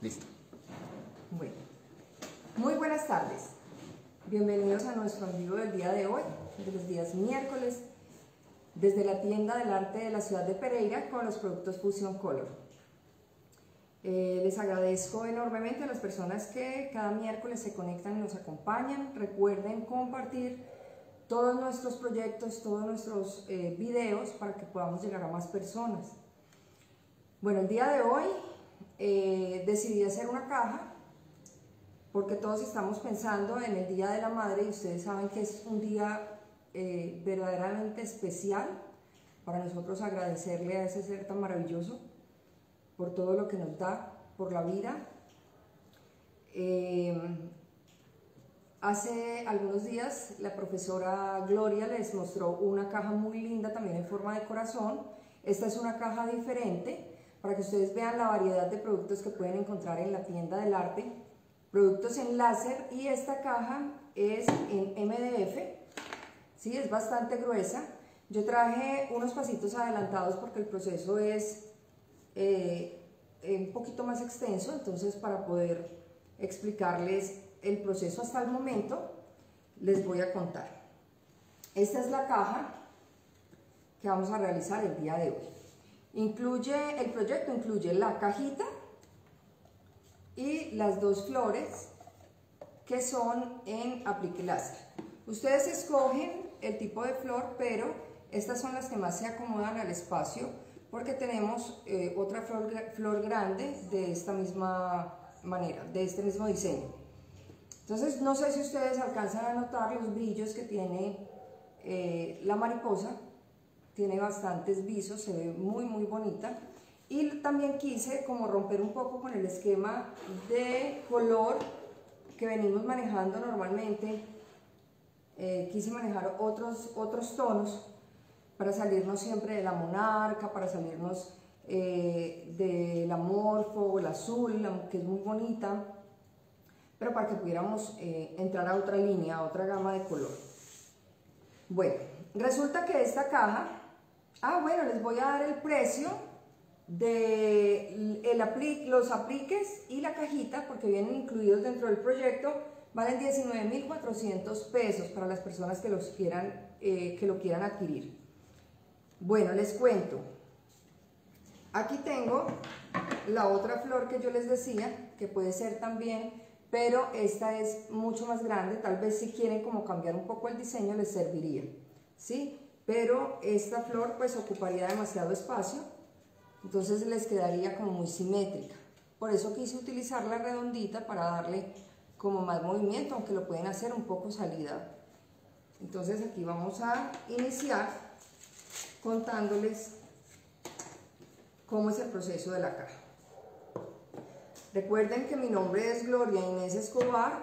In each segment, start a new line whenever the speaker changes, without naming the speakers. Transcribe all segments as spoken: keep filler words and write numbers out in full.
Listo.
Bueno, muy buenas tardes. Bienvenidos a nuestro en vivo del día de hoy, de los días miércoles, desde la tienda del arte de la ciudad de Pereira con los productos Fusion Color. Eh, les agradezco enormemente a las personas que cada miércoles se conectan y nos acompañan. Recuerden compartir todos nuestros proyectos, todos nuestros eh, videos para que podamos llegar a más personas. Bueno, el día de hoy eh, decidí hacer una caja porque todos estamos pensando en el Día de la Madre y ustedes saben que es un día eh, verdaderamente especial para nosotros, agradecerle a ese ser tan maravilloso por todo lo que nos da, por la vida. Eh, hace algunos días la profesora Gloria les mostró una caja muy linda también en forma de corazón. Esta es una caja diferente para que ustedes vean la variedad de productos que pueden encontrar en la tienda del arte, productos en láser, y esta caja es en M D F, ¿sí? Es bastante gruesa. Yo traje unos pasitos adelantados porque el proceso es eh, un poquito más extenso, entonces para poder explicarles el proceso hasta el momento les voy a contar. Esta es la caja que vamos a realizar el día de hoy. Incluye, el proyecto incluye la cajita y las dos flores que son en aplique láser. Ustedes escogen el tipo de flor, pero estas son las que más se acomodan al espacio porque tenemos eh, otra flor, flor grande de esta misma manera, de este mismo diseño. Entonces no sé si ustedes alcanzan a notar los brillos que tiene eh, la mariposa. Tiene bastantes visos, se ve muy muy bonita, y también quise como romper un poco con el esquema de color que venimos manejando normalmente. Eh, quise manejar otros, otros tonos para salirnos siempre de la monarca, para salirnos eh, del amorfo, el azul, que es muy bonita, pero para que pudiéramos eh, entrar a otra línea, a otra gama de color. Bueno, resulta que esta caja, ah bueno, les voy a dar el precio de el apli los apliques y la cajita, porque vienen incluidos dentro del proyecto. Valen diecinueve mil cuatrocientos pesos para las personas que, los quieran, eh, que lo quieran adquirir. Bueno, les cuento. Aquí tengo la otra flor que yo les decía, que puede ser también, pero esta es mucho más grande. Tal vez si quieren como cambiar un poco el diseño les serviría, ¿sí? Pero esta flor pues ocuparía demasiado espacio, entonces les quedaría como muy simétrica. Por eso quise utilizar la redondita para darle como más movimiento, aunque lo pueden hacer un poco salida. Entonces aquí vamos a iniciar contándoles cómo es el proceso de la caja. Recuerden que mi nombre es Gloria Inés Escobar.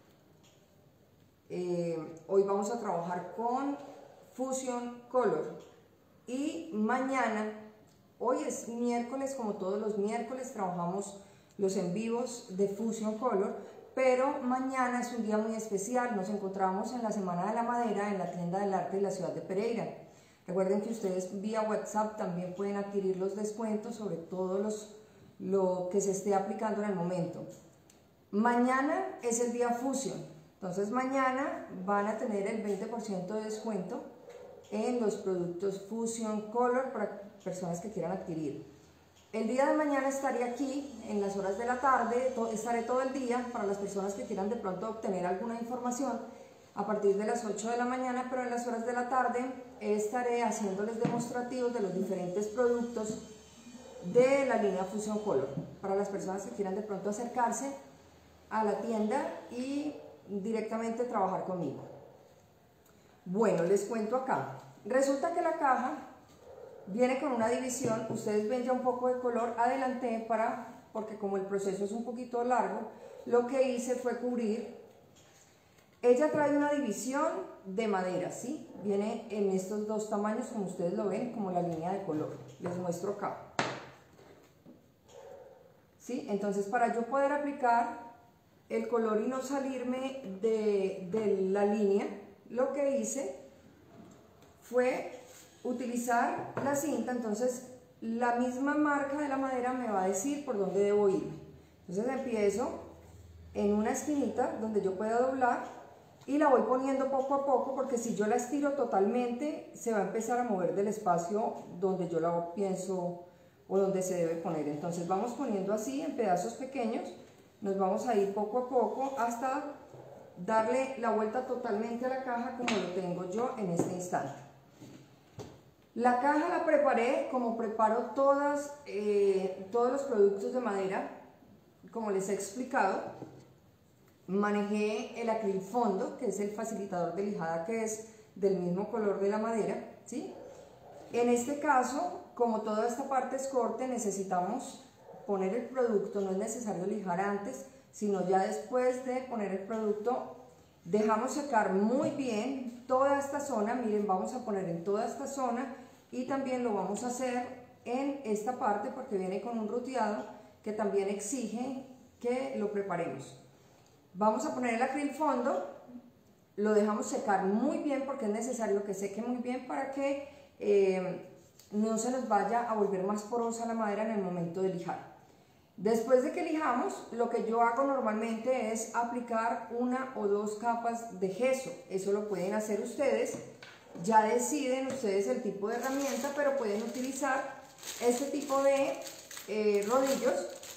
Eh, hoy vamos a trabajar con Fusion Color y mañana, hoy es miércoles, como todos los miércoles trabajamos los en vivos de Fusion Color, pero mañana es un día muy especial. Nos encontramos en la Semana de la Madera en la tienda del arte de la ciudad de Pereira. Recuerden que ustedes vía WhatsApp también pueden adquirir los descuentos sobre todo los, lo que se esté aplicando en el momento. Mañana es el día Fusion, entonces mañana van a tener el veinte por ciento de descuento en los productos Fusion Color para personas que quieran adquirir. El día de mañana estaré aquí en las horas de la tarde, estaré todo el día para las personas que quieran de pronto obtener alguna información a partir de las ocho de la mañana, pero en las horas de la tarde estaré haciéndoles demostrativos de los diferentes productos de la línea Fusion Color para las personas que quieran de pronto acercarse a la tienda y directamente trabajar conmigo. Bueno, les cuento acá. Resulta que la caja viene con una división. Ustedes ven ya un poco de color. Adelanté para, porque como el proceso es un poquito largo, lo que hice fue cubrir. Ella trae una división de madera, ¿sí? Viene en estos dos tamaños, como ustedes lo ven, como la línea de color. Les muestro acá. ¿Sí? Entonces, para yo poder aplicar el color y no salirme de, de la línea, lo que hice fue utilizar la cinta. Entonces la misma marca de la madera me va a decir por dónde debo ir. Entonces empiezo en una esquinita donde yo pueda doblar y la voy poniendo poco a poco, porque si yo la estiro totalmente se va a empezar a mover del espacio donde yo la pienso o donde se debe poner. Entonces vamos poniendo así en pedazos pequeños, nos vamos a ir poco a poco hasta darle la vuelta totalmente a la caja como lo tengo yo en este instante. La caja la preparé como preparo todas, eh, todos los productos de madera, como les he explicado. Manejé el acrilfondo, que es el facilitador de lijada, que es del mismo color de la madera, ¿sí? En este caso, como toda esta parte es corte, necesitamos poner el producto, no es necesario lijar antes, sino ya después de poner el producto, dejamos secar muy bien toda esta zona. Miren, vamos a poner en toda esta zona y también lo vamos a hacer en esta parte porque viene con un ruteado que también exige que lo preparemos. Vamos a poner el acrilfondo, lo dejamos secar muy bien porque es necesario que seque muy bien para que eh, no se nos vaya a volver más porosa la madera en el momento de lijar. Después de que lijamos, lo que yo hago normalmente es aplicar una o dos capas de gesso. Eso lo pueden hacer ustedes, ya deciden ustedes el tipo de herramienta, pero pueden utilizar este tipo de eh, rodillos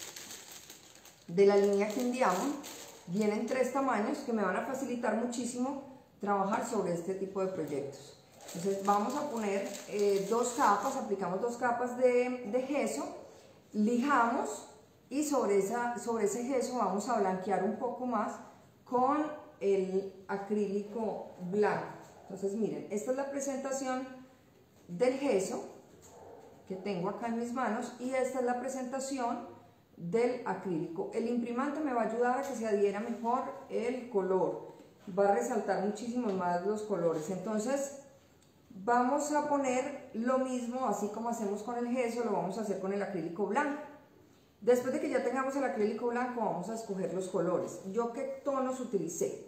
de la línea King Diamond. Vienen tres tamaños que me van a facilitar muchísimo trabajar sobre este tipo de proyectos. Entonces vamos a poner eh, dos capas, aplicamos dos capas de, de gesso, lijamos y sobre, esa, sobre ese gesso vamos a blanquear un poco más con el acrílico blanco. Entonces miren, esta es la presentación del gesso que tengo acá en mis manos y esta es la presentación del acrílico. El imprimante me va a ayudar a que se adhiera mejor el color, va a resaltar muchísimo más los colores. Entonces vamos a poner lo mismo, así como hacemos con el gesso, lo vamos a hacer con el acrílico blanco. Después de que ya tengamos el acrílico blanco, vamos a escoger los colores. ¿Yo qué tonos utilicé?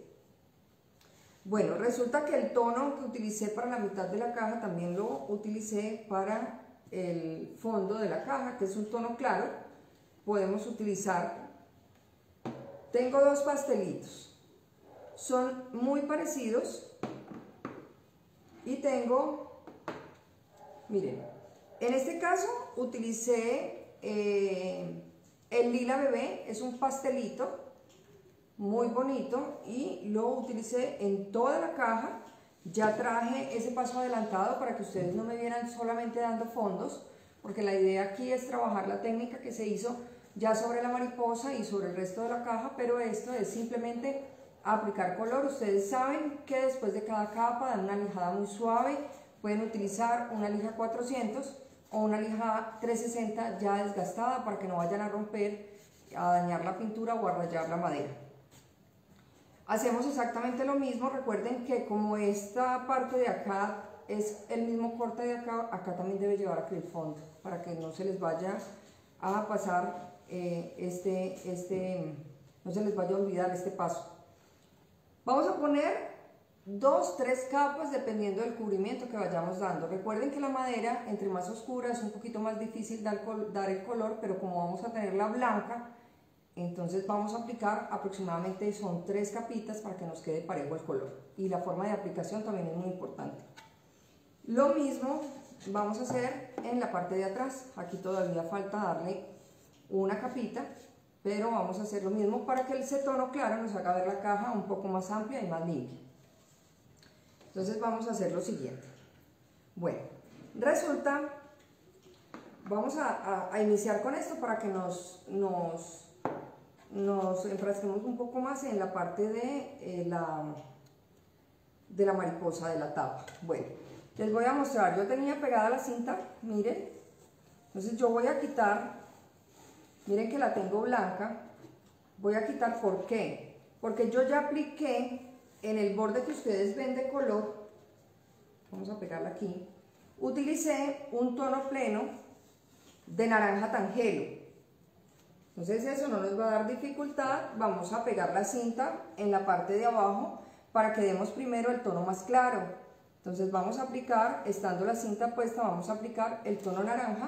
Bueno, resulta que el tono que utilicé para la mitad de la caja también lo utilicé para el fondo de la caja, que es un tono claro. Podemos utilizar, tengo dos pastelitos, son muy parecidos y tengo, miren, en este caso utilicé eh, el lila bebé, es un pastelito muy bonito y lo utilicé en toda la caja. Ya traje ese paso adelantado para que ustedes no me vieran solamente dando fondos, porque la idea aquí es trabajar la técnica que se hizo ya sobre la mariposa y sobre el resto de la caja, pero esto es simplemente aplicar color. Ustedes saben que después de cada capa dan una lijada muy suave, pueden utilizar una lija cuatrocientos o una lija trescientos sesenta ya desgastada para que no vayan a romper, a dañar la pintura o a rayar la madera. Hacemos exactamente lo mismo. Recuerden que como esta parte de acá es el mismo corte de acá, acá también debe llevar acrilfondo para que no se les vaya a pasar eh, este, este, no se les vaya a olvidar este paso. Vamos a poner dos, tres capas dependiendo del cubrimiento que vayamos dando. Recuerden que la madera, entre más oscura, es un poquito más difícil dar, dar el color, pero como vamos a tenerla blanca, entonces vamos a aplicar aproximadamente, son tres capitas para que nos quede parejo el color. Y la forma de aplicación también es muy importante. Lo mismo vamos a hacer en la parte de atrás. Aquí todavía falta darle una capita, pero vamos a hacer lo mismo para que ese tono claro nos haga ver la caja un poco más amplia y más limpia. Entonces vamos a hacer lo siguiente. Bueno, resulta, vamos a, a, a iniciar con esto para que nos, nos, nos enfrasquemos un poco más en la parte de, eh, la, de la mariposa, de la tapa. Bueno, les voy a mostrar, yo tenía pegada la cinta, miren, entonces yo voy a quitar, miren que la tengo blanca, voy a quitar, ¿por qué? Porque yo ya apliqué en el borde que ustedes ven de color, vamos a pegarla aquí, utilicé un tono pleno de naranja tangelo. Entonces eso no nos va a dar dificultad. Vamos a pegar la cinta en la parte de abajo para que demos primero el tono más claro. Entonces vamos a aplicar, estando la cinta puesta, vamos a aplicar el tono naranja.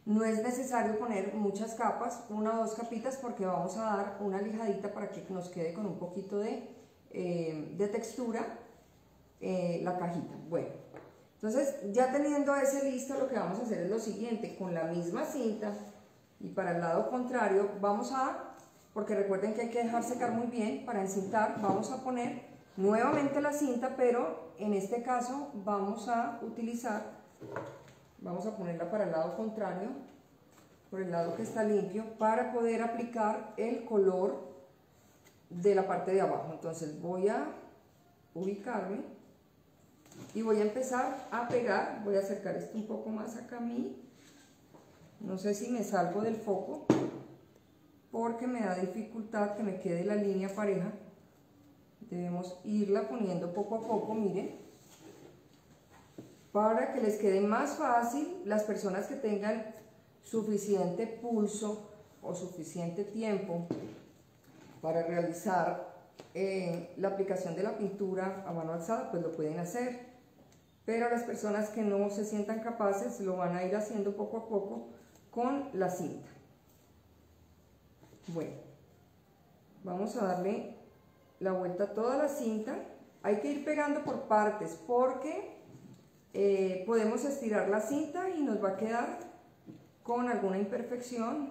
No es necesario poner muchas capas, una o dos capitas, porque vamos a dar una lijadita para que nos quede con un poquito de, eh, de textura eh, la cajita. Bueno, entonces ya teniendo ese listo, lo que vamos a hacer es lo siguiente: con la misma cinta y para el lado contrario vamos a, porque recuerden que hay que dejar secar muy bien para encintar, vamos a poner nuevamente la cinta, pero en este caso vamos a utilizar, vamos a ponerla para el lado contrario, por el lado que está limpio, para poder aplicar el color de la parte de abajo. Entonces voy a ubicarme y voy a empezar a pegar. Voy a acercar esto un poco más acá a mí, no sé si me salgo del foco porque me da dificultad que me quede la línea pareja. Debemos irla poniendo poco a poco, miren, para que les quede más fácil. Las personas que tengan suficiente pulso o suficiente tiempo para realizar eh, la aplicación de la pintura a mano alzada, pues lo pueden hacer, pero las personas que no se sientan capaces lo van a ir haciendo poco a poco con la cinta. Bueno, vamos a darle la vuelta a toda la cinta. Hay que ir pegando por partes porque eh, podemos estirar la cinta y nos va a quedar con alguna imperfección,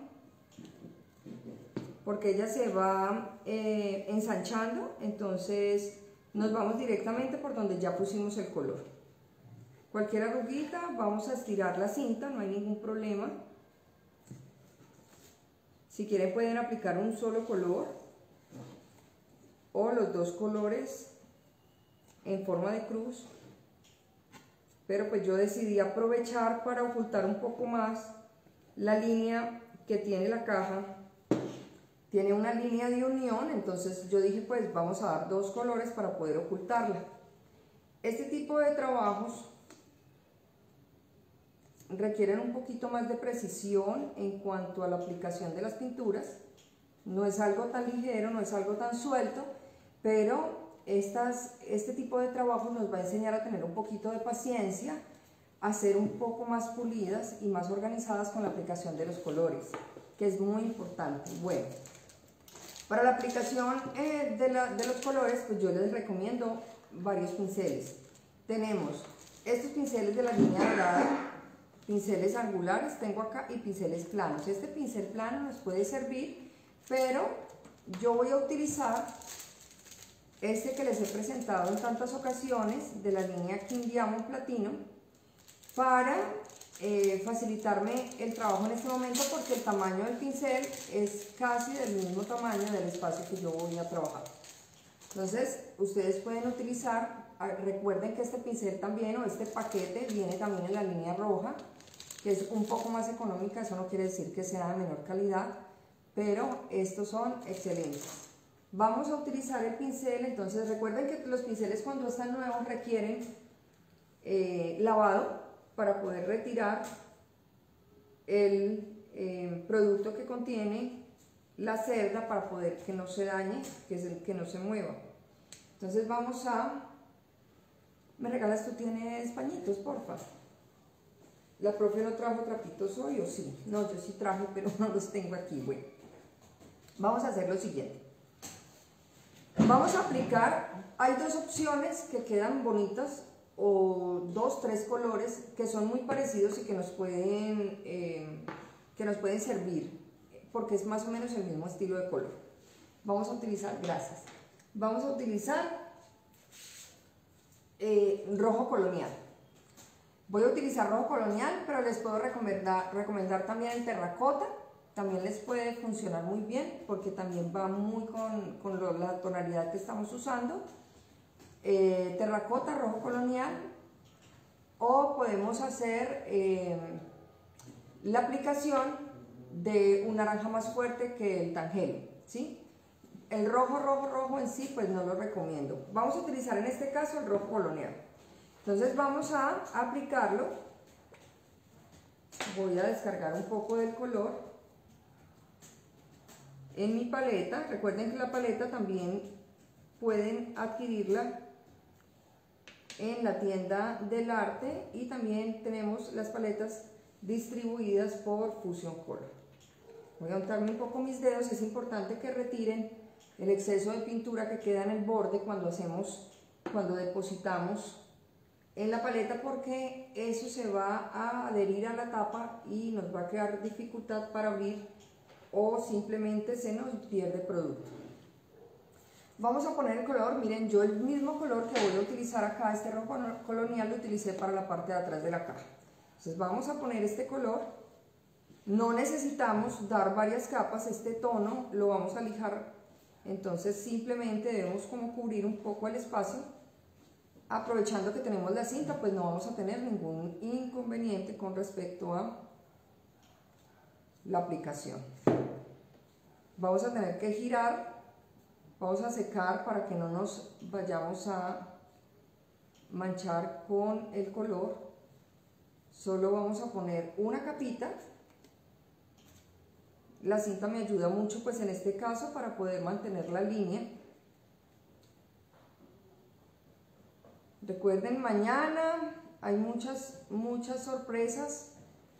porque ella se va eh, ensanchando, entonces nos vamos directamente por donde ya pusimos el color. Cualquier arruguita vamos a estirar la cinta, no hay ningún problema. Si quieren pueden aplicar un solo color o los dos colores en forma de cruz, pero pues yo decidí aprovechar para ocultar un poco más la línea que tiene la caja. Tiene una línea de unión, entonces yo dije pues vamos a dar dos colores para poder ocultarla. Este tipo de trabajos requieren un poquito más de precisión en cuanto a la aplicación de las pinturas. No es algo tan ligero, no es algo tan suelto, pero estas, este tipo de trabajos nos va a enseñar a tener un poquito de paciencia, a ser un poco más pulidas y más organizadas con la aplicación de los colores, que es muy importante. Bueno, para la aplicación eh, de, la, de los colores, pues yo les recomiendo varios pinceles. Tenemos estos pinceles de la línea dorada, pinceles angulares tengo acá, y pinceles planos. Este pincel plano nos puede servir, pero yo voy a utilizar este que les he presentado en tantas ocasiones, de la línea King Diamond Platino, para eh, facilitarme el trabajo en este momento, porque el tamaño del pincel es casi del mismo tamaño del espacio que yo voy a trabajar. Entonces ustedes pueden utilizar, recuerden que este pincel también, o este paquete, viene también en la línea roja, que es un poco más económica. Eso no quiere decir que sea de menor calidad, pero estos son excelentes. Vamos a utilizar el pincel. Entonces recuerden que los pinceles cuando están nuevos requieren eh, lavado para poder retirar el eh, producto que contiene la cerda, para poder que no se dañe, que, es el, que no se mueva. Entonces vamos a... ¿Me regalas? ¿Tú tienes pañitos, porfa? ¿La profe no trajo trapitos hoy o sí? No, yo sí traje, pero no los tengo aquí. Bueno, vamos a hacer lo siguiente. Vamos a aplicar, hay dos opciones que quedan bonitas, o dos, tres colores que son muy parecidos y que nos pueden, eh, que nos pueden servir, porque es más o menos el mismo estilo de color. Vamos a utilizar, gracias, vamos a utilizar eh, rojo colonial. Voy a utilizar rojo colonial, pero les puedo recomendar, recomendar también el terracota. También les puede funcionar muy bien, porque también va muy con, con lo, la tonalidad que estamos usando. Eh, terracota, rojo colonial, o podemos hacer eh, la aplicación de un naranja más fuerte que el tangelo, ¿sí? El rojo, rojo, rojo en sí, pues no lo recomiendo. Vamos a utilizar en este caso el rojo colonial. Entonces vamos a aplicarlo. Voy a descargar un poco del color en mi paleta. Recuerden que la paleta también pueden adquirirla en la tienda del arte, y también tenemos las paletas distribuidas por Fusion Color. Voy a untarme un poco mis dedos. Es importante que retiren el exceso de pintura que queda en el borde cuando hacemos, cuando depositamos en la paleta, porque eso se va a adherir a la tapa y nos va a crear dificultad para abrir o simplemente se nos pierde producto. Vamos a poner el color. Miren, yo el mismo color que voy a utilizar acá, este rojo colonial, lo utilicé para la parte de atrás de la caja. Entonces vamos a poner este color. No necesitamos dar varias capas, este tono lo vamos a lijar, entonces simplemente debemos como cubrir un poco el espacio. Aprovechando que tenemos la cinta, pues no vamos a tener ningún inconveniente con respecto a la aplicación. Vamos a tener que girar, vamos a secar para que no nos vayamos a manchar con el color. Solo vamos a poner una capita. La cinta me ayuda mucho pues en este caso para poder mantener la línea. Recuerden, mañana hay muchas, muchas sorpresas.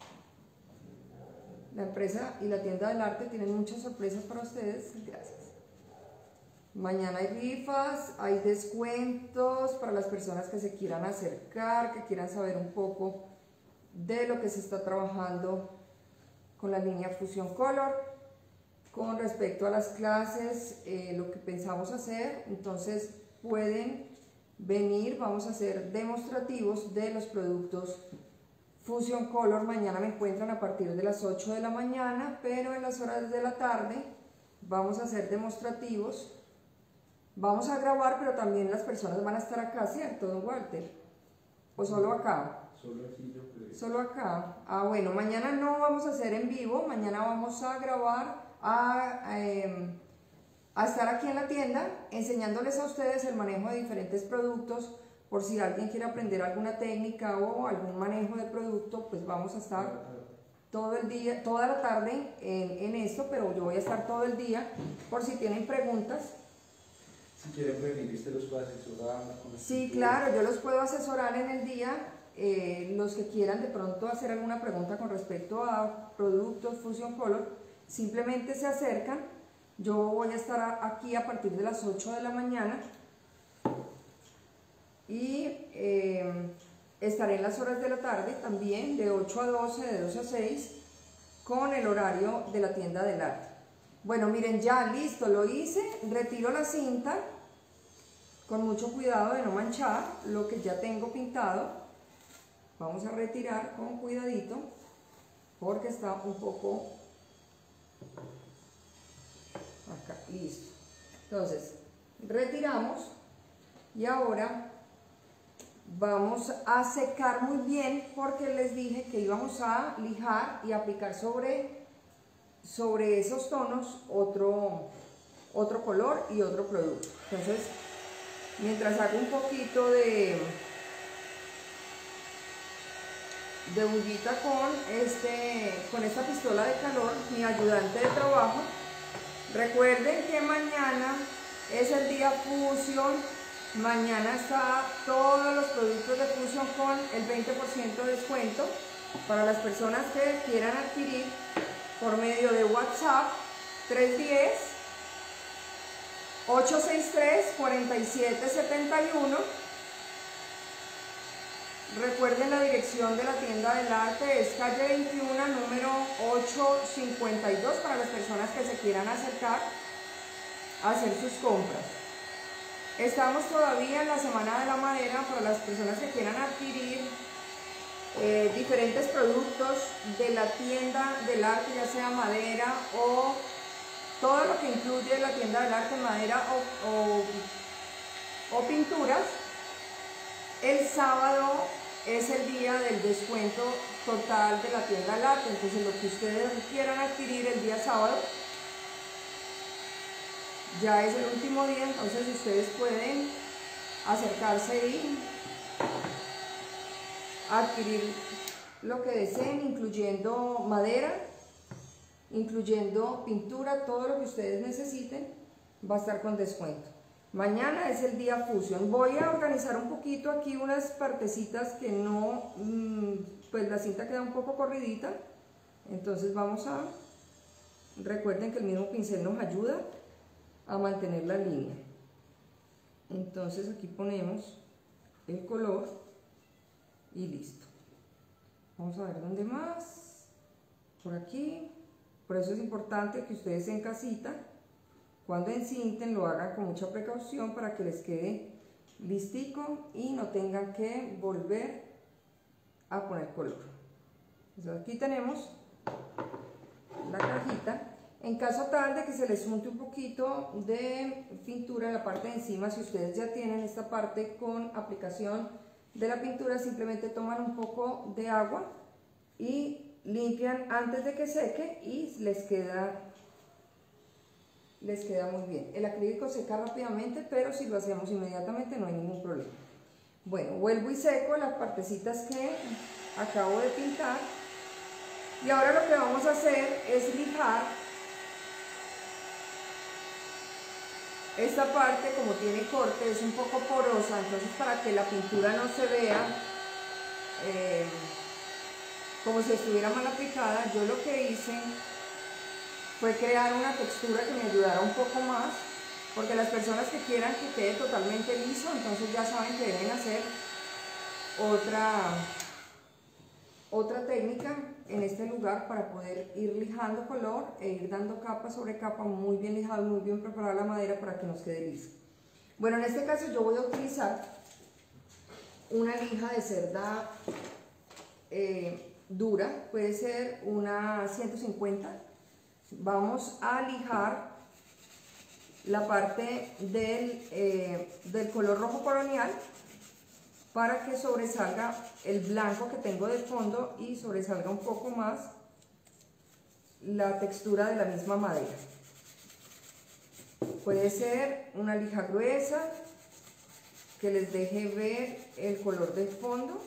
La empresa y la tienda del arte tienen muchas sorpresas para ustedes. Gracias. Mañana hay rifas, hay descuentos para las personas que se quieran acercar, que quieran saber un poco de lo que se está trabajando con la línea Fusion Color. Con respecto a las clases, eh, lo que pensamos hacer, entonces pueden venir, vamos a hacer demostrativos de los productos Fusion Color. Mañana me encuentran a partir de las ocho de la mañana, pero en las horas de la tarde vamos a hacer demostrativos. Vamos a grabar, pero también las personas van a estar acá, ¿cierto, don Walter? ¿O solo acá?
Solo aquí yo creo.
Solo acá. Ah, bueno, mañana no vamos a hacer en vivo, mañana vamos a grabar, a, a, eh, a estar aquí en la tienda enseñándoles a ustedes el manejo de diferentes productos. Por si alguien quiere aprender alguna técnica o algún manejo de producto, pues vamos a estar todo el día, toda la tarde en, en esto, pero yo voy a estar todo el día por si tienen preguntas.
Si quieren venir, ¿usted los puede asesorar?
Sí, claro, yo los puedo asesorar en el día. Eh, los que quieran de pronto hacer alguna pregunta con respecto a productos Fusion Color, simplemente se acercan. Yo voy a estar aquí a partir de las ocho de la mañana y eh, estaré en las horas de la tarde también, de ocho a doce, de doce a seis, con el horario de la tienda del arte. Bueno, miren, ya listo, lo hice. Retiro la cinta con mucho cuidado de no manchar lo que ya tengo pintado. Vamos a retirar con cuidadito porque está un poco acá, listo. Entonces, retiramos y ahora vamos a secar muy bien porque les dije que íbamos a lijar y aplicar sobre, sobre esos tonos otro, otro color y otro producto. Entonces, mientras hago un poquito de... de bullita con, este, con esta pistola de calor, mi ayudante de trabajo. Recuerden que mañana es el día Fusion. Mañana está todos los productos de Fusion con el veinte por ciento de descuento para las personas que quieran adquirir por medio de WhatsApp. Tres uno cero, ocho seis tres, cuatro siete siete uno. Recuerden, la dirección de la tienda del arte es calle veintiuno, número ochocientos cincuenta y dos, para las personas que se quieran acercar a hacer sus compras. Estamos todavía en la Semana de la Madera para las personas que quieran adquirir eh, diferentes productos de la tienda del arte, ya sea madera o todo lo que incluye la tienda del arte, madera o, o, o pinturas. El sábado es el día del descuento total de la tienda del arte, entonces lo que ustedes quieran adquirir el día sábado ya es el último día, entonces ustedes pueden acercarse y adquirir lo que deseen, incluyendo madera, incluyendo pintura, todo lo que ustedes necesiten va a estar con descuento. Mañana es el día Fusion. Voy a organizar un poquito aquí unas partecitas que no, mmm, pues la cinta queda un poco corridita, entonces vamos a, recuerden que el mismo pincel nos ayuda a mantener la línea. Entonces aquí ponemos el color y listo. Vamos a ver dónde más, por aquí. Por eso es importante que ustedes en casita, cuando encinten, lo hagan con mucha precaución para que les quede listico y no tengan que volver a poner color. Entonces aquí tenemos la cajita. En caso tal de que se les unte un poquito de pintura en la parte de encima, si ustedes ya tienen esta parte con aplicación de la pintura, simplemente toman un poco de agua y limpian antes de que seque y les queda, les queda muy bien. El acrílico seca rápidamente, pero si lo hacemos inmediatamente no hay ningún problema. Bueno, vuelvo y seco las partecitas que acabo de pintar. Y ahora lo que vamos a hacer es lijar esta parte. Como tiene corte, es un poco porosa, entonces para que la pintura no se vea eh, como si estuviera mal aplicada, yo lo que hice fue crear una textura que me ayudara un poco más, porque las personas que quieran que quede totalmente liso, entonces ya saben que deben hacer otra otra técnica en este lugar para poder ir lijando color e ir dando capa sobre capa, muy bien lijado, muy bien preparada la madera para que nos quede lisa. Bueno, en este caso yo voy a utilizar una lija de cerda eh, dura, puede ser una ciento cincuenta. Vamos a lijar la parte del, eh, del color rojo colonial para que sobresalga el blanco que tengo de fondo y sobresalga un poco más la textura de la misma madera. Puede ser una lija gruesa que les deje ver el color del fondo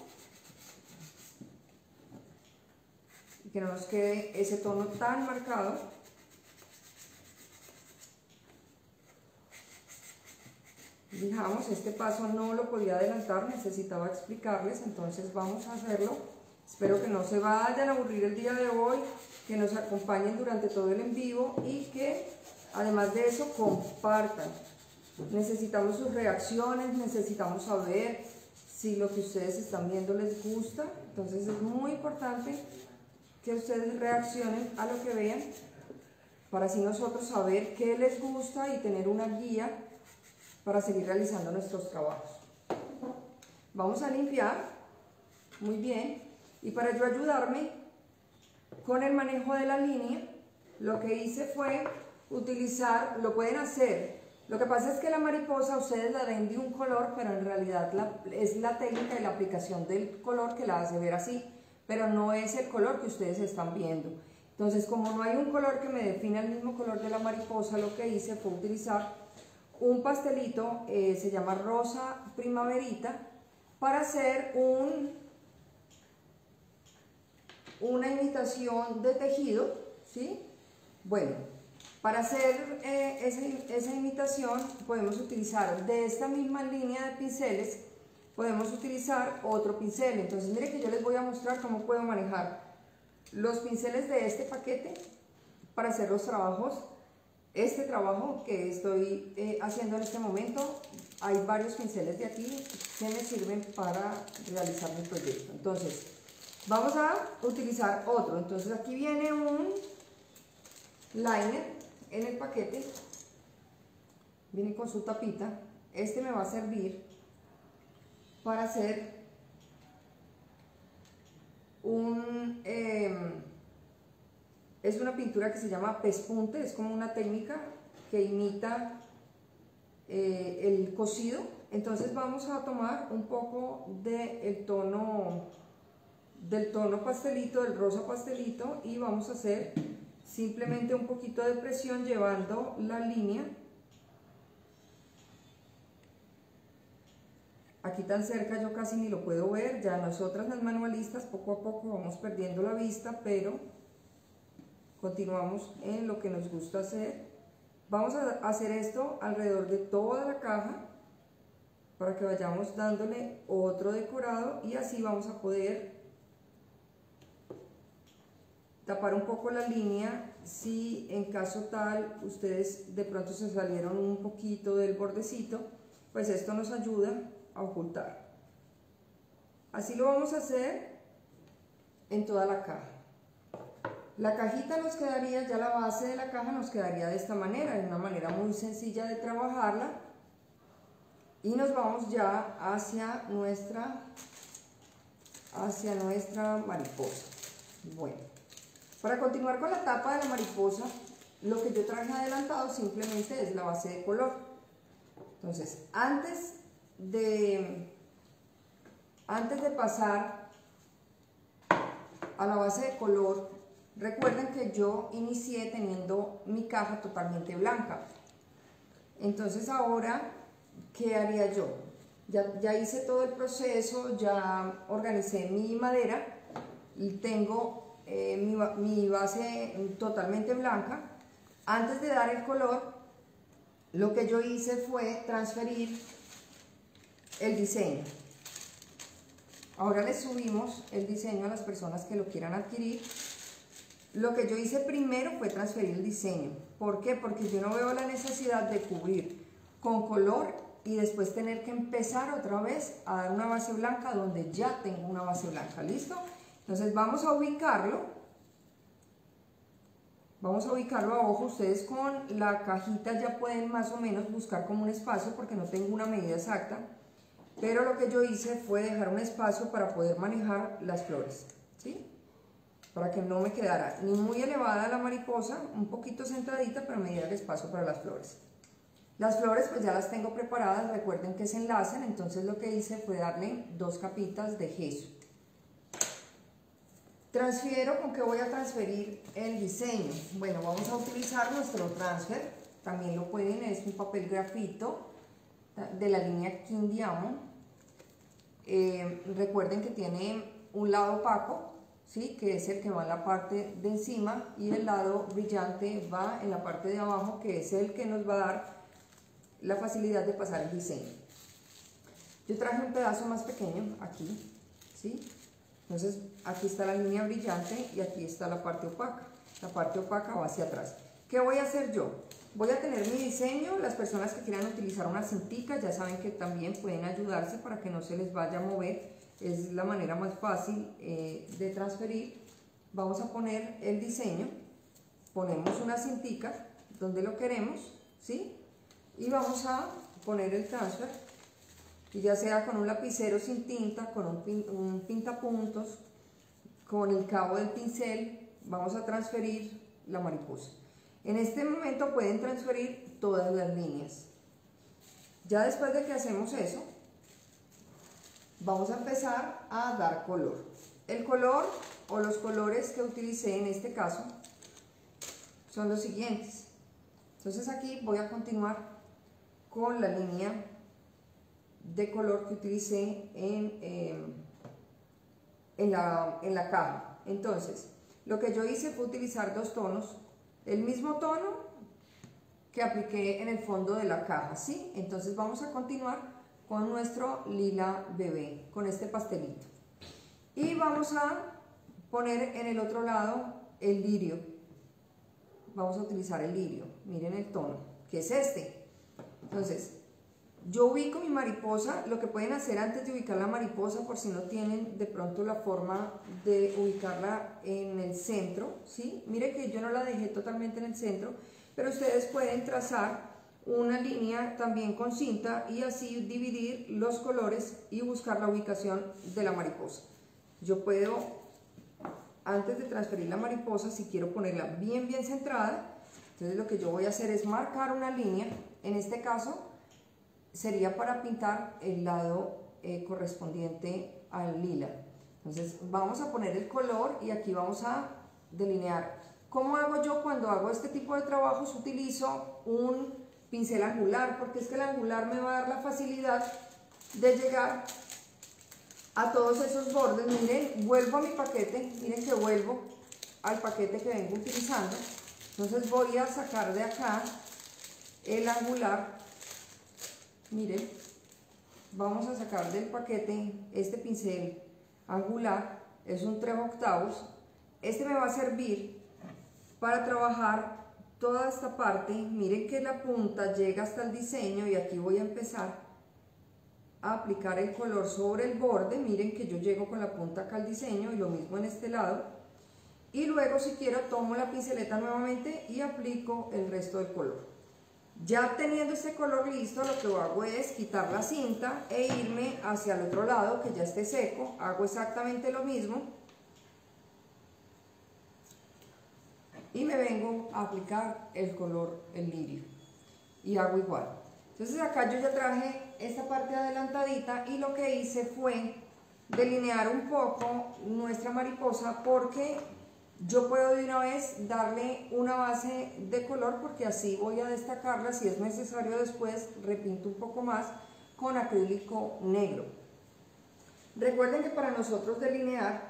y que no nos quede ese tono tan marcado. Lijamos, este paso no lo podía adelantar, necesitaba explicarles, entonces vamos a hacerlo. Espero que no se vayan a aburrir el día de hoy, que nos acompañen durante todo el en vivo y que además de eso compartan. Necesitamos sus reacciones, necesitamos saber si lo que ustedes están viendo les gusta, entonces es muy importante que ustedes reaccionen a lo que vean para así nosotros saber qué les gusta y tener una guía para seguir realizando nuestros trabajos. Vamos a limpiar muy bien, y para yo ayudarme con el manejo de la línea, lo que hice fue utilizar, lo pueden hacer, lo que pasa es que la mariposa ustedes la ven de un color, pero en realidad la, es la técnica y la aplicación del color que la hace ver así, pero no es el color que ustedes están viendo. Entonces, como no hay un color que me defina el mismo color de la mariposa, lo que hice fue utilizar un pastelito, eh, se llama rosa primaverita, para hacer un, una imitación de tejido, ¿sí? Bueno, para hacer eh, esa, esa imitación podemos utilizar de esta misma línea de pinceles, podemos utilizar otro pincel. Entonces mire que yo les voy a mostrar cómo puedo manejar los pinceles de este paquete para hacer los trabajos. Este trabajo que estoy eh, haciendo en este momento, hay varios pinceles de aquí que me sirven para realizar mi proyecto. Entonces, vamos a utilizar otro. Entonces, aquí viene un liner en el paquete, viene con su tapita. Este me va a servir para hacer un... Eh, Es una pintura que se llama pespunte, es como una técnica que imita eh, el cosido. Entonces vamos a tomar un poco del tono, del tono pastelito, del rosa pastelito, y vamos a hacer simplemente un poquito de presión llevando la línea. Aquí tan cerca yo casi ni lo puedo ver, ya nosotras las manualistas poco a poco vamos perdiendo la vista, pero continuamos en lo que nos gusta hacer. Vamos a hacer esto alrededor de toda la caja para que vayamos dándole otro decorado, y así vamos a poder tapar un poco la línea si en caso tal ustedes de pronto se salieron un poquito del bordecito, pues esto nos ayuda a ocultar. Así lo vamos a hacer en toda la caja. La cajita nos quedaría, ya la base de la caja nos quedaría de esta manera, de una manera muy sencilla de trabajarla, y nos vamos ya hacia nuestra, hacia nuestra mariposa. Bueno, para continuar con la tapa de la mariposa, lo que yo traje adelantado simplemente es la base de color. Entonces, antes de, antes de pasar a la base de color, recuerden que yo inicié teniendo mi caja totalmente blanca. Entonces ahora, ¿qué haría yo? Ya, ya hice todo el proceso, ya organicé mi madera y tengo eh, mi, mi base totalmente blanca. Antes de dar el color, lo que yo hice fue transferir el diseño. Ahora le subimos el diseño a las personas que lo quieran adquirir. Lo que yo hice primero fue transferir el diseño. ¿Por qué? Porque yo no veo la necesidad de cubrir con color y después tener que empezar otra vez a dar una base blanca donde ya tengo una base blanca. ¿Listo? Entonces vamos a ubicarlo. Vamos a ubicarlo a ojo. Ustedes con la cajita ya pueden más o menos buscar como un espacio porque no tengo una medida exacta. Pero lo que yo hice fue dejar un espacio para poder manejar las flores, ¿sí? Para que no me quedara ni muy elevada la mariposa, un poquito centradita, pero me diera el espacio para las flores. Las flores pues ya las tengo preparadas, recuerden que se enlazan, entonces lo que hice fue darle dos capitas de gesso. Transfiero, ¿con qué voy a transferir el diseño? Bueno, vamos a utilizar nuestro transfer, también lo pueden, es un papel grafito de la línea King Diamond. Eh, recuerden que tiene un lado opaco, ¿sí? Que es el que va en la parte de encima, y el lado brillante va en la parte de abajo, que es el que nos va a dar la facilidad de pasar el diseño. Yo traje un pedazo más pequeño aquí, ¿sí? Entonces aquí está la línea brillante y aquí está la parte opaca. La parte opaca va hacia atrás. ¿Qué voy a hacer yo? Voy a tener mi diseño. Las personas que quieran utilizar una cintica ya saben que también pueden ayudarse para que no se les vaya a mover. Es la manera más fácil eh, de transferir. Vamos a poner el diseño, ponemos una cintica donde lo queremos, ¿sí? Y vamos a poner el transfer, y ya sea con un lapicero sin tinta, con un, pin, un pintapuntos, con el cabo del pincel, vamos a transferir la mariposa. En este momento pueden transferir todas las líneas. Ya después de que hacemos eso, vamos a empezar a dar color. El color o los colores que utilicé en este caso son los siguientes. Entonces aquí voy a continuar con la línea de color que utilicé en, eh, en, la, en la caja. Entonces, lo que yo hice fue utilizar dos tonos, el mismo tono que apliqué en el fondo de la caja, ¿sí? Entonces vamos a continuar con nuestro lila bebé, con este pastelito. Y vamos a poner en el otro lado el lirio. Vamos a utilizar el lirio, miren el tono, que es este. Entonces, yo ubico mi mariposa. Lo que pueden hacer antes de ubicar la mariposa, por si no tienen de pronto la forma de ubicarla en el centro, ¿sí? Miren que yo no la dejé totalmente en el centro, pero ustedes pueden trazar una línea también con cinta y así dividir los colores y buscar la ubicación de la mariposa. Yo puedo, antes de transferir la mariposa, si quiero ponerla bien bien centrada, entonces lo que yo voy a hacer es marcar una línea. En este caso sería para pintar el lado eh, correspondiente al lila. Entonces vamos a poner el color y aquí vamos a delinear. ¿Cómo hago yo cuando hago este tipo de trabajos? Utilizo un pincel angular, porque es que el angular me va a dar la facilidad de llegar a todos esos bordes. Miren, vuelvo a mi paquete, miren que vuelvo al paquete que vengo utilizando. Entonces voy a sacar de acá el angular. Miren, vamos a sacar del paquete este pincel angular, es un tres octavos. este me va a servir para trabajar toda esta parte. Miren que la punta llega hasta el diseño y aquí voy a empezar a aplicar el color sobre el borde. Miren que yo llego con la punta acá al diseño y lo mismo en este lado. Y luego, si quiero, tomo la pinceleta nuevamente y aplico el resto del color. Ya teniendo este color listo, lo que hago es quitar la cinta e irme hacia el otro lado que ya esté seco. Hago exactamente lo mismo y me vengo a aplicar el color, el lirio, y hago igual. Entonces acá yo ya traje esta parte adelantadita y lo que hice fue delinear un poco nuestra mariposa, porque yo puedo de una vez darle una base de color, porque así voy a destacarla. Si es necesario, después repinto un poco más con acrílico negro. Recuerden que para nosotros delinear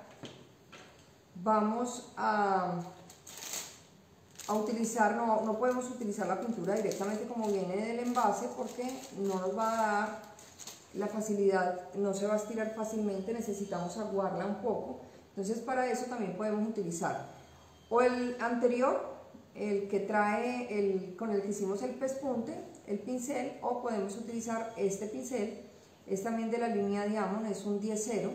vamos a, a utilizar, no, no podemos utilizar la pintura directamente como viene del envase, porque no nos va a dar la facilidad, no se va a estirar fácilmente, necesitamos aguarla un poco. Entonces para eso también podemos utilizar o el anterior, el que trae, el, con el que hicimos el pespunte, el pincel, o podemos utilizar este pincel. Es también de la línea Diamond, es un diez cero,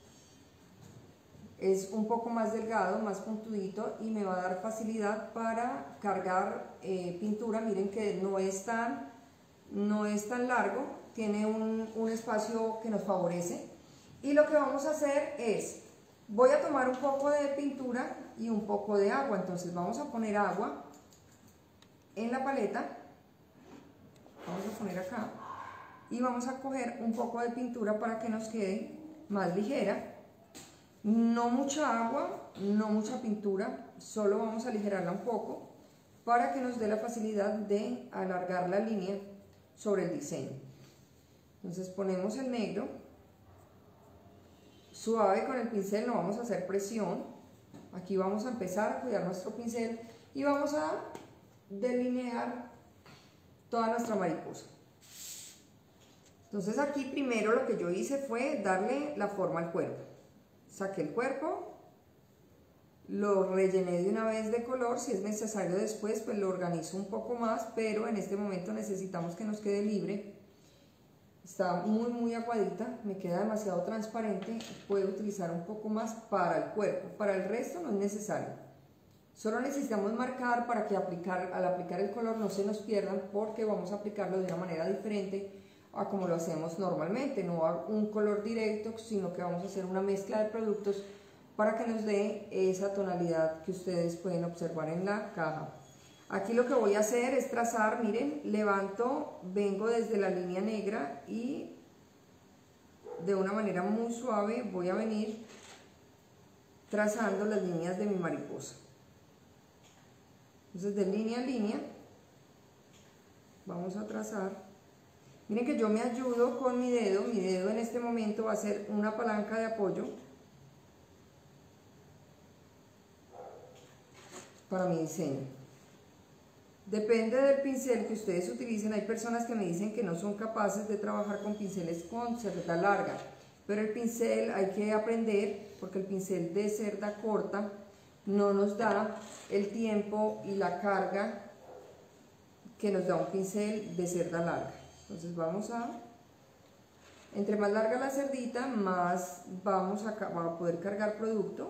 es un poco más delgado, más puntudito, y me va a dar facilidad para cargar eh, pintura. Miren que no es tan, no es tan largo, tiene un, un espacio que nos favorece. Y lo que vamos a hacer es, voy a tomar un poco de pintura y un poco de agua. Entonces vamos a poner agua en la paleta, vamos a poner acá, y vamos a coger un poco de pintura para que nos quede más ligera. No mucha agua, no mucha pintura, solo vamos a aligerarla un poco para que nos dé la facilidad de alargar la línea sobre el diseño. Entonces ponemos el negro, suave con el pincel, no vamos a hacer presión. Aquí vamos a empezar a cuidar nuestro pincel y vamos a delinear toda nuestra mariposa. Entonces aquí primero lo que yo hice fue darle la forma al cuerpo. Saqué el cuerpo, lo rellené de una vez de color. Si es necesario después, pues lo organizo un poco más, pero en este momento necesitamos que nos quede libre. Está muy muy aguadita, me queda demasiado transparente. Puedo utilizar un poco más para el cuerpo, para el resto no es necesario. Solo necesitamos marcar para que aplicar, al aplicar el color no se nos pierdan, porque vamos a aplicarlo de una manera diferente a como lo hacemos normalmente, no a un color directo, sino que vamos a hacer una mezcla de productos para que nos dé esa tonalidad que ustedes pueden observar en la caja. Aquí lo que voy a hacer es trazar, miren, levanto, vengo desde la línea negra y de una manera muy suave voy a venir trazando las líneas de mi mariposa. Entonces de línea a línea vamos a trazar. Miren que yo me ayudo con mi dedo, mi dedo en este momento va a ser una palanca de apoyo para mi diseño. Depende del pincel que ustedes utilicen. Hay personas que me dicen que no son capaces de trabajar con pinceles con cerda larga, pero el pincel hay que aprender, porque el pincel de cerda corta no nos da el tiempo y la carga que nos da un pincel de cerda larga. Entonces vamos a, entre más larga la cerdita, más vamos a, a poder cargar producto.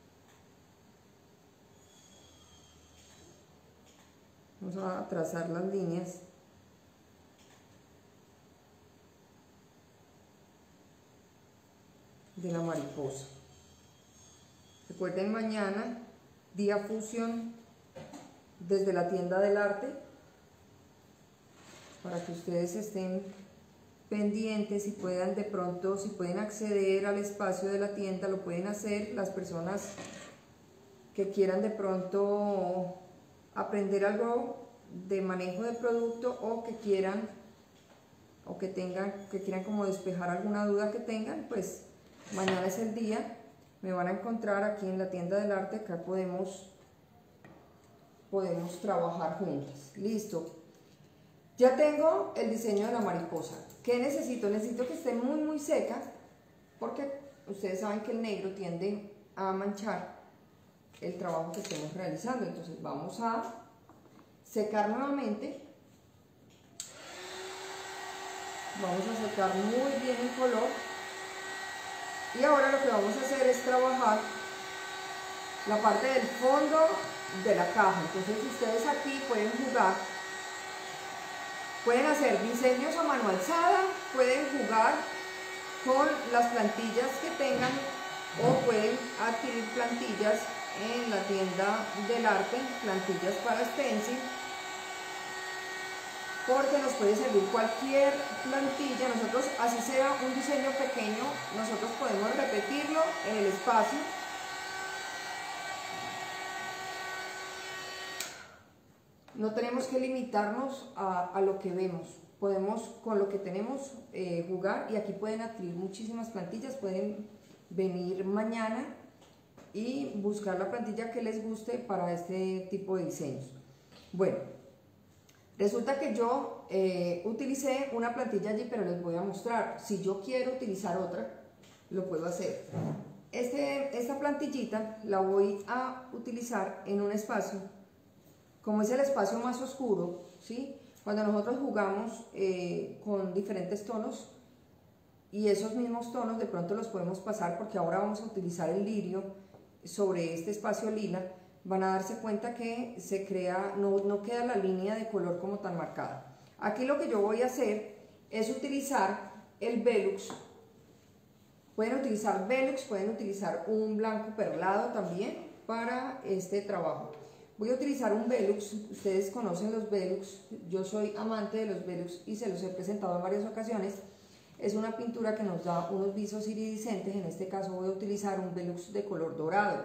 Vamos a trazar las líneas de la mariposa. Recuerden, mañana, día fusión desde la tienda del arte, para que ustedes estén pendientes y puedan de pronto, si pueden acceder al espacio de la tienda, lo pueden hacer. Las personas que quieran de pronto aprender algo de manejo de producto, o que quieran o que tengan que quieran como despejar alguna duda que tengan, pues mañana es el día. Me van a encontrar aquí en la tienda del arte. Acá podemos podemos trabajar juntas. Listo, ya tengo el diseño de la mariposa. ¿Qué necesito? Necesito que esté muy muy seca, porque ustedes saben que el negro tiende a manchar el trabajo que estemos realizando. Entonces vamos a secar nuevamente. Vamos a secar muy bien el color. Y ahora lo que vamos a hacer es trabajar la parte del fondo de la caja. Entonces ustedes aquí pueden jugar, pueden hacer diseños a mano alzada, pueden jugar con las plantillas que tengan o pueden adquirir plantillas en la tienda del arte, plantillas para stencil, porque nos puede servir cualquier plantilla. Nosotros, así sea un diseño pequeño, nosotros podemos repetirlo en el espacio. No tenemos que limitarnos a, a lo que vemos, podemos con lo que tenemos eh, jugar, y aquí pueden adquirir muchísimas plantillas, pueden venir mañana y buscar la plantilla que les guste para este tipo de diseños. Bueno, resulta que yo eh, utilicé una plantilla allí, pero les voy a mostrar. Si yo quiero utilizar otra, lo puedo hacer. Este, esta plantillita la voy a utilizar en un espacio, como es el espacio más oscuro, ¿sí? Cuando nosotros jugamos eh, con diferentes tonos, y esos mismos tonos de pronto los podemos pasar, porque ahora vamos a utilizar el lirio sobre este espacio lila, van a darse cuenta que se crea, no, no queda la línea de color como tan marcada. Aquí lo que yo voy a hacer es utilizar el Velux. Pueden utilizar Velux, pueden utilizar un blanco perlado también para este trabajo. Voy a utilizar un Velux, ustedes conocen los Velux, yo soy amante de los Velux y se los he presentado en varias ocasiones. Es una pintura que nos da unos visos iridiscentes, en este caso voy a utilizar un Velux de color dorado.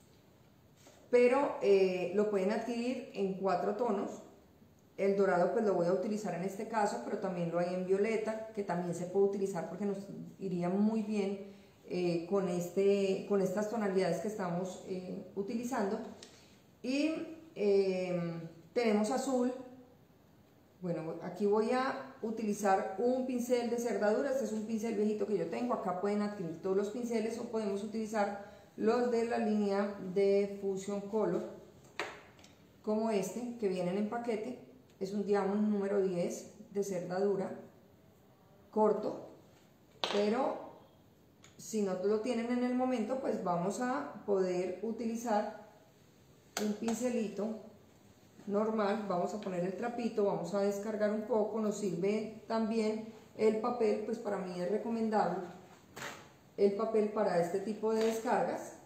Pero eh, lo pueden adquirir en cuatro tonos. El dorado pues lo voy a utilizar en este caso, pero también lo hay en violeta, que también se puede utilizar porque nos iría muy bien eh, con, este, con estas tonalidades que estamos eh, utilizando. Y eh, tenemos azul. Bueno, aquí voy a utilizar un pincel de cerdadura. Este es un pincel viejito que yo tengo. Acá pueden adquirir todos los pinceles o podemos utilizar los de la línea de Fusion Color, como este, que vienen en paquete. Es un Diamond número diez de cerdadura, corto, pero si no lo tienen en el momento, pues vamos a poder utilizar un pincelito normal. Vamos a poner el trapito, vamos a descargar un poco. Nos sirve también el papel, pues para mí es recomendable el papel para este tipo de descargas.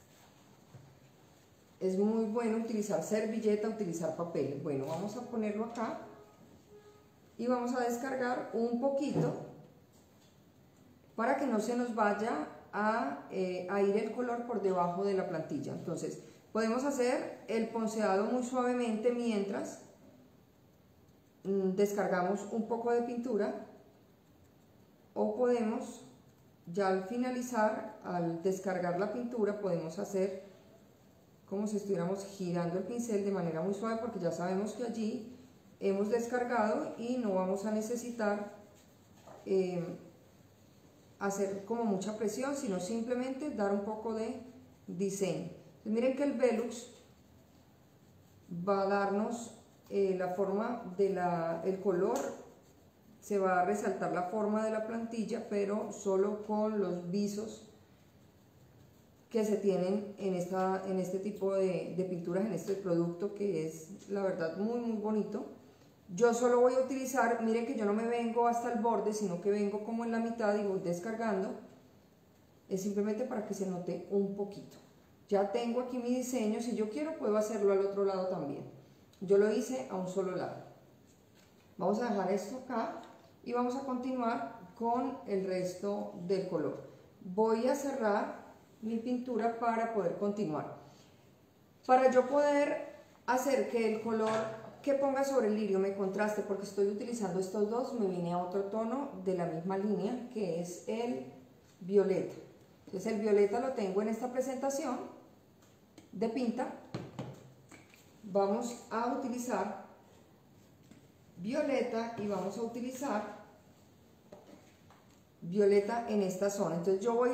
Es muy bueno utilizar servilleta, utilizar papel. Bueno, vamos a ponerlo acá y vamos a descargar un poquito para que no se nos vaya a, eh, a ir el color por debajo de la plantilla. Entonces podemos hacer el ponceado muy suavemente mientras mm, descargamos un poco de pintura, o podemos ya al finalizar, al descargar la pintura, podemos hacer como si estuviéramos girando el pincel de manera muy suave, porque ya sabemos que allí hemos descargado y no vamos a necesitar eh, hacer como mucha presión, sino simplemente dar un poco de diseño. Entonces, miren que el Velux va a darnos eh, la forma de la, el color, se va a resaltar la forma de la plantilla, pero solo con los visos que se tienen en, esta, en este tipo de, de pinturas, en este producto, que es la verdad muy muy bonito. Yo solo voy a utilizar, miren que yo no me vengo hasta el borde, sino que vengo como en la mitad y voy descargando. Es simplemente para que se note un poquito. Ya tengo aquí mi diseño, si yo quiero puedo hacerlo al otro lado también. Yo lo hice a un solo lado. Vamos a dejar esto acá y vamos a continuar con el resto del color. Voy a cerrar mi pintura para poder continuar. Para yo poder hacer que el color que ponga sobre el lirio me contraste, porque estoy utilizando estos dos, me vine a otro tono de la misma línea, que es el violeta. Entonces el violeta lo tengo en esta presentación de pinta. Vamos a utilizar violeta y vamos a utilizar violeta en esta zona. Entonces yo voy a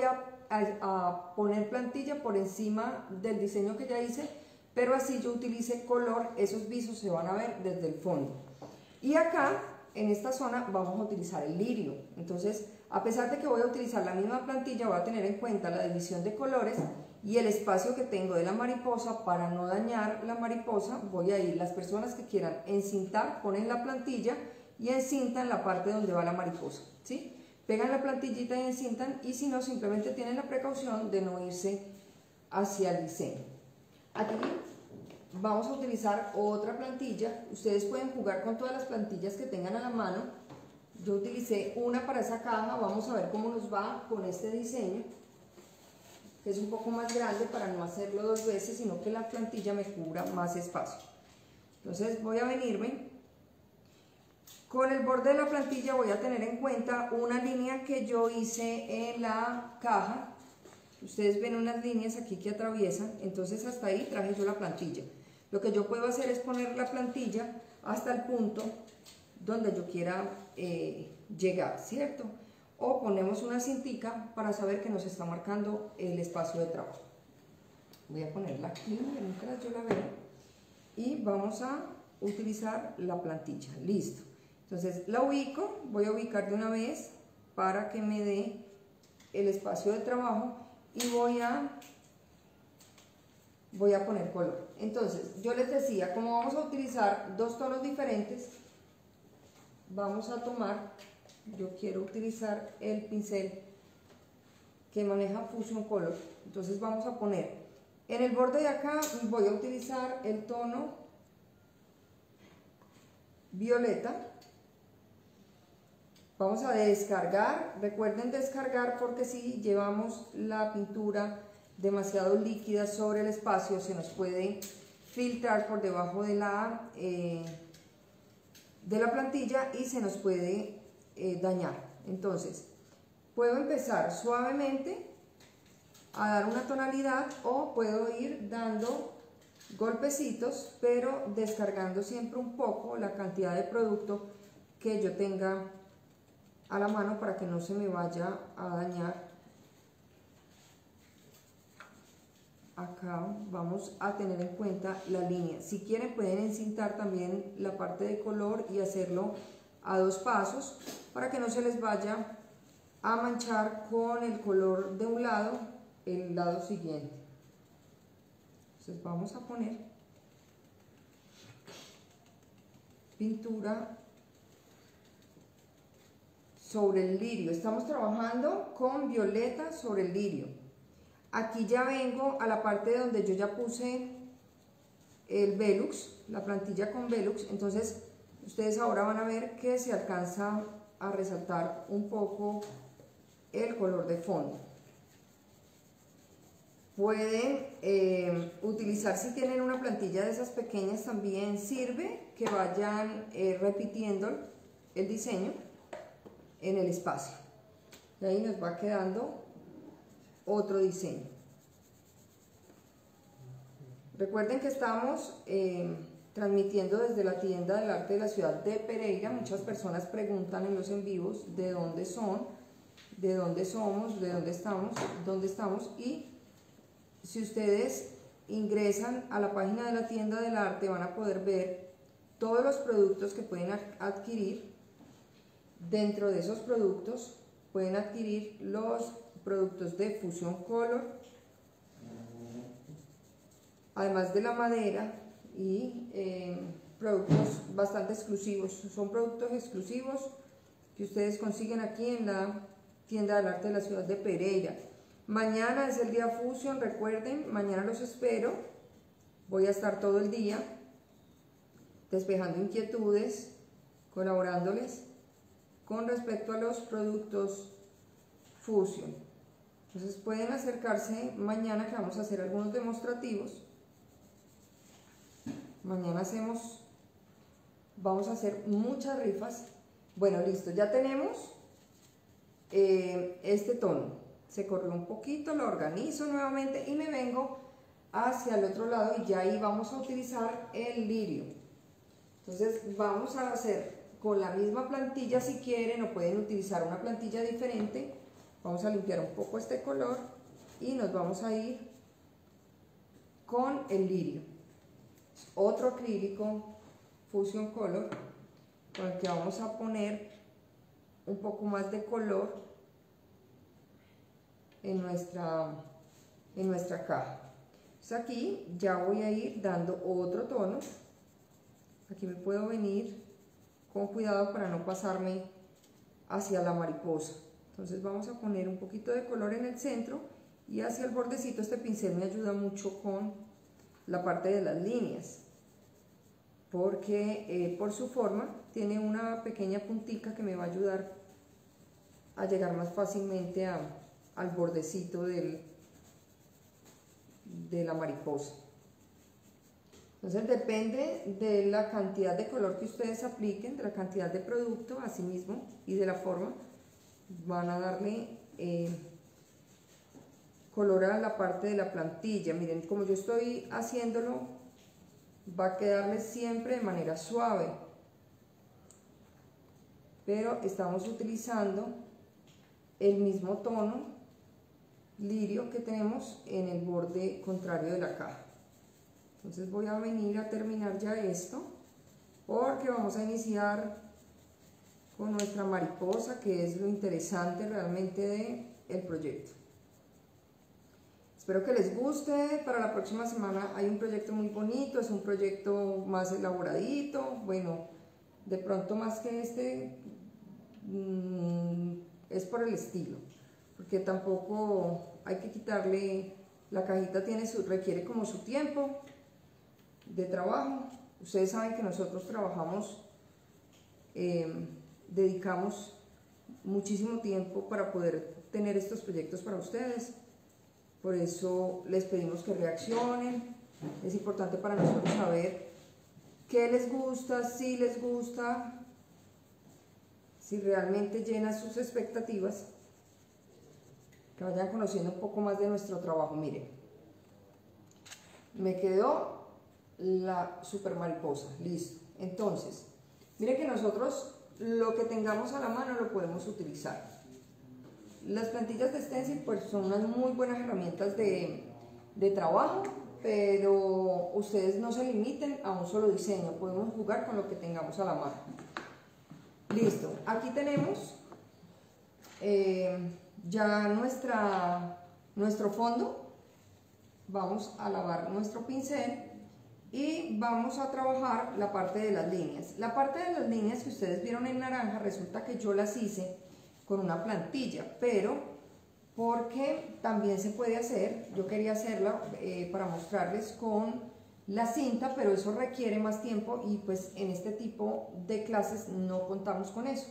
a, a poner plantilla por encima del diseño que ya hice, pero así yo utilice color, esos visos se van a ver desde el fondo. Y acá, en esta zona, vamos a utilizar el lirio. Entonces, a pesar de que voy a utilizar la misma plantilla, voy a tener en cuenta la división de colores y el espacio que tengo de la mariposa. Para no dañar la mariposa, voy a ir, las personas que quieran encintar, ponen la plantilla y encintan la parte donde va la mariposa, ¿sí? Pegan la plantillita y encintan, y si no, simplemente tienen la precaución de no irse hacia el diseño. Aquí vamos a utilizar otra plantilla. Ustedes pueden jugar con todas las plantillas que tengan a la mano. Yo utilicé una para esa caja, vamos a ver cómo nos va con este diseño, que es un poco más grande para no hacerlo dos veces, sino que la plantilla me cubra más espacio. Entonces voy a venirme, con el borde de la plantilla voy a tener en cuenta una línea que yo hice en la caja. Ustedes ven unas líneas aquí que atraviesan, entonces hasta ahí traje yo la plantilla. Lo que yo puedo hacer es poner la plantilla hasta el punto donde yo quiera eh, llegar, ¿cierto? O ponemos una cintica para saber que nos está marcando el espacio de trabajo. Voy a ponerla aquí mientras yo la veo y vamos a utilizar la plantilla. Listo. Entonces la ubico, voy a ubicar de una vez para que me dé el espacio de trabajo y voy a voy a poner color. Entonces yo les decía, como vamos a utilizar dos tonos diferentes, vamos a tomar, yo quiero utilizar el pincel que maneja Fusion Color. Entonces vamos a poner en el borde de acá, voy a utilizar el tono violeta. Vamos a descargar, recuerden descargar, porque si llevamos la pintura demasiado líquida sobre el espacio se nos puede filtrar por debajo de la, eh, de la plantilla y se nos puede eh, dañar. Entonces puedo empezar suavemente a dar una tonalidad o puedo ir dando golpecitos, pero descargando siempre un poco la cantidad de producto que yo tenga a la mano para que no se me vaya a dañar. Acá vamos a tener en cuenta la línea. Si quieren pueden encintar también la parte de color y hacerlo a dos pasos para que no se les vaya a manchar con el color de un lado el lado siguiente. Entonces vamos a poner pintura sobre el lirio. Estamos trabajando con violeta sobre el lirio. Aquí ya vengo a la parte donde yo ya puse el Velux, la plantilla con Velux. Entonces ustedes ahora van a ver que se alcanza a resaltar un poco el color de fondo. Pueden eh, utilizar, si tienen una plantilla de esas pequeñas, también sirve que vayan eh, repitiendo el diseño en el espacio, y ahí nos va quedando otro diseño. Recuerden que estamos eh, transmitiendo desde la tienda del arte de la ciudad de Pereira. Muchas personas preguntan en los en vivos de dónde son, de dónde somos, de dónde estamos, dónde estamos, y si ustedes ingresan a la página de la tienda del arte van a poder ver todos los productos que pueden adquirir. Dentro de esos productos pueden adquirir los productos de Fusion Color, además de la madera, y eh, productos bastante exclusivos. Son productos exclusivos que ustedes consiguen aquí en la tienda del arte de la ciudad de Pereira. Mañana es el día Fusion, recuerden, mañana los espero. Voy a estar todo el día despejando inquietudes, colaborándoles con respecto a los productos Fusion. Entonces pueden acercarse mañana, que vamos a hacer algunos demostrativos. Mañana hacemos, vamos a hacer muchas rifas. Bueno, listo, ya tenemos eh, este tono. Se corrió un poquito, lo organizo nuevamente y me vengo hacia el otro lado, y ya ahí vamos a utilizar el lirio. Entonces vamos a hacer con la misma plantilla, si quieren, o pueden utilizar una plantilla diferente. Vamos a limpiar un poco este color y nos vamos a ir con el lirio, otro acrílico Fusion Color con el que vamos a poner un poco más de color en nuestra, en nuestra caja. Entonces aquí ya voy a ir dando otro tono. Aquí me puedo venir con cuidado para no pasarme hacia la mariposa. Entonces vamos a poner un poquito de color en el centro y hacia el bordecito. Este pincel me ayuda mucho con la parte de las líneas, porque eh, por su forma tiene una pequeña puntica que me va a ayudar a llegar más fácilmente a, al bordecito del, de la mariposa. Entonces depende de la cantidad de color que ustedes apliquen, de la cantidad de producto asimismo y de la forma, van a darle eh, color a la parte de la plantilla. Miren, como yo estoy haciéndolo, va a quedarle siempre de manera suave, pero estamos utilizando el mismo tono lirio que tenemos en el borde contrario de la caja. Entonces voy a venir a terminar ya esto, porque vamos a iniciar con nuestra mariposa, que es lo interesante realmente del proyecto. Espero que les guste. Para la próxima semana hay un proyecto muy bonito, es un proyecto más elaboradito, bueno, de pronto más que este, mmm, es por el estilo, porque tampoco hay que quitarle, la cajita tiene su, requiere como su tiempo de trabajo. Ustedes saben que nosotros trabajamos, eh, dedicamos muchísimo tiempo para poder tener estos proyectos para ustedes. Por eso les pedimos que reaccionen. Es importante para nosotros saber qué les gusta, si les gusta, si realmente llena sus expectativas, que vayan conociendo un poco más de nuestro trabajo. Miren, me quedó la super mariposa, listo. Entonces, miren que nosotros lo que tengamos a la mano lo podemos utilizar. Las plantillas de stencil pues son unas muy buenas herramientas de, de trabajo, pero ustedes no se limiten a un solo diseño, podemos jugar con lo que tengamos a la mano. Listo, aquí tenemos eh, ya nuestra, nuestro fondo. Vamos a lavar nuestro pincel y vamos a trabajar la parte de las líneas. La parte de las líneas que ustedes vieron en naranja, resulta que yo las hice con una plantilla, pero porque también se puede hacer, yo quería hacerla eh, para mostrarles con la cinta, pero eso requiere más tiempo y pues en este tipo de clases no contamos con eso.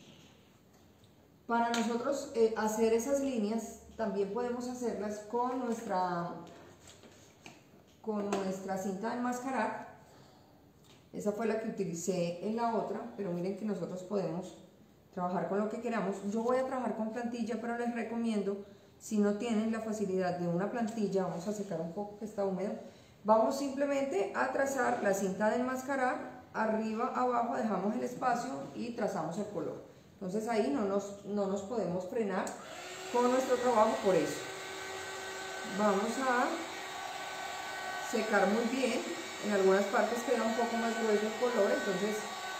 Para nosotros eh, hacer esas líneas también podemos hacerlas con nuestra, con nuestra cinta de enmascarar. Esa fue la que utilicé en la otra, pero miren que nosotros podemos trabajar con lo que queramos. Yo voy a trabajar con plantilla, pero les recomiendo, si no tienen la facilidad de una plantilla, vamos a secar un poco que está húmedo, vamos simplemente a trazar la cinta de enmascarar, arriba, abajo dejamos el espacio y trazamos el color. Entonces ahí no nos, no nos podemos frenar con nuestro trabajo por eso. Vamos a secar muy bien, en algunas partes queda un poco más grueso el color, entonces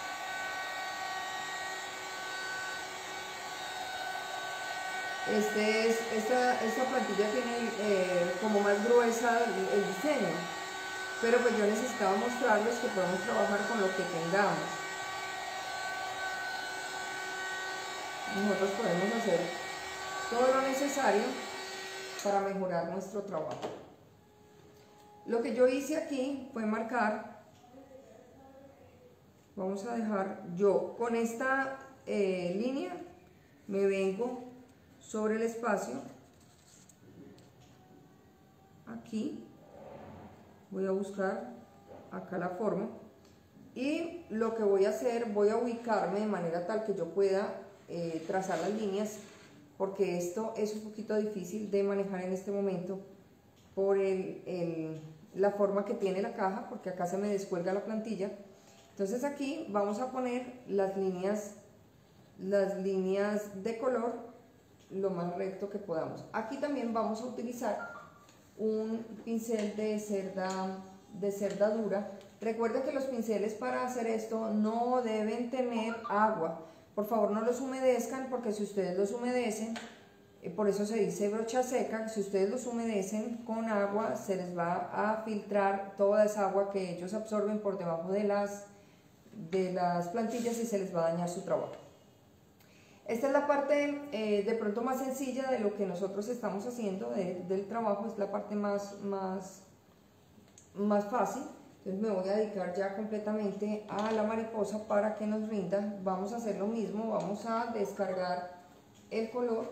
Este es, esta, esta plantilla tiene eh, como más gruesa el, el diseño, pero pues yo necesitaba mostrarles que podemos trabajar con lo que tengamos. Nosotros podemos hacer todo lo necesario para mejorar nuestro trabajo. Lo que yo hice aquí fue marcar, vamos a dejar, yo con esta eh, línea me vengo sobre el espacio, aquí voy a buscar acá la forma y lo que voy a hacer, voy a ubicarme de manera tal que yo pueda eh, trazar las líneas, porque esto es un poquito difícil de manejar en este momento por el, el, la forma que tiene la caja, porque acá se me descuelga la plantilla. Entonces aquí vamos a poner las líneas, las líneas de color lo más recto que podamos. Aquí también vamos a utilizar un pincel de cerda, de cerda dura. Recuerden que los pinceles para hacer esto no deben tener agua. Por favor, no los humedezcan, porque si ustedes los humedecen, eh, por eso se dice brocha seca, si ustedes los humedecen con agua, se les va a filtrar toda esa agua que ellos absorben por debajo de las, de las plantillas y se les va a dañar su trabajo. Esta es la parte eh, de pronto más sencilla de lo que nosotros estamos haciendo de, del trabajo, es la parte más, más, más fácil. Entonces me voy a dedicar ya completamente a la mariposa para que nos rinda. Vamos a hacer lo mismo, vamos a descargar el color.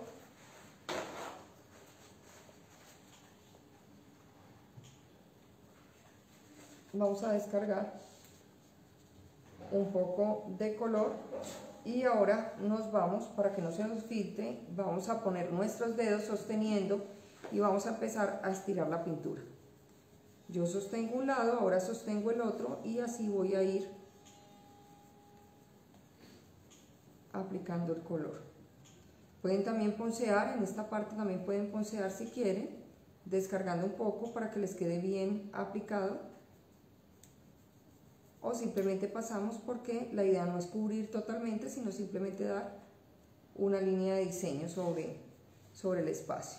Vamos a descargar un poco de color. Y ahora nos vamos, para que no se nos filtre, vamos a poner nuestros dedos sosteniendo y vamos a empezar a estirar la pintura. Yo sostengo un lado, ahora sostengo el otro y así voy a ir aplicando el color. Pueden también poncear, en esta parte también pueden poncear si quieren, descargando un poco para que les quede bien aplicado. O simplemente pasamos, porque la idea no es cubrir totalmente, sino simplemente dar una línea de diseño sobre, sobre el espacio.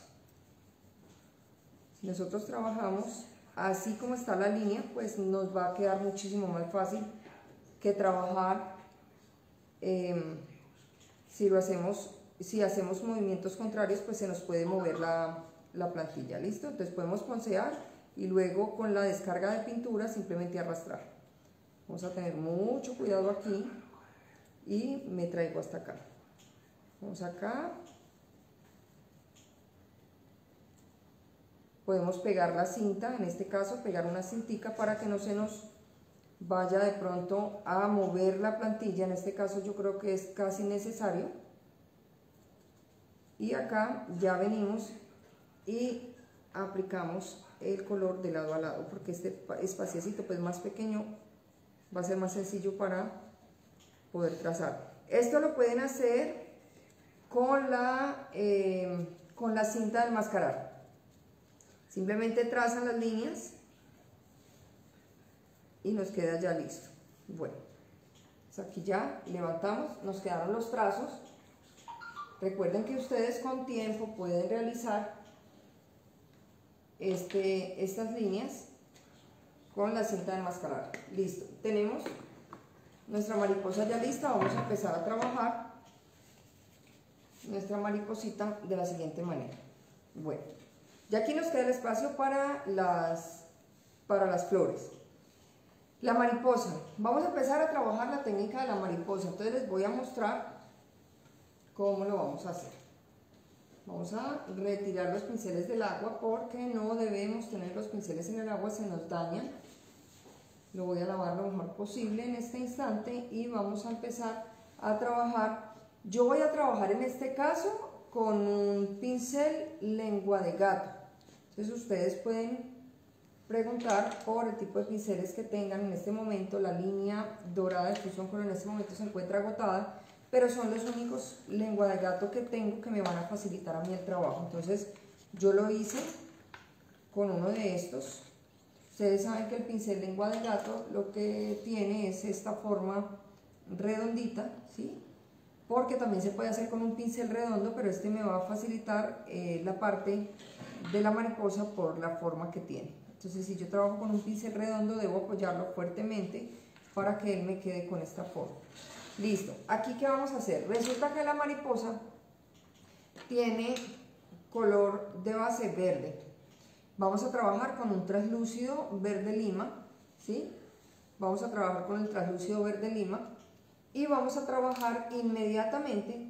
Si nosotros trabajamos así como está la línea, pues nos va a quedar muchísimo más fácil que trabajar eh, si lo hacemos, si hacemos movimientos contrarios, pues se nos puede mover la, la plantilla. ¿Listo? Entonces podemos poncear y luego con la descarga de pintura simplemente arrastrar. Vamos a tener mucho cuidado aquí y me traigo hasta acá. Vamos acá. Podemos pegar la cinta, en este caso pegar una cintica para que no se nos vaya de pronto a mover la plantilla. En este caso yo creo que es casi necesario. Y acá ya venimos y aplicamos el color de lado a lado, porque este espaciecito pues más pequeño va a ser más sencillo para poder trazar. Esto lo pueden hacer con la, eh, con la cinta de enmascarar. Simplemente trazan las líneas y nos queda ya listo. Bueno, pues aquí ya levantamos, nos quedaron los trazos. Recuerden que ustedes con tiempo pueden realizar este, estas líneas con la cinta de enmascarar. Listo, tenemos nuestra mariposa ya lista. Vamos a empezar a trabajar nuestra mariposita de la siguiente manera. Bueno, ya aquí nos queda el espacio para las, para las flores. La mariposa, vamos a empezar a trabajar la técnica de la mariposa. Entonces les voy a mostrar cómo lo vamos a hacer. Vamos a retirar los pinceles del agua, porque no debemos tener los pinceles en el agua, se nos dañan. Lo voy a lavar lo mejor posible en este instante y vamos a empezar a trabajar. Yo voy a trabajar en este caso con un pincel lengua de gato. Entonces ustedes pueden preguntar por el tipo de pinceles que tengan. En este momento la línea dorada de Fusion Color en este momento se encuentra agotada, pero son los únicos lengua de gato que tengo que me van a facilitar a mí el trabajo. Entonces yo lo hice con uno de estos. Ustedes saben que el pincel lengua de gato lo que tiene es esta forma redondita, ¿sí? Porque también se puede hacer con un pincel redondo, pero este me va a facilitar eh, la parte de la mariposa por la forma que tiene. Entonces si yo trabajo con un pincel redondo, debo apoyarlo fuertemente para que él me quede con esta forma. Listo, aquí ¿qué vamos a hacer? Resulta que la mariposa tiene color de base verde. Vamos a trabajar con un translúcido verde lima, ¿sí? Vamos a trabajar con el translúcido verde lima y vamos a trabajar inmediatamente,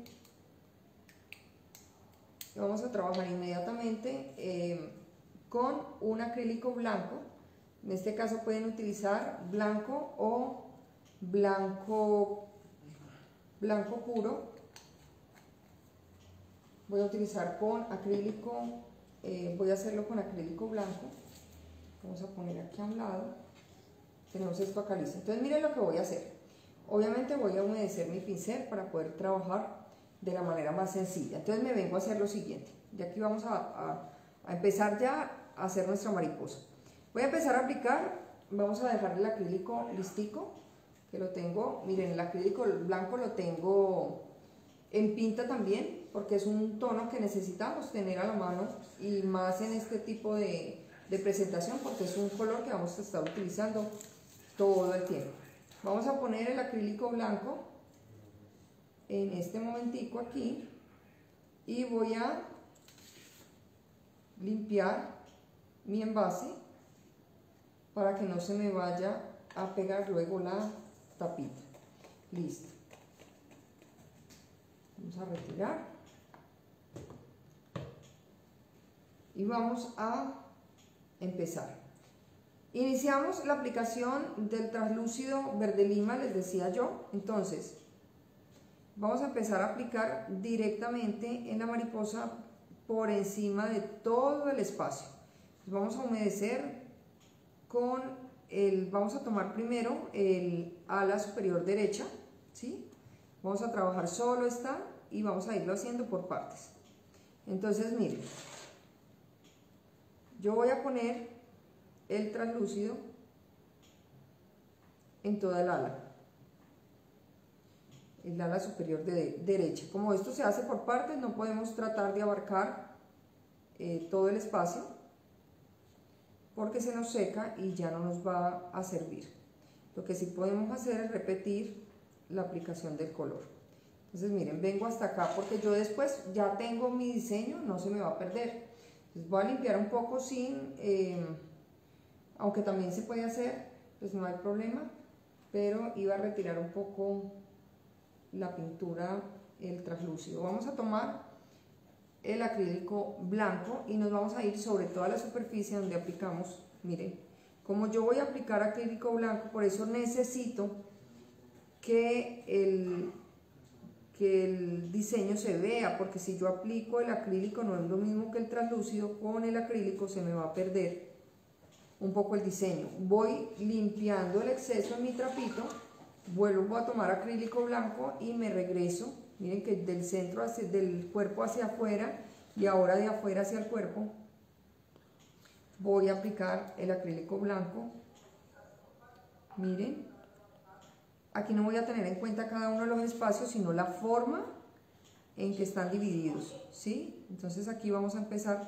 vamos a trabajar inmediatamente eh, con un acrílico blanco. En este caso pueden utilizar blanco o blanco, blanco puro. Voy a utilizar con acrílico. Eh, voy a hacerlo con acrílico blanco. Vamos a poner aquí a un lado. Tenemos esto acá listo. Entonces miren lo que voy a hacer. Obviamente voy a humedecer mi pincel para poder trabajar de la manera más sencilla. Entonces me vengo a hacer lo siguiente. Y aquí vamos a, a, a empezar ya a hacer nuestra mariposa. Voy a empezar a aplicar, vamos a dejar el acrílico listico, que lo tengo, miren, el acrílico blanco lo tengo en pinta también, porque es un tono que necesitamos tener a la mano, y más en este tipo de, de presentación, porque es un color que vamos a estar utilizando todo el tiempo. Vamos a poner el acrílico blanco en este momentico aquí, y voy a limpiar mi envase para que no se me vaya a pegar luego la tapita. Listo. Vamos a retirar y vamos a empezar. Iniciamos la aplicación del translúcido verde lima, les decía yo. Entonces vamos a empezar a aplicar directamente en la mariposa por encima de todo el espacio. Vamos a humedecer con el, vamos a tomar primero el ala superior derecha, ¿sí? Vamos a trabajar solo esta y vamos a irlo haciendo por partes. Entonces miren, yo voy a poner el translúcido en toda el ala, el ala superior de derecha. Como esto se hace por partes, no podemos tratar de abarcar eh, todo el espacio, porque se nos seca y ya no nos va a servir. Lo que sí podemos hacer es repetir la aplicación del color. Entonces miren, vengo hasta acá porque yo después ya tengo mi diseño, no se me va a perder. Entonces voy a limpiar un poco sin, eh, aunque también se puede hacer, pues no hay problema, pero iba a retirar un poco la pintura, el translúcido. Vamos a tomar el acrílico blanco y nos vamos a ir sobre toda la superficie donde aplicamos. Miren, como yo voy a aplicar acrílico blanco, por eso necesito que el, que el diseño se vea, porque si yo aplico el acrílico no es lo mismo que el translúcido, con el acrílico se me va a perder un poco el diseño. Voy limpiando el exceso en mi trapito, vuelvo a tomar acrílico blanco y me regreso. Miren que del centro hacia, del cuerpo hacia afuera, y ahora de afuera hacia el cuerpo voy a aplicar el acrílico blanco. Miren, aquí no voy a tener en cuenta cada uno de los espacios, sino la forma en que están divididos, ¿sí? Entonces aquí vamos a empezar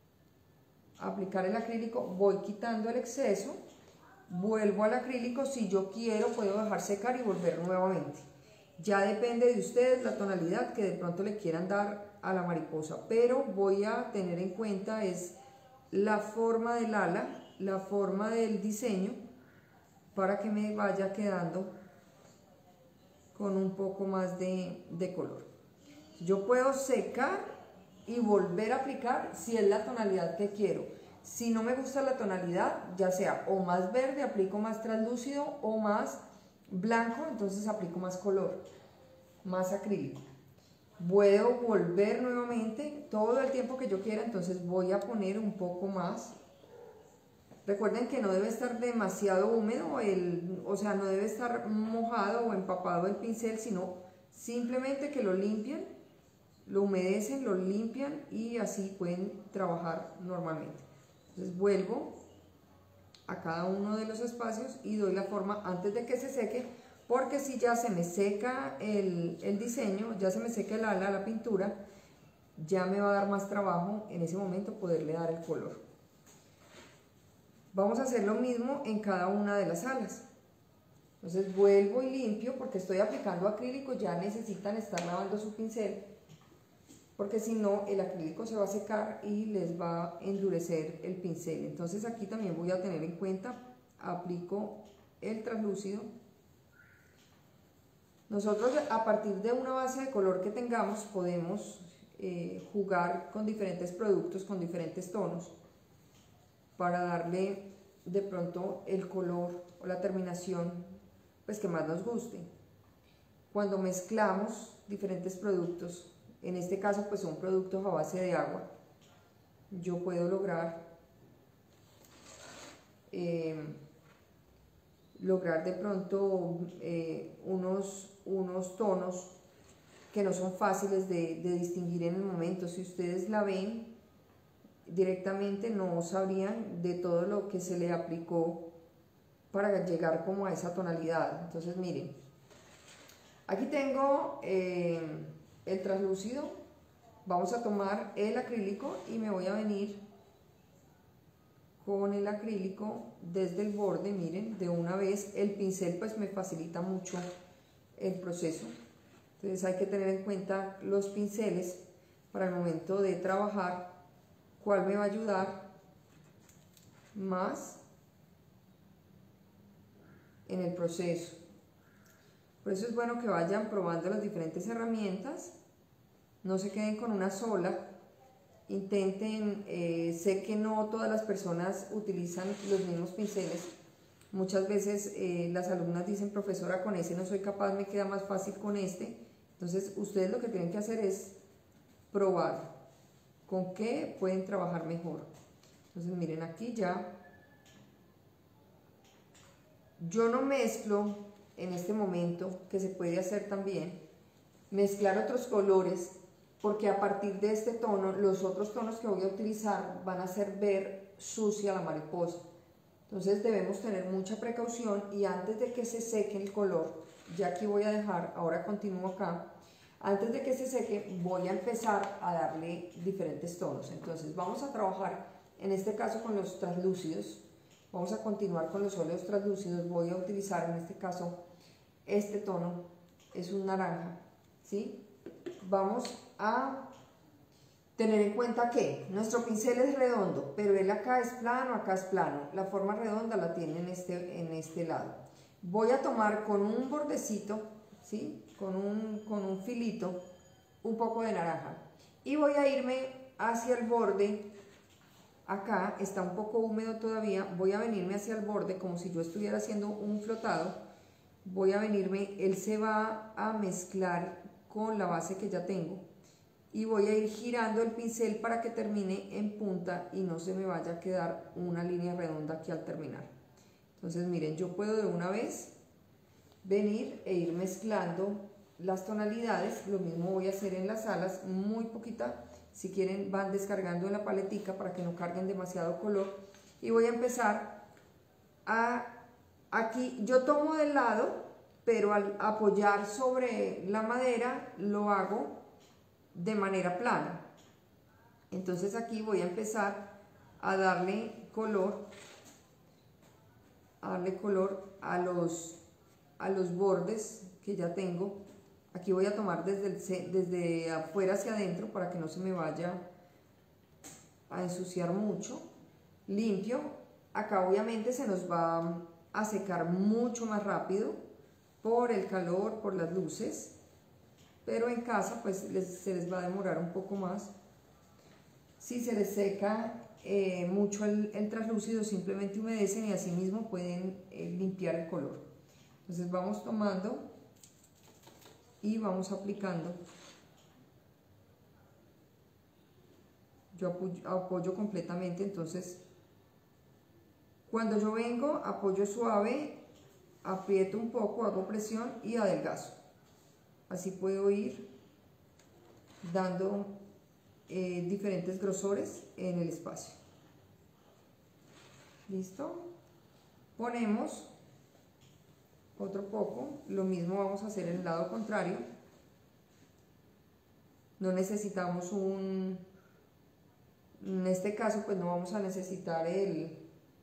a aplicar el acrílico, voy quitando el exceso, vuelvo al acrílico. Si yo quiero puedo dejar secar y volver nuevamente. Ya depende de ustedes la tonalidad que de pronto le quieran dar a la mariposa, pero voy a tener en cuenta es la forma del ala, la forma del diseño, para que me vaya quedando con un poco más de, de color. Yo puedo secar y volver a aplicar si es la tonalidad que quiero. Si no me gusta la tonalidad, ya sea o más verde, aplico más translúcido, o más blanco, entonces aplico más color, más acrílico. Puedo volver nuevamente todo el tiempo que yo quiera, entonces voy a poner un poco más. Recuerden que no debe estar demasiado húmedo, el, o sea, no debe estar mojado o empapado el pincel, sino simplemente que lo limpian, lo humedecen, lo limpian y así pueden trabajar normalmente. Entonces vuelvo a cada uno de los espacios y doy la forma antes de que se seque, porque si ya se me seca el, el diseño, ya se me seca el ala, la pintura, ya me va a dar más trabajo en ese momento poderle dar el color. Vamos a hacer lo mismo en cada una de las alas. Entonces vuelvo y limpio, porque estoy aplicando acrílico, ya necesitan estar lavando su pincel, porque si no el acrílico se va a secar y les va a endurecer el pincel. Entonces aquí también voy a tener en cuenta, aplico el translúcido. Nosotros a partir de una base de color que tengamos podemos eh, jugar con diferentes productos, con diferentes tonos, para darle de pronto el color o la terminación pues que más nos guste. Cuando mezclamos diferentes productos, en este caso pues son productos a base de agua, yo puedo lograr eh, lograr de pronto eh, unos, unos tonos que no son fáciles de, de distinguir en el momento. Si ustedes la ven directamente no sabrían de todo lo que se le aplicó para llegar como a esa tonalidad. Entonces miren, aquí tengo eh, el translúcido. Vamos a tomar el acrílico y me voy a venir con el acrílico desde el borde, miren, de una vez. El pincel pues me facilita mucho el proceso, entonces hay que tener en cuenta los pinceles para el momento de trabajar, cuál me va a ayudar más en el proceso. Por eso es bueno que vayan probando las diferentes herramientas, no se queden con una sola, intenten, eh, sé que no todas las personas utilizan los mismos pinceles, muchas veces eh, las alumnas dicen, profesora, con ese no soy capaz, me queda más fácil con este. Entonces ustedes lo que tienen que hacer es probar con qué pueden trabajar mejor. Entonces miren, aquí ya yo no mezclo en este momento, que se puede hacer también, mezclar otros colores, porque a partir de este tono, los otros tonos que voy a utilizar van a hacer ver sucia la mariposa. Entonces debemos tener mucha precaución y antes de que se seque el color, ya aquí voy a dejar, ahora continúo acá, antes de que se seque voy a empezar a darle diferentes tonos. Entonces vamos a trabajar en este caso con los translúcidos, vamos a continuar con los óleos translúcidos. Voy a utilizar en este caso este tono, es un naranja, ¿sí? Vamos a tener en cuenta que nuestro pincel es redondo, pero él acá es plano, acá es plano. La forma redonda la tiene en este, en este lado. Voy a tomar con un bordecito, ¿sí? Con un, con un filito, un poco de naranja. Y voy a irme hacia el borde. Acá está un poco húmedo todavía. Voy a venirme hacia el borde como si yo estuviera haciendo un flotado. Voy a venirme, él se va a mezclar con la base que ya tengo. Y voy a ir girando el pincel para que termine en punta y no se me vaya a quedar una línea redonda aquí al terminar. Entonces miren, yo puedo de una vez venir e ir mezclando las tonalidades. Lo mismo voy a hacer en las alas, muy poquita. Si quieren van descargando en la paletica para que no carguen demasiado color. Y voy a empezar a, aquí yo tomo del lado, pero al apoyar sobre la madera lo hago de manera plana. Entonces aquí voy a empezar a darle color, a darle color a los, a los bordes que ya tengo. Aquí voy a tomar desde, el, desde afuera hacia adentro para que no se me vaya a ensuciar mucho. Limpio. Acá obviamente se nos va a secar mucho más rápido por el calor, por las luces. Pero en casa pues les, se les va a demorar un poco más. Si se les seca eh, mucho el, el translúcido, simplemente humedecen y así mismo pueden eh, limpiar el color. Entonces vamos tomando y vamos aplicando. Yo apoyo, apoyo completamente, entonces cuando yo vengo apoyo suave, aprieto un poco, hago presión y adelgazo. Así puedo ir dando eh, diferentes grosores en el espacio. ¿Listo? Ponemos otro poco. Lo mismo vamos a hacer en el lado contrario. No necesitamos un... En este caso pues no vamos a necesitar el...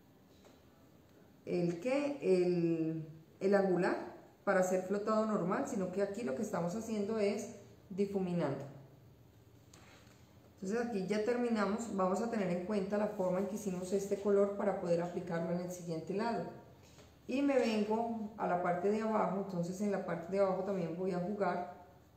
¿El qué? El, el angular para hacer flotado normal, sino que aquí lo que estamos haciendo es difuminando. Entonces aquí ya terminamos. Vamos a tener en cuenta la forma en que hicimos este color para poder aplicarlo en el siguiente lado. Y me vengo a la parte de abajo. Entonces en la parte de abajo también voy a jugar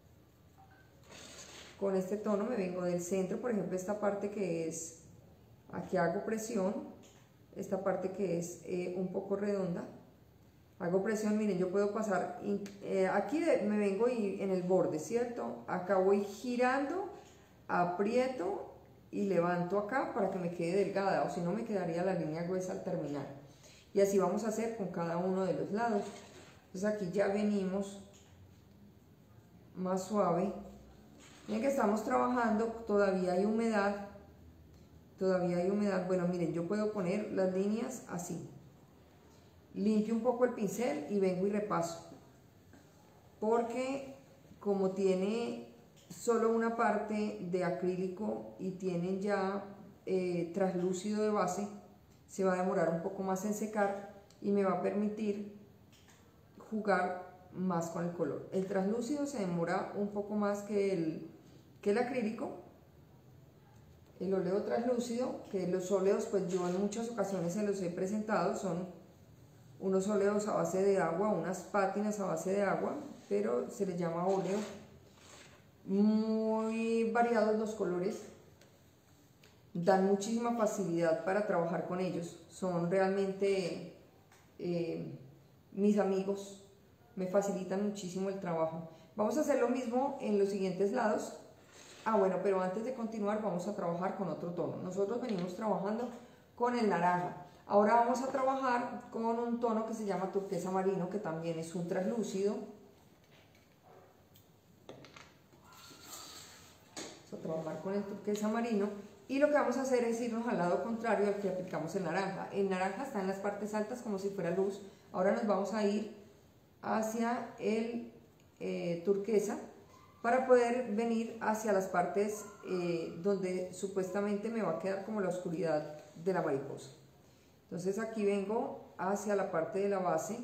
con este tono. Me vengo del centro, por ejemplo esta parte que es, aquí hago presión, esta parte que es eh, un poco redonda. Hago presión, miren, yo puedo pasar, eh, aquí de, me vengo y en el borde, ¿cierto? Acá voy girando, aprieto y levanto acá para que me quede delgada, o si no me quedaría la línea gruesa al terminar. Y así vamos a hacer con cada uno de los lados. Entonces aquí ya venimos más suave. Miren que estamos trabajando, todavía hay humedad, todavía hay humedad. Bueno, miren, yo puedo poner las líneas así. Limpio un poco el pincel y vengo y repaso. Porque como tiene solo una parte de acrílico y tienen ya eh, translúcido de base, se va a demorar un poco más en secar y me va a permitir jugar más con el color. El translúcido se demora un poco más que el, que el acrílico. El óleo translúcido, que los óleos pues yo en muchas ocasiones se los he presentado, son unos óleos a base de agua, unas pátinas a base de agua, pero se les llama óleo. Muy variados los colores, dan muchísima facilidad para trabajar con ellos, son realmente eh, mis amigos, me facilitan muchísimo el trabajo. Vamos a hacer lo mismo en los siguientes lados. Ah, bueno, pero antes de continuar vamos a trabajar con otro tono. Nosotros venimos trabajando con el naranja. Ahora vamos a trabajar con un tono que se llama turquesa marino, que también es un translúcido. Vamos a trabajar con el turquesa marino y lo que vamos a hacer es irnos al lado contrario al que aplicamos el naranja. El naranja está en las partes altas como si fuera luz. Ahora nos vamos a ir hacia el eh, turquesa para poder venir hacia las partes eh, donde supuestamente me va a quedar como la oscuridad de la mariposa. Entonces aquí vengo hacia la parte de la base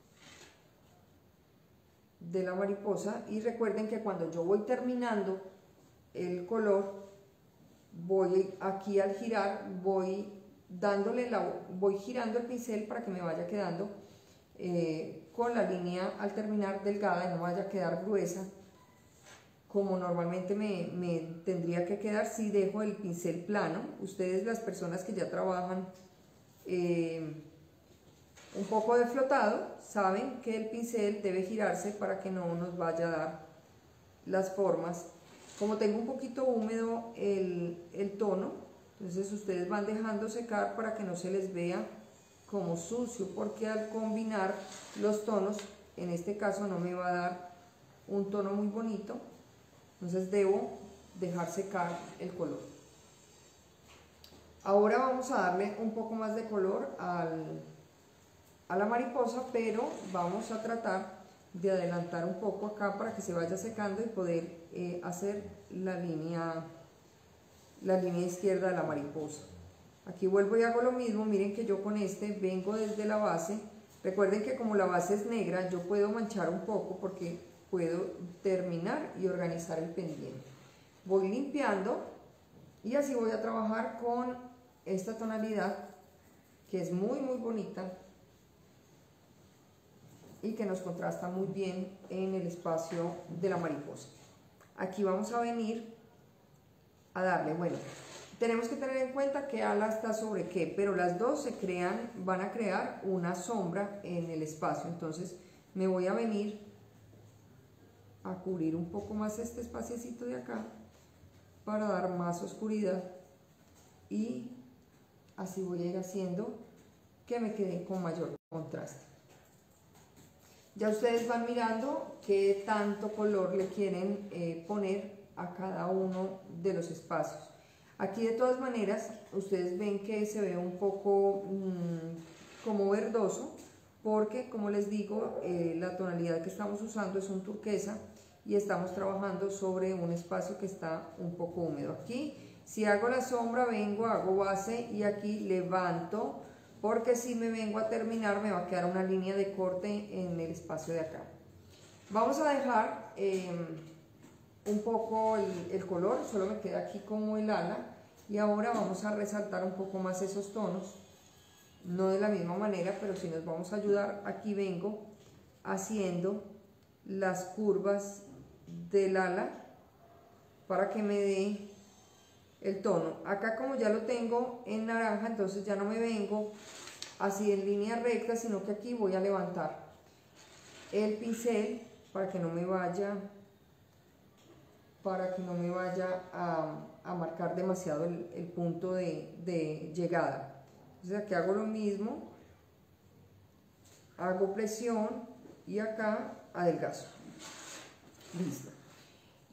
de la mariposa y recuerden que cuando yo voy terminando el color, voy aquí al girar, voy dándole la, voy girando el pincel para que me vaya quedando eh, con la línea al terminar delgada y no vaya a quedar gruesa como normalmente me, me tendría que quedar si dejo el pincel plano. Ustedes, las personas que ya trabajan eh, un poco de flotado, saben que el pincel debe girarse para que no nos vaya a dar las formas. Como tengo un poquito húmedo el, el tono, entonces ustedes van dejando secar para que no se les vea como sucio, porque al combinar los tonos, en este caso no me va a dar un tono muy bonito, entonces debo dejar secar el color. Ahora vamos a darle un poco más de color al, a la mariposa, pero vamos a tratar de adelantar un poco acá para que se vaya secando y poder eh, hacer la línea, la línea izquierda de la mariposa. Aquí vuelvo y hago lo mismo. Miren que yo con este vengo desde la base. Recuerden que como la base es negra, yo puedo manchar un poco porque puedo terminar y organizar el pendiente. Voy limpiando y así voy a trabajar con esta tonalidad que es muy muy bonita y que nos contrasta muy bien en el espacio de la mariposa. Aquí vamos a venir a darle, bueno, tenemos que tener en cuenta que ala está sobre qué, pero las dos se crean, van a crear una sombra en el espacio. Entonces me voy a venir a cubrir un poco más este espaciecito de acá para dar más oscuridad y así voy a ir haciendo que me quede con mayor contraste. Ya ustedes van mirando qué tanto color le quieren eh, poner a cada uno de los espacios. Aquí de todas maneras ustedes ven que se ve un poco mmm, como verdoso, porque como les digo, eh, la tonalidad que estamos usando es un turquesa y estamos trabajando sobre un espacio que está un poco húmedo. Aquí si hago la sombra vengo, hago base y aquí levanto, porque si me vengo a terminar me va a quedar una línea de corte en el espacio de acá. Vamos a dejar eh, un poco el, el color, solo me queda aquí como el ala, y ahora vamos a resaltar un poco más esos tonos, no de la misma manera, pero si nos vamos a ayudar. Aquí vengo haciendo las curvas del ala para que me dé el tono. Acá como ya lo tengo en naranja, entonces ya no me vengo así en línea recta, sino que aquí voy a levantar el pincel para que no me vaya para que no me vaya a, a marcar demasiado el, el punto de, de llegada. Entonces aquí hago lo mismo, hago presión y acá adelgazo. Listo.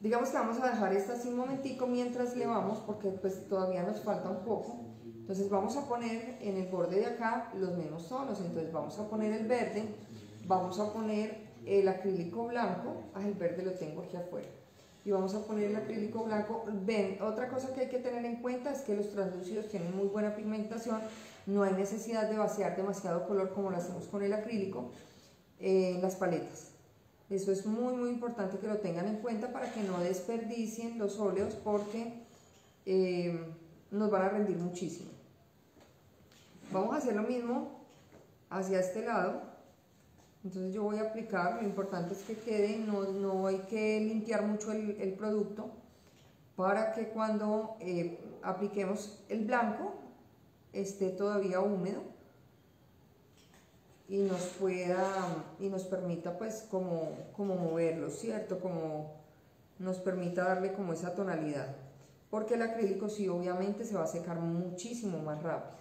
Digamos que vamos a dejar esta así un momentico mientras le vamos, porque pues todavía nos falta un poco. Entonces vamos a poner en el borde de acá los mismos tonos. Entonces vamos a poner el verde, vamos a poner el acrílico blanco. Ah, el verde lo tengo aquí afuera. Y vamos a poner el acrílico blanco. Ven, otra cosa que hay que tener en cuenta es que los translúcidos tienen muy buena pigmentación. No hay necesidad de vaciar demasiado color como lo hacemos con el acrílico en las paletas. Eso es muy muy importante que lo tengan en cuenta para que no desperdicien los óleos, porque eh, nos van a rendir muchísimo. Vamos a hacer lo mismo hacia este lado. Entonces yo voy a aplicar, lo importante es que quede, no, no hay que limpiar mucho el, el producto para que cuando eh, apliquemos el blanco esté todavía húmedo y nos pueda y nos permita pues como, como moverlo, ¿cierto? Como nos permita darle como esa tonalidad, porque el acrílico sí obviamente se va a secar muchísimo más rápido.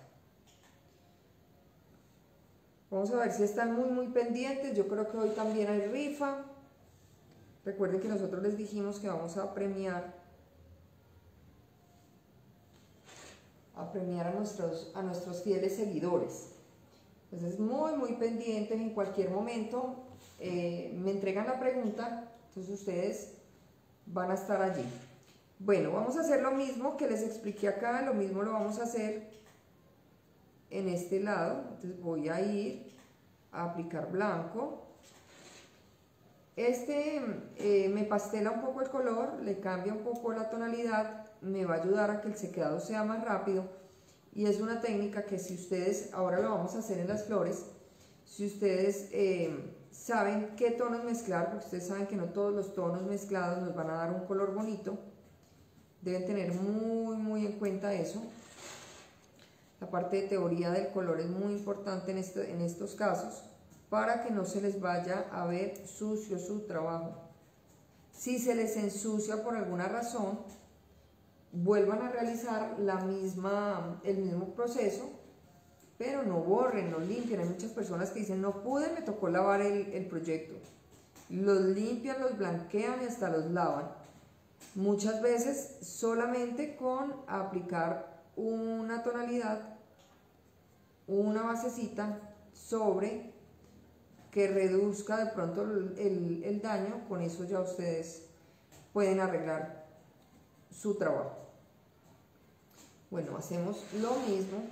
Vamos a ver si están muy muy pendientes. Yo creo que hoy también hay rifa. Recuerden que nosotros les dijimos que vamos a premiar a premiar a nuestros, a nuestros fieles seguidores. Entonces muy muy pendientes, en cualquier momento eh, me entregan la pregunta, entonces ustedes van a estar allí. Bueno, vamos a hacer lo mismo que les expliqué acá, lo mismo lo vamos a hacer en este lado. Entonces voy a ir a aplicar blanco. Este eh, me pastela un poco el color, le cambia un poco la tonalidad, me va a ayudar a que el secado sea más rápido. Y es una técnica que si ustedes, ahora lo vamos a hacer en las flores, si ustedes eh, saben qué tonos mezclar, porque ustedes saben que no todos los tonos mezclados nos van a dar un color bonito, deben tener muy muy en cuenta eso. La parte de teoría del color es muy importante en, este, en estos casos, para que no se les vaya a ver sucio su trabajo. Si se les ensucia por alguna razón, vuelvan a realizar la misma, el mismo proceso, pero no borren, no limpien. Hay muchas personas que dicen, no pude, me tocó lavar el, el proyecto. Los limpian, los blanquean y hasta los lavan. Muchas veces solamente con aplicar una tonalidad, una basecita sobre que reduzca de pronto el, el, el daño, con eso ya ustedes pueden arreglar su trabajo. Bueno, hacemos lo mismo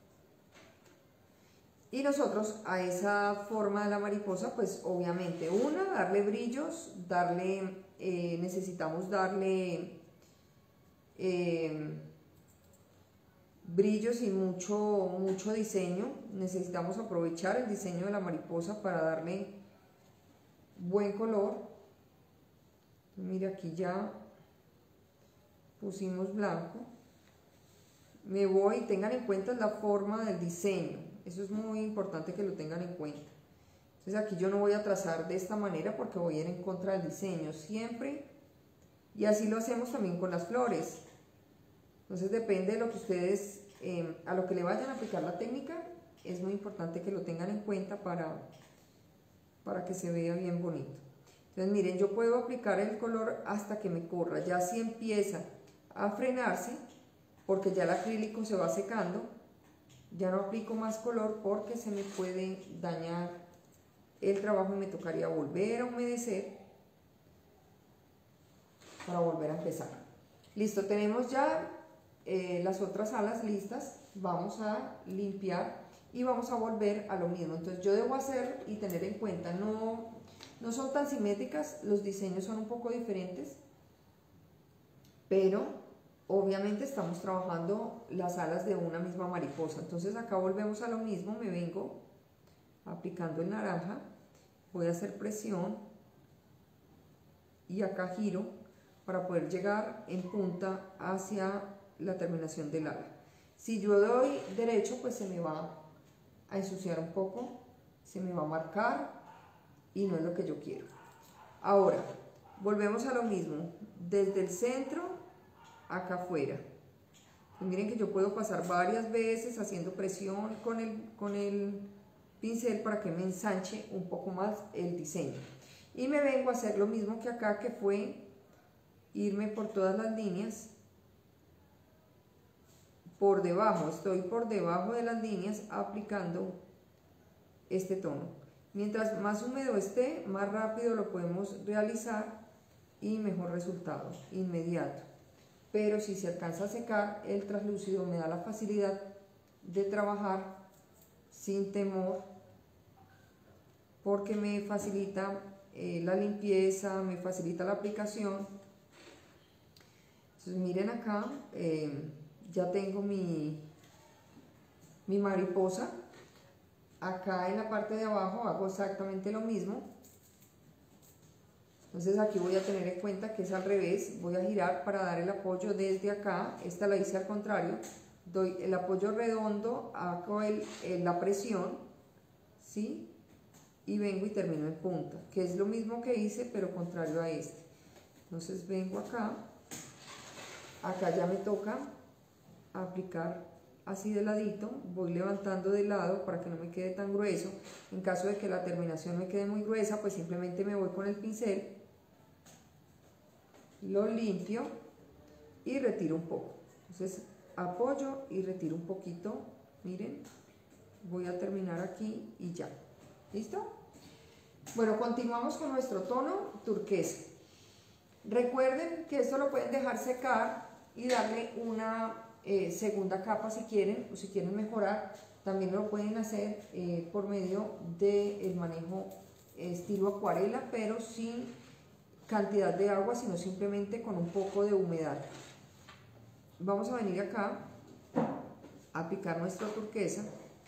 y nosotros a esa forma de la mariposa, pues obviamente una, darle brillos, darle, eh, necesitamos darle eh, brillos y mucho, mucho diseño. Necesitamos aprovechar el diseño de la mariposa para darle buen color. Mira, aquí ya pusimos blanco. Me voy, tengan en cuenta la forma del diseño, eso es muy importante que lo tengan en cuenta. Entonces aquí yo no voy a trazar de esta manera porque voy a ir en contra del diseño siempre, y así lo hacemos también con las flores. Entonces depende de lo que ustedes, eh, a lo que le vayan a aplicar la técnica, es muy importante que lo tengan en cuenta para, para que se vea bien bonito. Entonces miren, yo puedo aplicar el color hasta que me corra, ya si empieza a frenarse, porque ya el acrílico se va secando, ya no aplico más color porque se me puede dañar el trabajo y me tocaría volver a humedecer para volver a empezar. Listo, tenemos ya eh, las otras alas listas. Vamos a limpiar y vamos a volver a lo mismo. Entonces yo debo hacer y tener en cuenta, no, no son tan simétricas, los diseños son un poco diferentes, pero obviamente estamos trabajando las alas de una misma mariposa. Entonces acá volvemos a lo mismo, me vengo aplicando el naranja, voy a hacer presión y acá giro para poder llegar en punta hacia la terminación del ala. Si yo doy derecho, pues se me va a ensuciar un poco, se me va a marcar y no es lo que yo quiero. Ahora volvemos a lo mismo, desde el centro acá afuera. Pues miren que yo puedo pasar varias veces haciendo presión con el, con el pincel para que me ensanche un poco más el diseño. Y me vengo a hacer lo mismo que acá, que fue irme por todas las líneas, por debajo, estoy por debajo de las líneas aplicando este tono. Mientras más húmedo esté, más rápido lo podemos realizar y mejor resultado, inmediato. Pero si se alcanza a secar, el translúcido me da la facilidad de trabajar sin temor, porque me facilita eh, la limpieza, me facilita la aplicación. Entonces miren acá, eh, ya tengo mi, mi mariposa. Acá en la parte de abajo hago exactamente lo mismo. Entonces aquí voy a tener en cuenta que es al revés. Voy a girar para dar el apoyo desde acá. Esta la hice al contrario. Doy el apoyo redondo, hago el, el, la presión, ¿sí? Y vengo y termino en punta, que es lo mismo que hice pero contrario a este. Entonces vengo acá, acá ya me toca aplicar así de ladito, voy levantando de lado para que no me quede tan grueso. En caso de que la terminación me quede muy gruesa, pues simplemente me voy con el pincel, lo limpio y retiro un poco. Entonces apoyo y retiro un poquito, miren, voy a terminar aquí y ya. ¿Listo? Bueno, continuamos con nuestro tono turquesa. Recuerden que esto lo pueden dejar secar y darle una eh, segunda capa si quieren, o si quieren mejorar, también lo pueden hacer eh, por medio del manejo eh, estilo acuarela, pero sin cantidad de agua, sino simplemente con un poco de humedad. Vamos a venir acá a aplicar nuestra turquesa.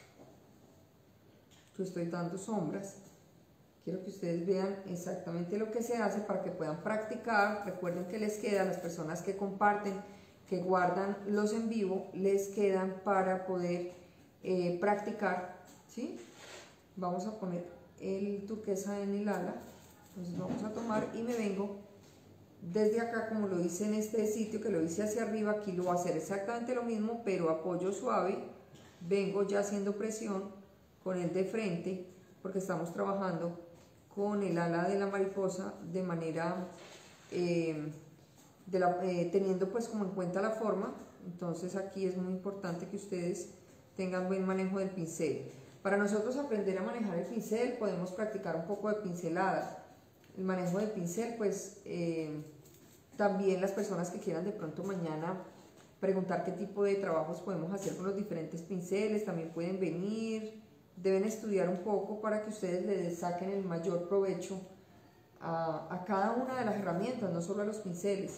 Yo estoy dando sombras. Quiero que ustedes vean exactamente lo que se hace para que puedan practicar. Recuerden que les queda a las personas que comparten, que guardan los en vivo, les quedan para poder eh, practicar, ¿sí? Vamos a poner el turquesa en el ala. Entonces vamos a tomar y me vengo desde acá, como lo hice en este sitio, que lo hice hacia arriba. Aquí lo voy a hacer exactamente lo mismo, pero apoyo suave. Vengo ya haciendo presión con el de frente, porque estamos trabajando con el ala de la mariposa de manera eh, de la, eh, teniendo pues como en cuenta la forma. Entonces aquí es muy importante que ustedes tengan buen manejo del pincel. Para nosotros aprender a manejar el pincel podemos practicar un poco de pincelada. El manejo del pincel, pues eh, también las personas que quieran de pronto mañana preguntar qué tipo de trabajos podemos hacer con los diferentes pinceles, también pueden venir. Deben estudiar un poco para que ustedes le saquen el mayor provecho a, a cada una de las herramientas, no solo a los pinceles.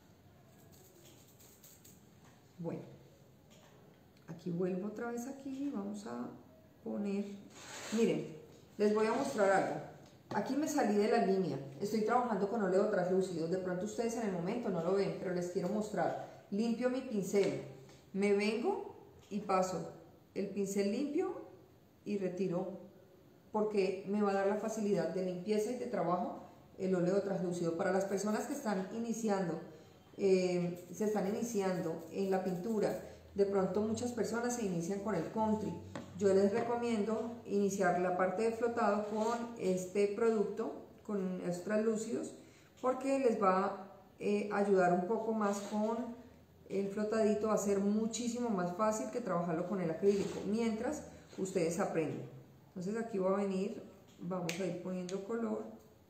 Bueno, aquí vuelvo otra vez aquí, vamos a poner, miren, les voy a mostrar algo. Aquí me salí de la línea, estoy trabajando con óleo translúcido, de pronto ustedes en el momento no lo ven, pero les quiero mostrar. Limpio mi pincel, me vengo y paso el pincel limpio y retiro, porque me va a dar la facilidad de limpieza y de trabajo el óleo translúcido. Para las personas que están iniciando, eh, se están iniciando en la pintura, de pronto muchas personas se inician con el country. Yo les recomiendo iniciar la parte de flotado con este producto, con estos translúcidos, porque les va a eh, ayudar un poco más con el flotadito, va a ser muchísimo más fácil que trabajarlo con el acrílico, mientras ustedes aprenden. Entonces aquí voy a venir, vamos a ir poniendo color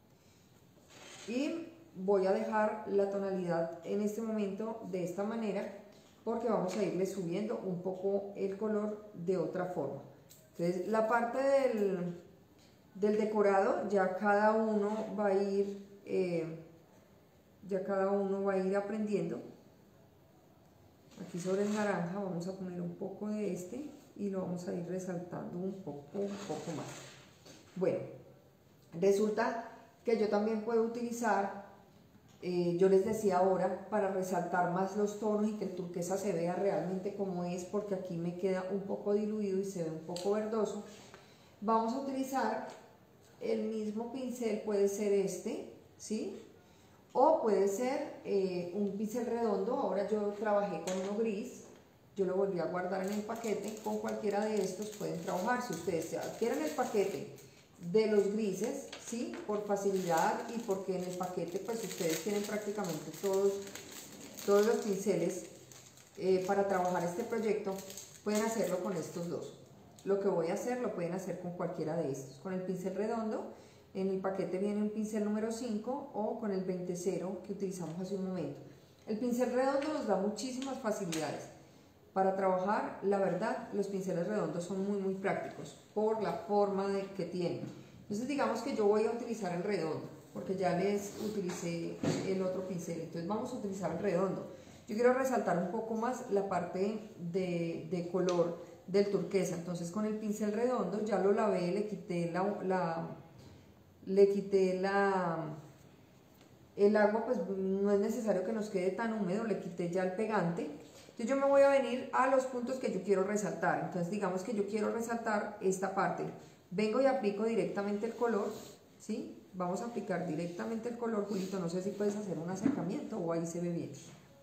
y voy a dejar la tonalidad en este momento de esta manera, porque vamos a irle subiendo un poco el color de otra forma. Entonces la parte del, del decorado ya cada uno va a ir eh, ya cada uno va a ir aprendiendo. Aquí sobre el naranja vamos a poner un poco de este y lo vamos a ir resaltando un poco, un poco más. Bueno, resulta que yo también puedo utilizar, eh, yo les decía ahora, para resaltar más los tonos y que el turquesa se vea realmente como es, porque aquí me queda un poco diluido y se ve un poco verdoso. Vamos a utilizar el mismo pincel, puede ser este, ¿sí? O puede ser eh, un pincel redondo. Ahora yo trabajé con uno gris, yo lo volví a guardar en el paquete. Con cualquiera de estos pueden trabajar. Si ustedes adquieren el paquete de los grises, ¿sí? Por facilidad y porque en el paquete pues ustedes tienen prácticamente todos, todos los pinceles eh, para trabajar este proyecto. Pueden hacerlo con estos dos. Lo que voy a hacer lo pueden hacer con cualquiera de estos. Con el pincel redondo, en el paquete viene un pincel número cinco, o con el veinte cero que utilizamos hace un momento. El pincel redondo nos da muchísimas facilidades para trabajar. La verdad, los pinceles redondos son muy muy prácticos por la forma de, que tienen. Entonces digamos que yo voy a utilizar el redondo porque ya les utilicé el otro pincel, entonces vamos a utilizar el redondo. Yo quiero resaltar un poco más la parte de, de color del turquesa, entonces con el pincel redondo ya lo lavé, le quité la, la le quité la el agua, pues no es necesario que nos quede tan húmedo, le quité ya el pegante. Entonces yo me voy a venir a los puntos que yo quiero resaltar. Entonces digamos que yo quiero resaltar esta parte, vengo y aplico directamente el color, ¿sí? Vamos a aplicar directamente el color. Julito, no sé si puedes hacer un acercamiento o ahí se ve bien.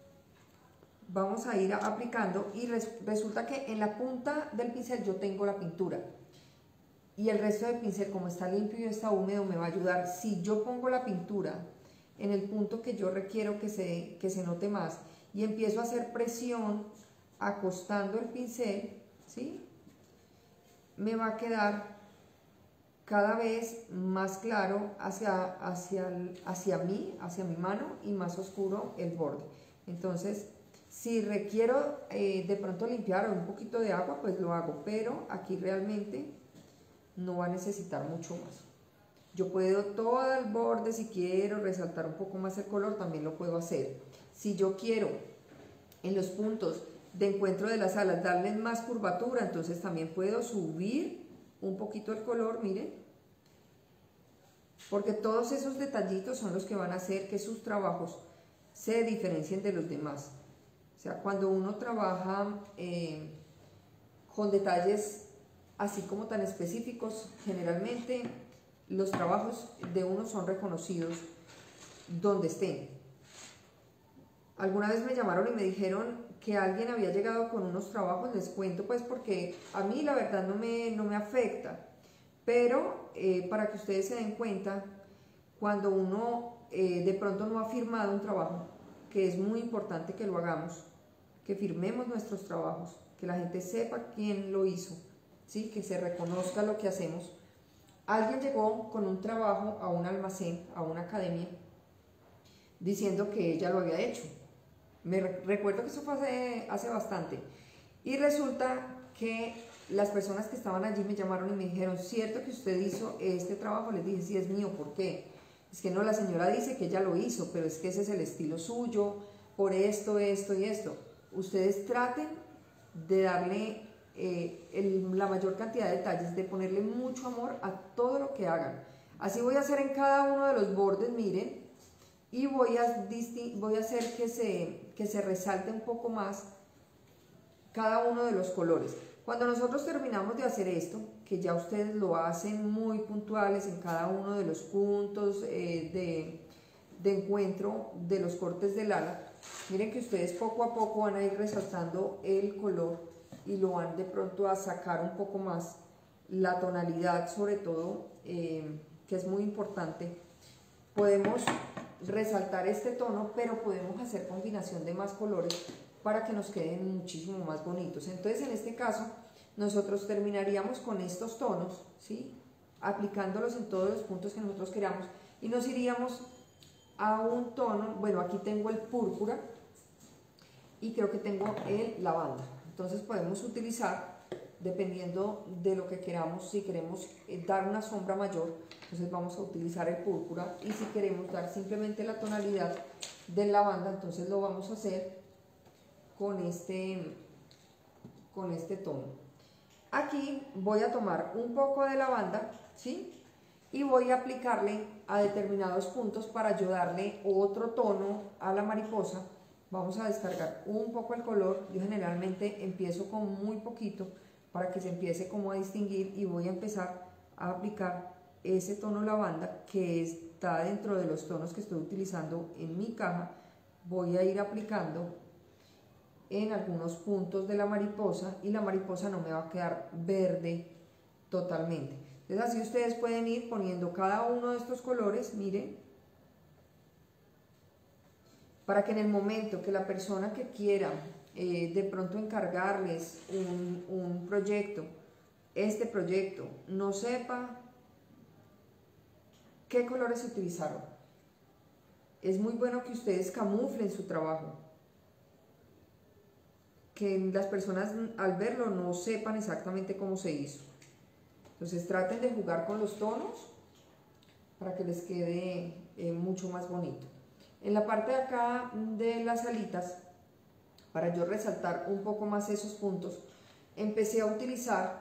Vamos a ir aplicando y res, resulta que en la punta del pincel yo tengo la pintura y el resto del pincel, como está limpio y está húmedo, me va a ayudar. Si yo pongo la pintura en el punto que yo requiero que se, que se note más y empiezo a hacer presión acostando el pincel, ¿sí? Me va a quedar cada vez más claro hacia, hacia, hacia mí, hacia mi mano, y más oscuro el borde. Entonces, si requiero eh, de pronto limpiar un poquito de agua, pues lo hago, pero aquí realmente no va a necesitar mucho más. Yo puedo todo el borde, si quiero resaltar un poco más el color, también lo puedo hacer. Si yo quiero en los puntos de encuentro de las alas darles más curvatura, entonces también puedo subir un poquito el color, miren, porque todos esos detallitos son los que van a hacer que sus trabajos se diferencien de los demás. O sea, cuando uno trabaja eh, con detalles así como tan específicos, generalmente los trabajos de uno son reconocidos donde estén. Alguna vez me llamaron y me dijeron que alguien había llegado con unos trabajos, les cuento pues porque a mí la verdad no me, no me afecta, pero eh, para que ustedes se den cuenta, cuando uno eh, de pronto no ha firmado un trabajo, que es muy importante que lo hagamos, que firmemos nuestros trabajos, que la gente sepa quién lo hizo, ¿sí? Que se reconozca lo que hacemos. Alguien llegó con un trabajo a un almacén, a una academia, diciendo que ella lo había hecho. Me re recuerdo que eso fue hace, hace bastante. Y resulta que las personas que estaban allí me llamaron y me dijeron, ¿cierto que usted hizo este trabajo? Les dije, sí, es mío. ¿Por qué? Es que no, la señora dice que ella lo hizo, pero es que ese es el estilo suyo, por esto, esto y esto. Ustedes traten de darle eh, el, la mayor cantidad de detalles, de ponerle mucho amor a todo lo que hagan. Así voy a hacer en cada uno de los bordes, miren, y voy a, voy a hacer que se, que se resalte un poco más cada uno de los colores. Cuando nosotros terminamos de hacer esto, que ya ustedes lo hacen muy puntuales en cada uno de los puntos eh, de, de encuentro de los cortes del ala, miren que ustedes poco a poco van a ir resaltando el color y lo van de pronto a sacar un poco más, la tonalidad sobre todo, eh, que es muy importante. Podemos resaltar este tono, pero podemos hacer combinación de más colores para que nos queden muchísimo más bonitos. Entonces en este caso nosotros terminaríamos con estos tonos, ¿sí? Aplicándolos en todos los puntos que nosotros queramos, y nos iríamos a un tono, bueno, aquí tengo el púrpura y creo que tengo el lavanda. Entonces podemos utilizar, dependiendo de lo que queramos, si queremos dar una sombra mayor, entonces vamos a utilizar el púrpura, y si queremos dar simplemente la tonalidad del lavanda, entonces lo vamos a hacer con este, con este tono. Aquí voy a tomar un poco de lavanda, ¿sí? Y voy a aplicarle a determinados puntos para ayudarle otro tono a la mariposa. Vamos a descargar un poco el color. Yo generalmente empiezo con muy poquito para que se empiece como a distinguir, y voy a empezar a aplicar ese tono lavanda que está dentro de los tonos que estoy utilizando en mi caja. Voy a ir aplicando en algunos puntos de la mariposa, y la mariposa no me va a quedar verde totalmente. Entonces así ustedes pueden ir poniendo cada uno de estos colores, miren, para que en el momento que la persona que quiera eh, de pronto encargarles un, un proyecto, este proyecto, no sepa qué colores utilizaron. Es muy bueno que ustedes camuflen su trabajo, que las personas al verlo no sepan exactamente cómo se hizo. Entonces traten de jugar con los tonos para que les quede eh, mucho más bonito. En la parte de acá de las alitas, para yo resaltar un poco más esos puntos, empecé a utilizar,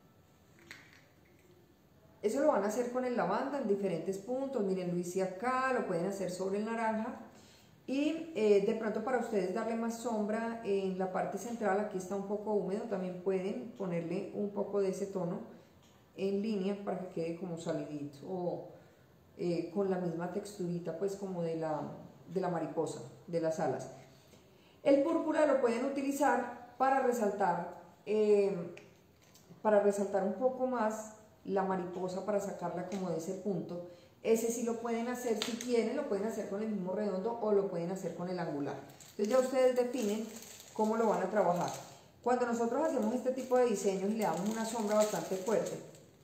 eso lo van a hacer con el lavanda en diferentes puntos, miren, lo hice acá, lo pueden hacer sobre el naranja, y eh, de pronto para ustedes darle más sombra en la parte central, aquí está un poco húmedo, también pueden ponerle un poco de ese tono en línea para que quede como salidito, o eh, con la misma texturita pues como de la, de la mariposa, de las alas. El púrpura lo pueden utilizar para resaltar, eh, para resaltar un poco más la mariposa, para sacarla como de ese punto. Ese sí lo pueden hacer, si quieren, lo pueden hacer con el mismo redondo o lo pueden hacer con el angular. Entonces ya ustedes definen cómo lo van a trabajar. Cuando nosotros hacemos este tipo de diseños y le damos una sombra bastante fuerte,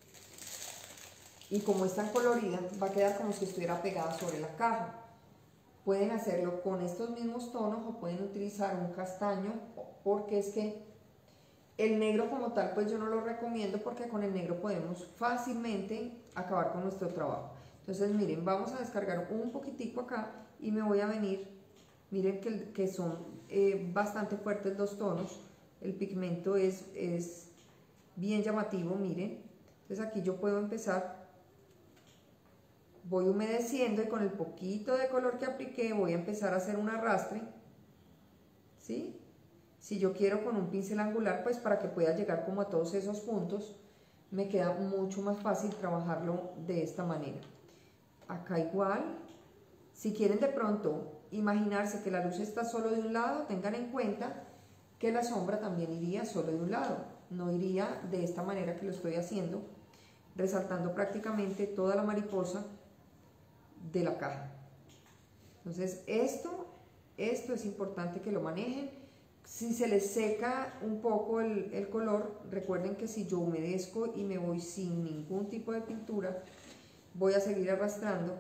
y como es tan colorida, va a quedar como si estuviera pegada sobre la caja. Pueden hacerlo con estos mismos tonos o pueden utilizar un castaño, porque es que el negro como tal pues yo no lo recomiendo, porque con el negro podemos fácilmente acabar con nuestro trabajo. Entonces miren, vamos a descargar un poquitico acá y me voy a venir, miren que, que son eh, bastante fuertes los tonos, el pigmento es, es bien llamativo, miren. Entonces aquí yo puedo empezar, voy humedeciendo y con el poquito de color que apliqué voy a empezar a hacer un arrastre, ¿sí? Si yo quiero con un pincel angular, pues para que pueda llegar como a todos esos puntos, me queda mucho más fácil trabajarlo de esta manera. Acá igual, si quieren de pronto imaginarse que la luz está solo de un lado, tengan en cuenta que la sombra también iría solo de un lado, no iría de esta manera que lo estoy haciendo, resaltando prácticamente toda la mariposa de la caja. Entonces esto, esto es importante que lo manejen. Si se les seca un poco el, el color, recuerden que si yo humedezco y me voy sin ningún tipo de pintura, voy a seguir arrastrando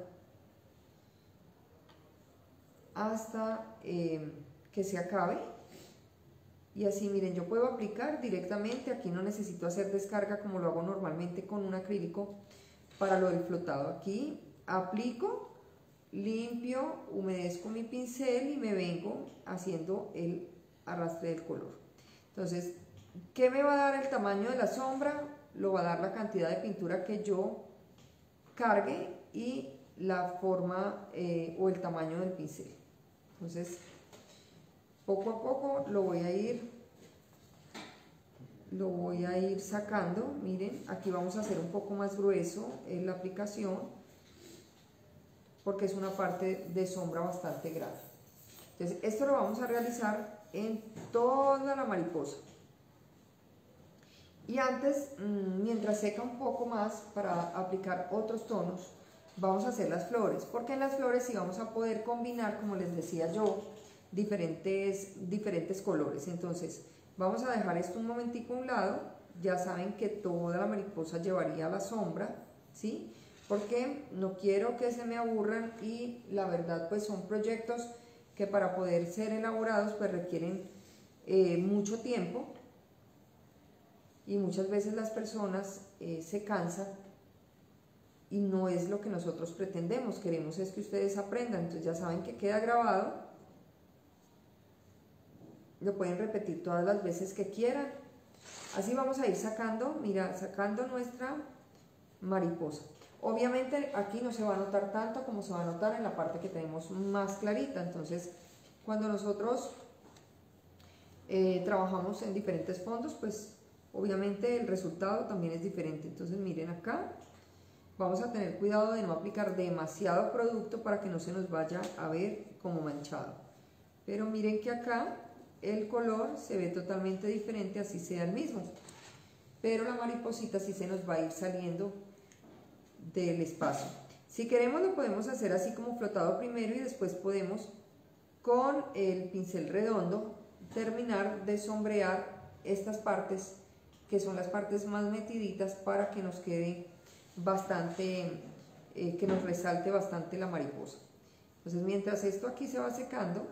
hasta eh, que se acabe. Y así miren, yo puedo aplicar directamente, aquí no necesito hacer descarga como lo hago normalmente con un acrílico para lo del flotado. Aquí aplico, limpio, humedezco mi pincel y me vengo haciendo el arrastre del color. Entonces, ¿qué me va a dar el tamaño de la sombra? Lo va a dar la cantidad de pintura que yo cargue y la forma eh, o el tamaño del pincel. Entonces, poco a poco lo voy a ir lo voy a ir sacando. Miren, aquí vamos a hacer un poco más grueso en la aplicación porque es una parte de sombra bastante grande. Entonces esto lo vamos a realizar en toda la mariposa. Y antes, mientras seca un poco más para aplicar otros tonos, vamos a hacer las flores, porque en las flores sí vamos a poder combinar, como les decía yo, diferentes, diferentes colores. Entonces vamos a dejar esto un momentico a un lado. Ya saben que toda la mariposa llevaría la sombra, ¿sí? Porque no quiero que se me aburran y la verdad pues son proyectos que para poder ser elaborados pues requieren eh, mucho tiempo y muchas veces las personas eh, se cansan y no es lo que nosotros pretendemos. Queremos es que ustedes aprendan. Entonces ya saben que queda grabado, lo pueden repetir todas las veces que quieran. Así vamos a ir sacando, mira, sacando nuestra mariposa. Obviamente aquí no se va a notar tanto como se va a notar en la parte que tenemos más clarita. Entonces cuando nosotros eh, trabajamos en diferentes fondos, pues obviamente el resultado también es diferente. Entonces miren acá, vamos a tener cuidado de no aplicar demasiado producto para que no se nos vaya a ver como manchado. Pero miren que acá el color se ve totalmente diferente, así sea el mismo. Pero la mariposita sí se nos va a ir saliendo del espacio. Si queremos lo podemos hacer así como flotado primero y después podemos con el pincel redondo terminar de sombrear estas partes que son las partes más metiditas para que nos quede bastante, eh, que nos resalte bastante la mariposa. Entonces mientras esto aquí se va secando,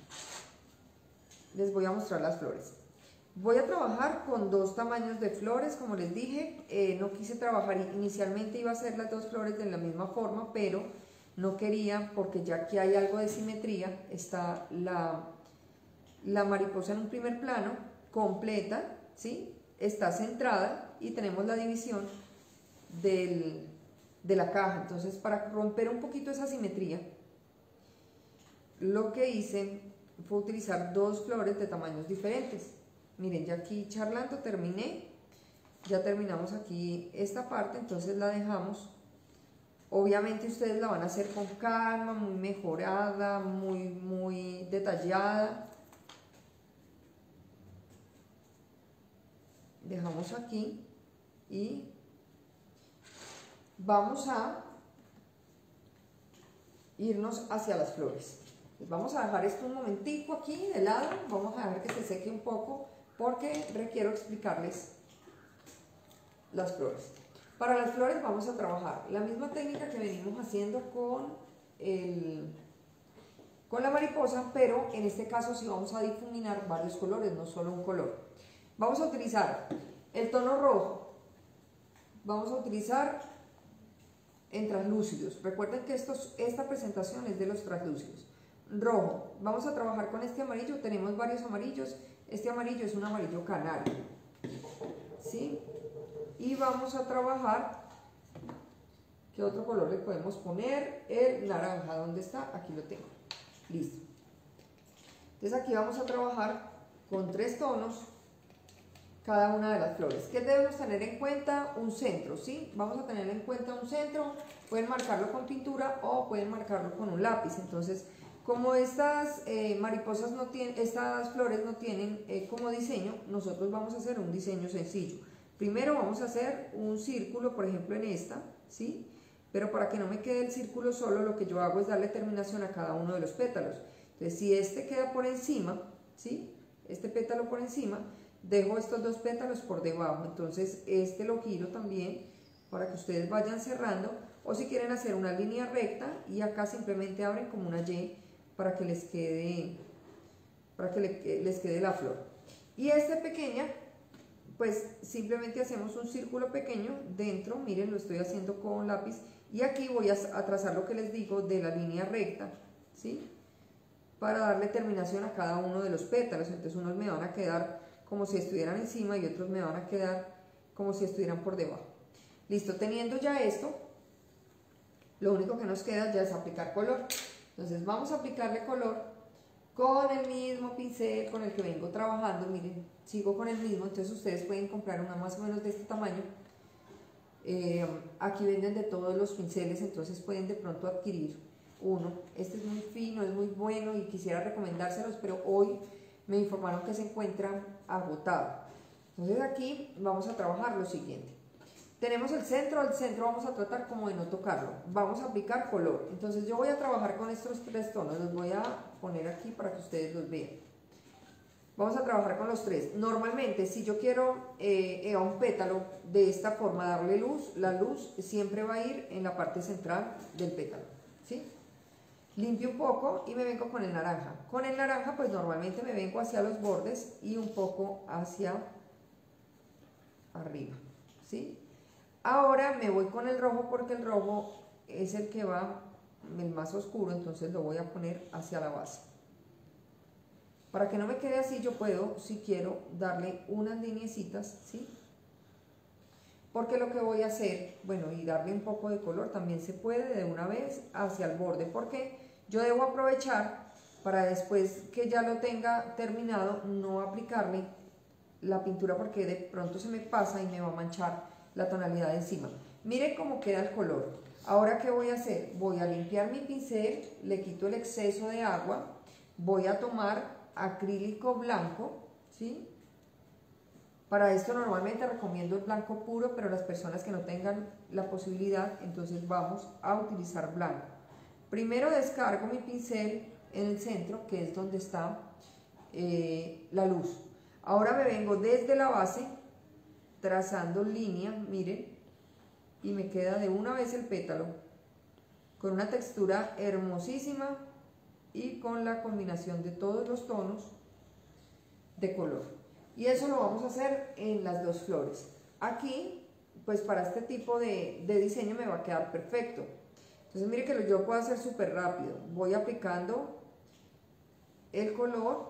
les voy a mostrar las flores. Voy a trabajar con dos tamaños de flores, como les dije, eh, no quise trabajar, inicialmente iba a hacer las dos flores de la misma forma, pero no quería porque ya que hay algo de simetría, está la, la mariposa en un primer plano, completa, ¿sí? Está centrada y tenemos la división del, de la caja. Entonces, para romper un poquito esa simetría, lo que hice fue utilizar dos flores de tamaños diferentes. Miren, ya aquí charlando terminé, ya terminamos aquí esta parte, entonces la dejamos. Obviamente ustedes la van a hacer con calma, muy mejorada, muy, muy detallada. Dejamos aquí y vamos a irnos hacia las flores. Vamos a dejar esto un momentico aquí de lado, vamos a dejar que se seque un poco porque requiero explicarles las flores. Para las flores vamos a trabajar la misma técnica que venimos haciendo con, el, con la mariposa, pero en este caso sí vamos a difuminar varios colores, no solo un color. Vamos a utilizar el tono rojo, vamos a utilizar en translúcidos. Recuerden que estos, esta presentación es de los translúcidos. Rojo, vamos a trabajar con este amarillo, tenemos varios amarillos, este amarillo es un amarillo canario, ¿sí? Y vamos a trabajar, ¿qué otro color le podemos poner? El naranja, ¿dónde está? Aquí lo tengo, listo. Entonces aquí vamos a trabajar con tres tonos cada una de las flores. ¿Qué debemos tener en cuenta? Un centro, ¿sí? Vamos a tener en cuenta un centro, pueden marcarlo con pintura o pueden marcarlo con un lápiz. Entonces, como estas eh, mariposas no tienen, estas flores no tienen eh, como diseño, nosotros vamos a hacer un diseño sencillo. Primero vamos a hacer un círculo, por ejemplo en esta, ¿sí? Pero para que no me quede el círculo solo, lo que yo hago es darle terminación a cada uno de los pétalos. Entonces, si este queda por encima, ¿sí? Este pétalo por encima, dejo estos dos pétalos por debajo. Entonces, este lo giro también para que ustedes vayan cerrando. O si quieren hacer una línea recta y acá simplemente abren como una Y para que les quede, para que les quede la flor. Y esta pequeña, pues simplemente hacemos un círculo pequeño dentro, miren, lo estoy haciendo con lápiz, y aquí voy a, a trazar lo que les digo de la línea recta, ¿sí? Para darle terminación a cada uno de los pétalos. Entonces unos me van a quedar como si estuvieran encima y otros me van a quedar como si estuvieran por debajo. Listo, teniendo ya esto, lo único que nos queda ya es aplicar color. Entonces vamos a aplicarle color con el mismo pincel con el que vengo trabajando. Miren, sigo con el mismo, entonces ustedes pueden comprar una más o menos de este tamaño. Eh, aquí venden de todos los pinceles, entonces pueden de pronto adquirir uno. Este es muy fino, es muy bueno y quisiera recomendárselos, pero hoy me informaron que se encuentra agotado. Entonces aquí vamos a trabajar lo siguiente. Tenemos el centro, al centro vamos a tratar como de no tocarlo. Vamos a aplicar color. Entonces yo voy a trabajar con estos tres tonos, los voy a poner aquí para que ustedes los vean. Vamos a trabajar con los tres. Normalmente si yo quiero eh, a un pétalo de esta forma darle luz, la luz siempre va a ir en la parte central del pétalo, ¿sí? Limpio un poco y me vengo con el naranja. Con el naranja pues normalmente me vengo hacia los bordes y un poco hacia arriba, ¿sí? Ahora me voy con el rojo porque el rojo es el que va el más oscuro, entonces lo voy a poner hacia la base. Para que no me quede así, yo puedo, si quiero, darle unas lineecitas, ¿sí? Porque lo que voy a hacer, bueno, y darle un poco de color también se puede de una vez hacia el borde, porque yo debo aprovechar para después que ya lo tenga terminado, no aplicarle la pintura porque de pronto se me pasa y me va a manchar la tonalidad de encima. Miren cómo queda el color. Ahora, ¿qué voy a hacer? Voy a limpiar mi pincel, le quito el exceso de agua, voy a tomar acrílico blanco, ¿sí? Para esto normalmente recomiendo el blanco puro, pero las personas que no tengan la posibilidad, entonces vamos a utilizar blanco. Primero descargo mi pincel en el centro, que es donde está eh, la luz. Ahora me vengo desde la base, trazando línea, miren, y me queda de una vez el pétalo, con una textura hermosísima y con la combinación de todos los tonos de color. Y eso lo vamos a hacer en las dos flores. Aquí, pues para este tipo de, de diseño me va a quedar perfecto. Entonces mire que lo, yo puedo hacer súper rápido. Voy aplicando el color.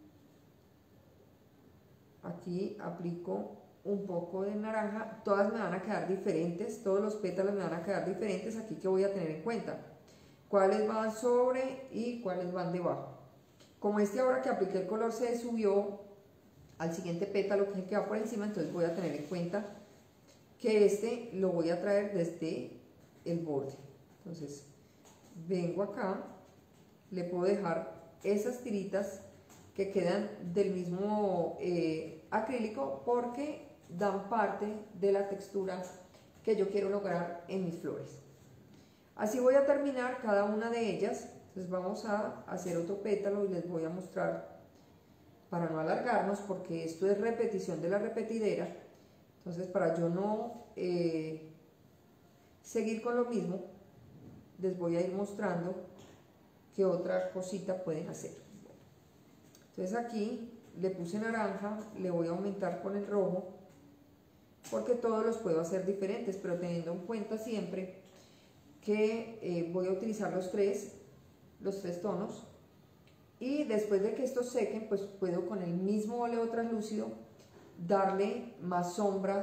Aquí aplico un poco de naranja. Todas me van a quedar diferentes, todos los pétalos me van a quedar diferentes. Aquí que voy a tener en cuenta cuáles van sobre y cuáles van debajo. Como este ahora que apliqué el color se subió al siguiente pétalo, que es el que va por encima, entonces voy a tener en cuenta que este lo voy a traer desde el borde. Entonces vengo acá, le puedo dejar esas tiritas que quedan del mismo eh, acrílico, porque dan parte de la textura que yo quiero lograr en mis flores. Así voy a terminar cada una de ellas. Entonces vamos a hacer otro pétalo y les voy a mostrar, para no alargarnos, porque esto es repetición de la repetidera. Entonces, para yo no eh, seguir con lo mismo, les voy a ir mostrando qué otra cosita pueden hacer. Entonces aquí le puse naranja, le voy a aumentar con el rojo, porque todos los puedo hacer diferentes, pero teniendo en cuenta siempre que eh, voy a utilizar los tres, los tres tonos. Y después de que estos sequen, pues puedo con el mismo óleo translúcido darle más sombras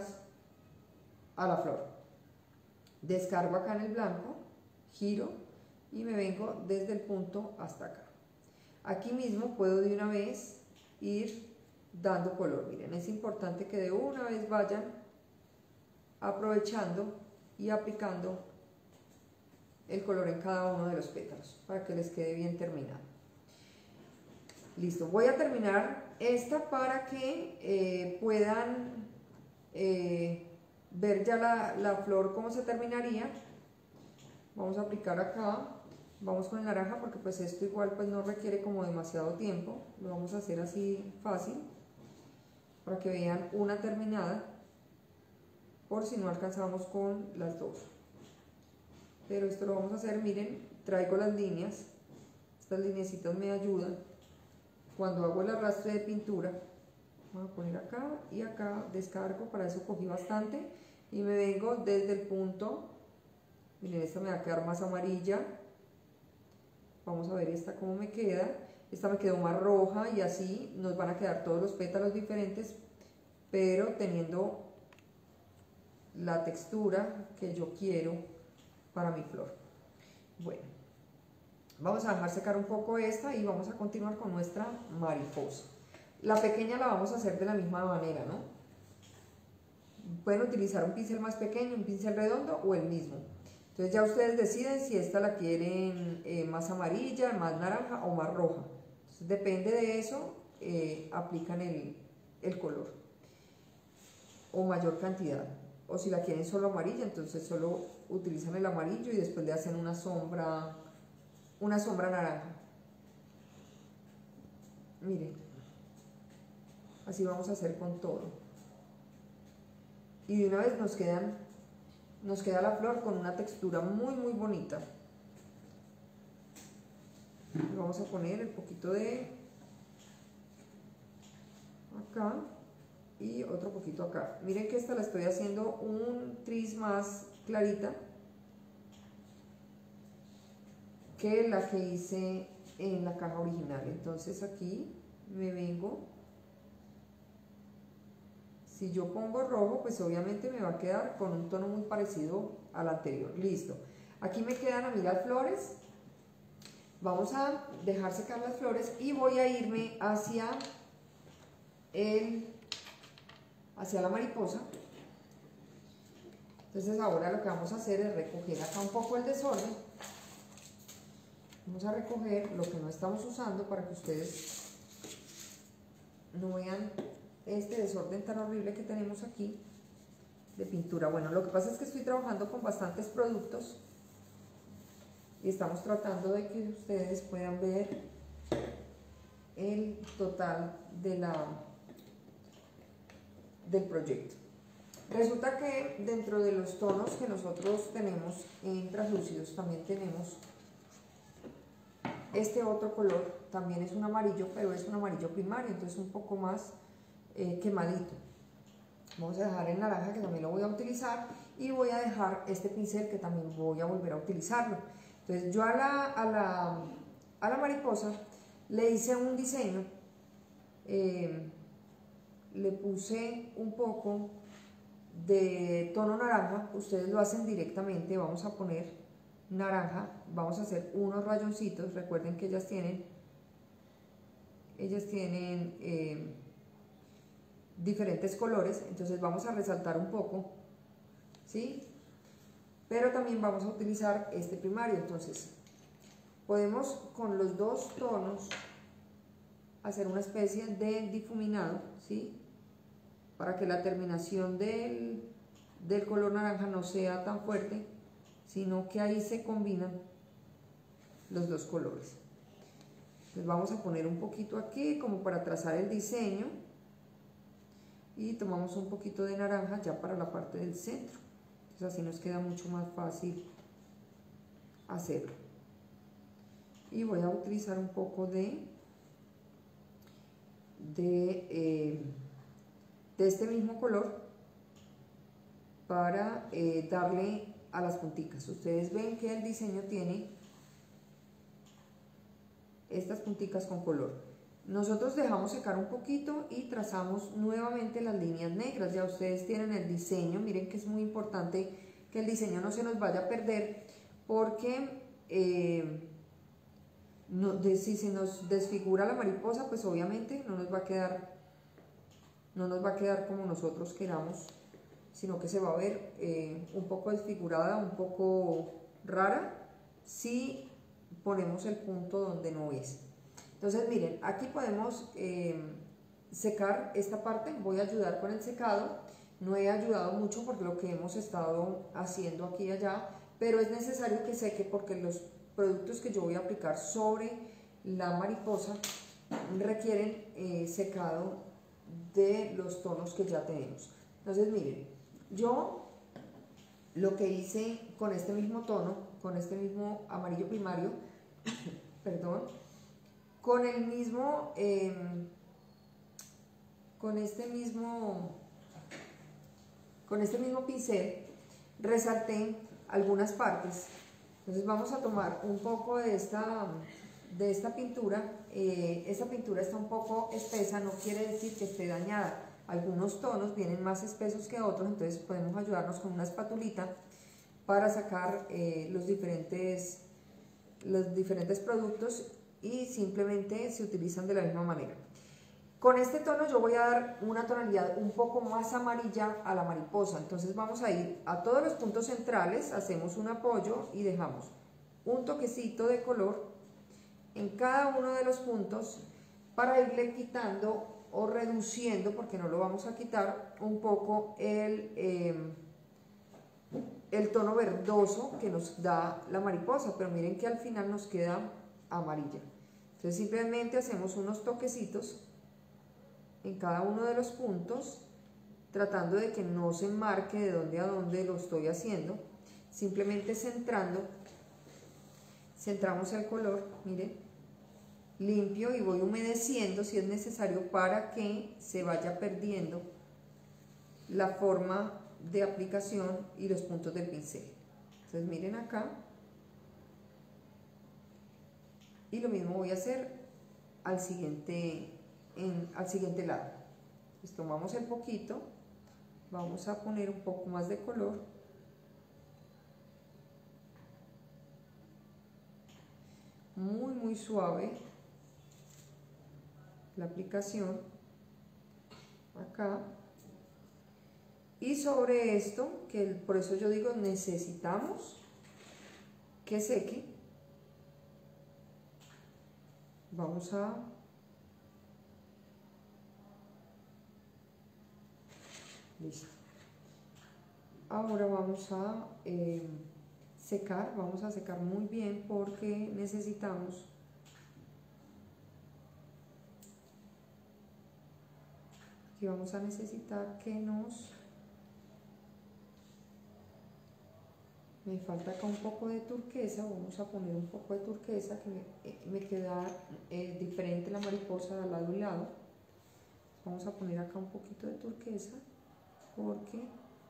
a la flor. Descargo acá en el blanco, giro y me vengo desde el punto hasta acá. Aquí mismo puedo de una vez ir dando color. Miren, es importante que de una vez vayan aprovechando y aplicando el color en cada uno de los pétalos para que les quede bien terminado. Listo, voy a terminar esta para que eh, puedan eh, ver ya la, la flor cómo se terminaría. Vamos a aplicar acá, vamos con el naranja porque pues esto igual pues no requiere como demasiado tiempo. Lo vamos a hacer así fácil para que vean una terminada, por si no alcanzamos con las dos. Pero esto lo vamos a hacer, miren, traigo las líneas, estas lineecitas me ayudan. Cuando hago el arrastre de pintura, voy a poner acá y acá, descargo, para eso cogí bastante, y me vengo desde el punto, miren, esta me va a quedar más amarilla, vamos a ver esta cómo me queda, esta me quedó más roja, y así nos van a quedar todos los pétalos diferentes, pero teniendo la textura que yo quiero para mi flor. Bueno, vamos a dejar secar un poco esta y vamos a continuar con nuestra mariposa. La pequeña la vamos a hacer de la misma manera, ¿no? Pueden utilizar un pincel más pequeño, un pincel redondo o el mismo. Entonces ya ustedes deciden si esta la quieren eh, más amarilla, más naranja o más roja. Entonces, depende de eso, eh, aplican el, el color o mayor cantidad. O si la quieren solo amarilla, entonces solo utilizan el amarillo y después le hacen una sombra una sombra naranja. Miren, así vamos a hacer con todo, y de una vez nos quedan nos queda la flor con una textura muy muy bonita. Vamos a poner el poquito de acá y otro poquito acá. Miren que esta la estoy haciendo un tris más clarita que la que hice en la caja original. Entonces aquí me vengo, si yo pongo rojo, pues obviamente me va a quedar con un tono muy parecido al anterior. Listo, aquí me quedan a mí las flores. Vamos a dejar secar las flores y voy a irme hacia el hacia la mariposa. Entonces ahora lo que vamos a hacer es recoger acá un poco el desorden. Vamos a recoger lo que no estamos usando para que ustedes no vean este desorden tan horrible que tenemos aquí de pintura. Bueno, lo que pasa es que estoy trabajando con bastantes productos y estamos tratando de que ustedes puedan ver el total de la, del proyecto. Resulta que dentro de los tonos que nosotros tenemos en translúcidos también tenemos este otro color, también es un amarillo, pero es un amarillo primario, entonces un poco más eh, quemadito. Vamos a dejar el naranja, que también lo voy a utilizar, y voy a dejar este pincel, que también voy a volver a utilizarlo. Entonces yo a la, a la, a la mariposa le hice un diseño, eh, le puse un poco de tono naranja, ustedes lo hacen directamente, vamos a poner naranja, vamos a hacer unos rayoncitos, recuerden que ellas tienen, ellas tienen eh, diferentes colores, entonces vamos a resaltar un poco, ¿sí? Pero también vamos a utilizar este primario, entonces podemos con los dos tonos hacer una especie de difuminado, ¿sí? Para que la terminación del, del color naranja no sea tan fuerte, sino que ahí se combinan los dos colores. Entonces vamos a poner un poquito aquí como para trazar el diseño y tomamos un poquito de naranja ya para la parte del centro. Entonces así nos queda mucho más fácil hacerlo. Y voy a utilizar un poco de, de, eh, de este mismo color para eh, darle a las punticas. Ustedes ven que el diseño tiene estas punticas con color. Nosotros dejamos secar un poquito y trazamos nuevamente las líneas negras. Ya ustedes tienen el diseño, miren que es muy importante que el diseño no se nos vaya a perder, porque eh, no, de, si se nos desfigura la mariposa, pues obviamente no nos va a quedar, no nos va a quedar como nosotros queramos, sino que se va a ver eh, un poco desfigurada, un poco rara, si ponemos el punto donde no es. Entonces miren, aquí podemos eh, secar esta parte, voy a ayudar con el secado, no he ayudado mucho porque lo que hemos estado haciendo aquí y allá, pero es necesario que seque porque los productos que yo voy a aplicar sobre la mariposa requieren eh, secado de los tonos que ya tenemos. Entonces miren, yo lo que hice con este mismo tono, con este mismo amarillo primario, perdón, con el mismo, eh, con este mismo, con este mismo pincel, resalté algunas partes. Entonces vamos a tomar un poco de esta, de esta pintura. Eh, esta pintura está un poco espesa, no quiere decir que esté dañada. Algunos tonos vienen más espesos que otros, entonces podemos ayudarnos con una espatulita para sacar eh, los diferentes, los diferentes productos, y simplemente se utilizan de la misma manera. Con este tono yo voy a dar una tonalidad un poco más amarilla a la mariposa, entonces vamos a ir a todos los puntos centrales, hacemos un apoyo y dejamos un toquecito de color en cada uno de los puntos para irle quitando o reduciendo, porque no lo vamos a quitar, un poco el, eh, el tono verdoso que nos da la mariposa, pero miren que al final nos queda amarilla. Entonces simplemente hacemos unos toquecitos en cada uno de los puntos, tratando de que no se marque de dónde a dónde lo estoy haciendo, simplemente centrando, centramos el color, miren, limpio, y voy humedeciendo si es necesario para que se vaya perdiendo la forma de aplicación y los puntos del pincel. Entonces miren acá, y lo mismo voy a hacer al siguiente, en, al siguiente lado. Entonces tomamos el poquito, vamos a poner un poco más de color, muy muy suave la aplicación acá, y sobre esto, que por eso yo digo necesitamos que seque, vamos a Listo. Ahora vamos a eh, secar, vamos a secar muy bien porque necesitamos que vamos a necesitar que nos me falta acá un poco de turquesa, vamos a poner un poco de turquesa que me, eh, me queda eh, diferente la mariposa de lado y lado. Vamos a poner acá un poquito de turquesa porque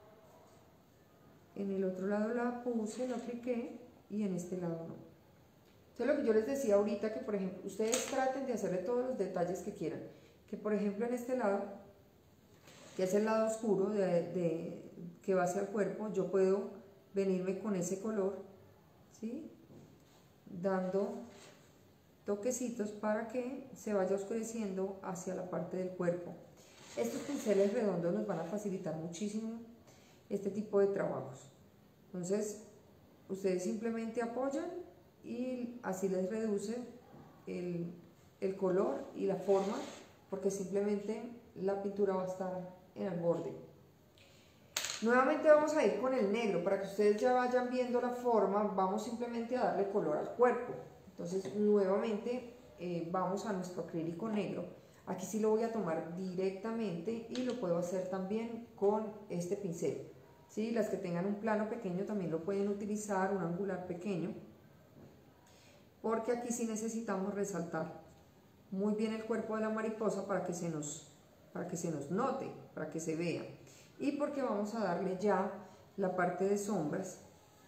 en el otro lado la puse, la apliqué y en este lado no. Entonces lo que yo les decía ahorita, que por ejemplo ustedes traten de hacerle todos los detalles que quieran, que por ejemplo en este lado, que es el lado oscuro de, de, que va hacia el cuerpo, yo puedo venirme con ese color, ¿sí? Dando toquecitos para que se vaya oscureciendo hacia la parte del cuerpo. Estos pinceles redondos nos van a facilitar muchísimo este tipo de trabajos. Entonces ustedes simplemente apoyan y así les reduce el, el color y la forma, porque simplemente la pintura va a estar en el borde. Nuevamente vamos a ir con el negro para que ustedes ya vayan viendo la forma. Vamos simplemente a darle color al cuerpo. Entonces nuevamente eh, vamos a nuestro acrílico negro. Aquí sí lo voy a tomar directamente y lo puedo hacer también con este pincel, ¿sí? Las que tengan un plano pequeño también lo pueden utilizar, un angular pequeño, porque aquí sí necesitamos resaltar muy bien el cuerpo de la mariposa para que se nos, para que se nos note, para que se vea. Y porque vamos a darle ya la parte de sombras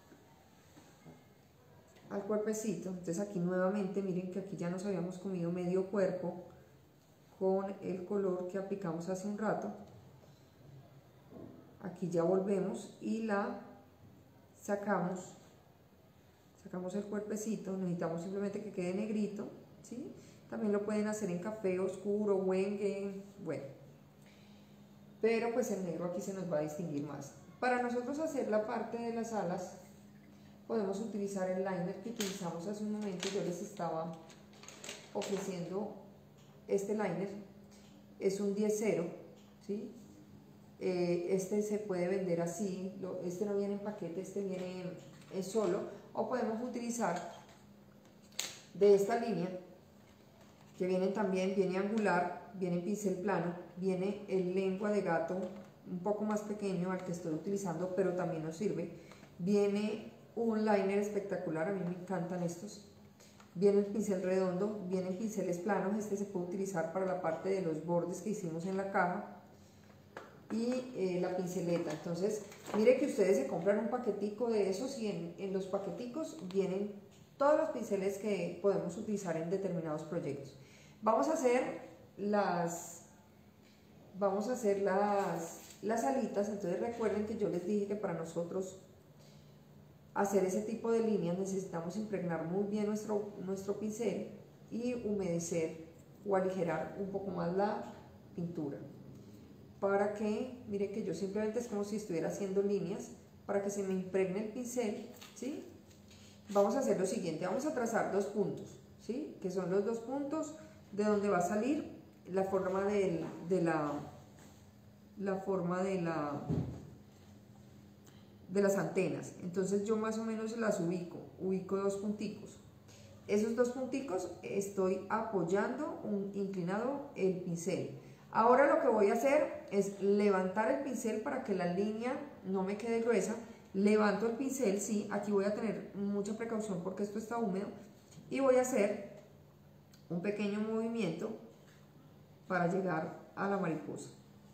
al cuerpecito. Entonces aquí nuevamente miren que aquí ya nos habíamos comido medio cuerpo con el color que aplicamos hace un rato. Aquí ya volvemos y la sacamos, sacamos el cuerpecito. Necesitamos simplemente que quede negrito, ¿sí? También lo pueden hacer en café oscuro, wengue, bueno, pero pues el negro aquí se nos va a distinguir más. Para nosotros hacer la parte de las alas podemos utilizar el liner que utilizamos hace un momento. Yo les estaba ofreciendo este liner, es un diez cero, ¿sí? Eh, este se puede vender así, lo, este no viene en paquete, este viene en solo, o podemos utilizar de esta línea que viene también, viene angular, viene pincel plano, viene el lengua de gato un poco más pequeño al que estoy utilizando, pero también nos sirve. Viene un liner espectacular, a mí me encantan estos. Viene el pincel redondo, vienen pinceles planos, este se puede utilizar para la parte de los bordes que hicimos en la caja, y eh, la pinceleta. Entonces mire que ustedes se compran un paquetico de esos y en, en los paqueticos vienen todos los pinceles que podemos utilizar en determinados proyectos. Vamos a hacer las vamos a hacer las, las alitas. Entonces recuerden que yo les dije que para nosotros hacer ese tipo de líneas necesitamos impregnar muy bien nuestro, nuestro pincel y humedecer o aligerar un poco más la pintura, para que, mire que yo simplemente es como si estuviera haciendo líneas para que se me impregne el pincel, ¿sí? Vamos a hacer lo siguiente, vamos a trazar dos puntos, ¿sí? Que son los dos puntos de donde va a salir la forma de, de la la forma de la de las antenas. Entonces yo más o menos las ubico, ubico dos punticos. Esos dos punticos estoy apoyando un inclinado el pincel. Ahora lo que voy a hacer es levantar el pincel para que la línea no me quede gruesa. Levanto el pincel, sí, aquí voy a tener mucha precaución porque esto está húmedo, y voy a hacer un pequeño movimiento para llegar a la mariposa,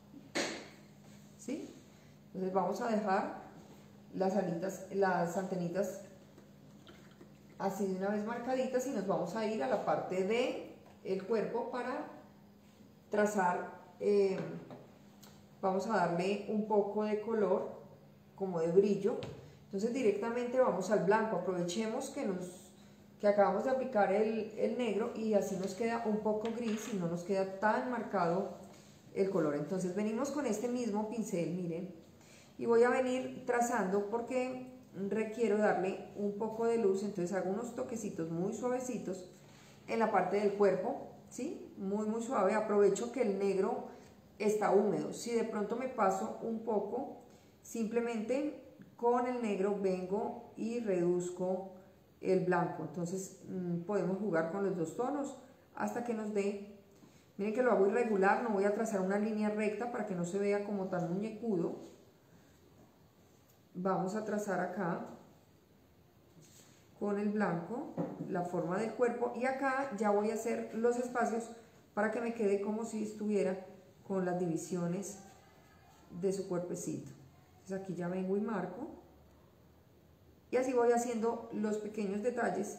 ¿sí? Entonces vamos a dejar las alitas, las antenitas así de una vez marcaditas, y nos vamos a ir a la parte de el cuerpo para trazar. Eh, vamos a darle un poco de color, como de brillo. Entonces directamente vamos al blanco. Aprovechemos que nos que acabamos de aplicar el, el negro, y así nos queda un poco gris y no nos queda tan marcado el color. Entonces venimos con este mismo pincel, miren, y voy a venir trazando porque requiero darle un poco de luz. Entonces hago unos toquecitos muy suavecitos en la parte del cuerpo, ¿sí? Muy muy suave. Aprovecho que el negro está húmedo. Si de pronto me paso un poco, simplemente con el negro vengo y reduzco el blanco. Entonces mmm, podemos jugar con los dos tonos hasta que nos dé. Miren que lo hago irregular, no voy a trazar una línea recta para que no se vea como tan muñecudo. Vamos a trazar acá con el blanco la forma del cuerpo y acá ya voy a hacer los espacios para que me quede como si estuviera con las divisiones de su cuerpecito. Entonces aquí ya vengo y marco y así voy haciendo los pequeños detalles.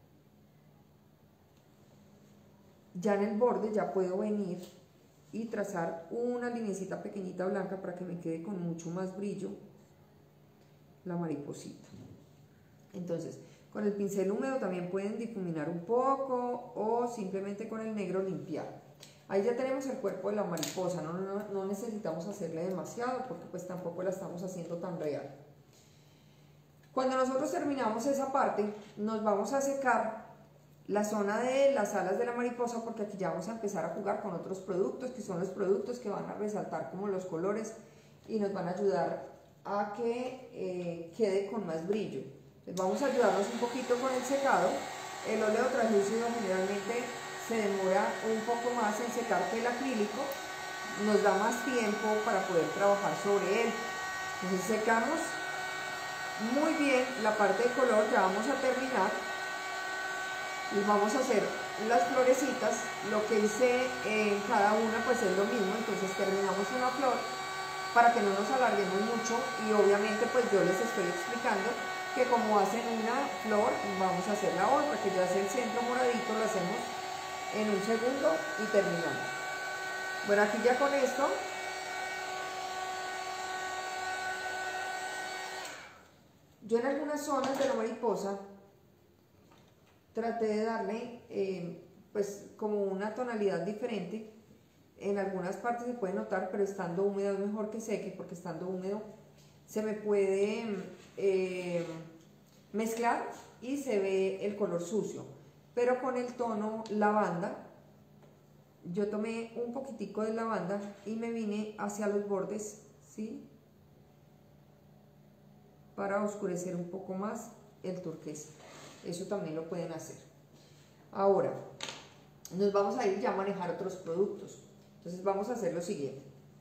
Ya en el borde ya puedo venir y trazar una linecita pequeñita blanca para que me quede con mucho más brillo la mariposita. Entonces con el pincel húmedo también pueden difuminar un poco o simplemente con el negro limpiar. Ahí ya tenemos el cuerpo de la mariposa, no, no, no necesitamos hacerle demasiado porque pues tampoco la estamos haciendo tan real. Cuando nosotros terminamos esa parte, nos vamos a secar la zona de las alas de la mariposa porque aquí ya vamos a empezar a jugar con otros productos que son los productos que van a resaltar como los colores y nos van a ayudar a que eh, quede con más brillo. Entonces vamos a ayudarnos un poquito con el secado. El óleo translúcido generalmente se demora un poco más en secar que el acrílico, nos da más tiempo para poder trabajar sobre él. Entonces secamos muy bien la parte de color, ya vamos a terminar y vamos a hacer las florecitas. Lo que hice en cada una pues es lo mismo, entonces terminamos una flor para que no nos alarguemos mucho y obviamente pues yo les estoy explicando que como hacen una flor vamos a hacer la otra, que ya es el centro moradito, lo hacemos en un segundo y terminamos. Bueno, aquí ya con esto yo en algunas zonas de la mariposa traté de darle eh, pues como una tonalidad diferente. En algunas partes se puede notar, pero estando húmedo es mejor que seque, porque estando húmedo se me puede eh, mezclar y se ve el color sucio. Pero con el tono lavanda, yo tomé un poquitico de lavanda y me vine hacia los bordes, ¿sí? Para oscurecer un poco más el turquesa. Eso también lo pueden hacer. Ahora, nos vamos a ir ya a manejar otros productos. Entonces vamos a hacer lo siguiente.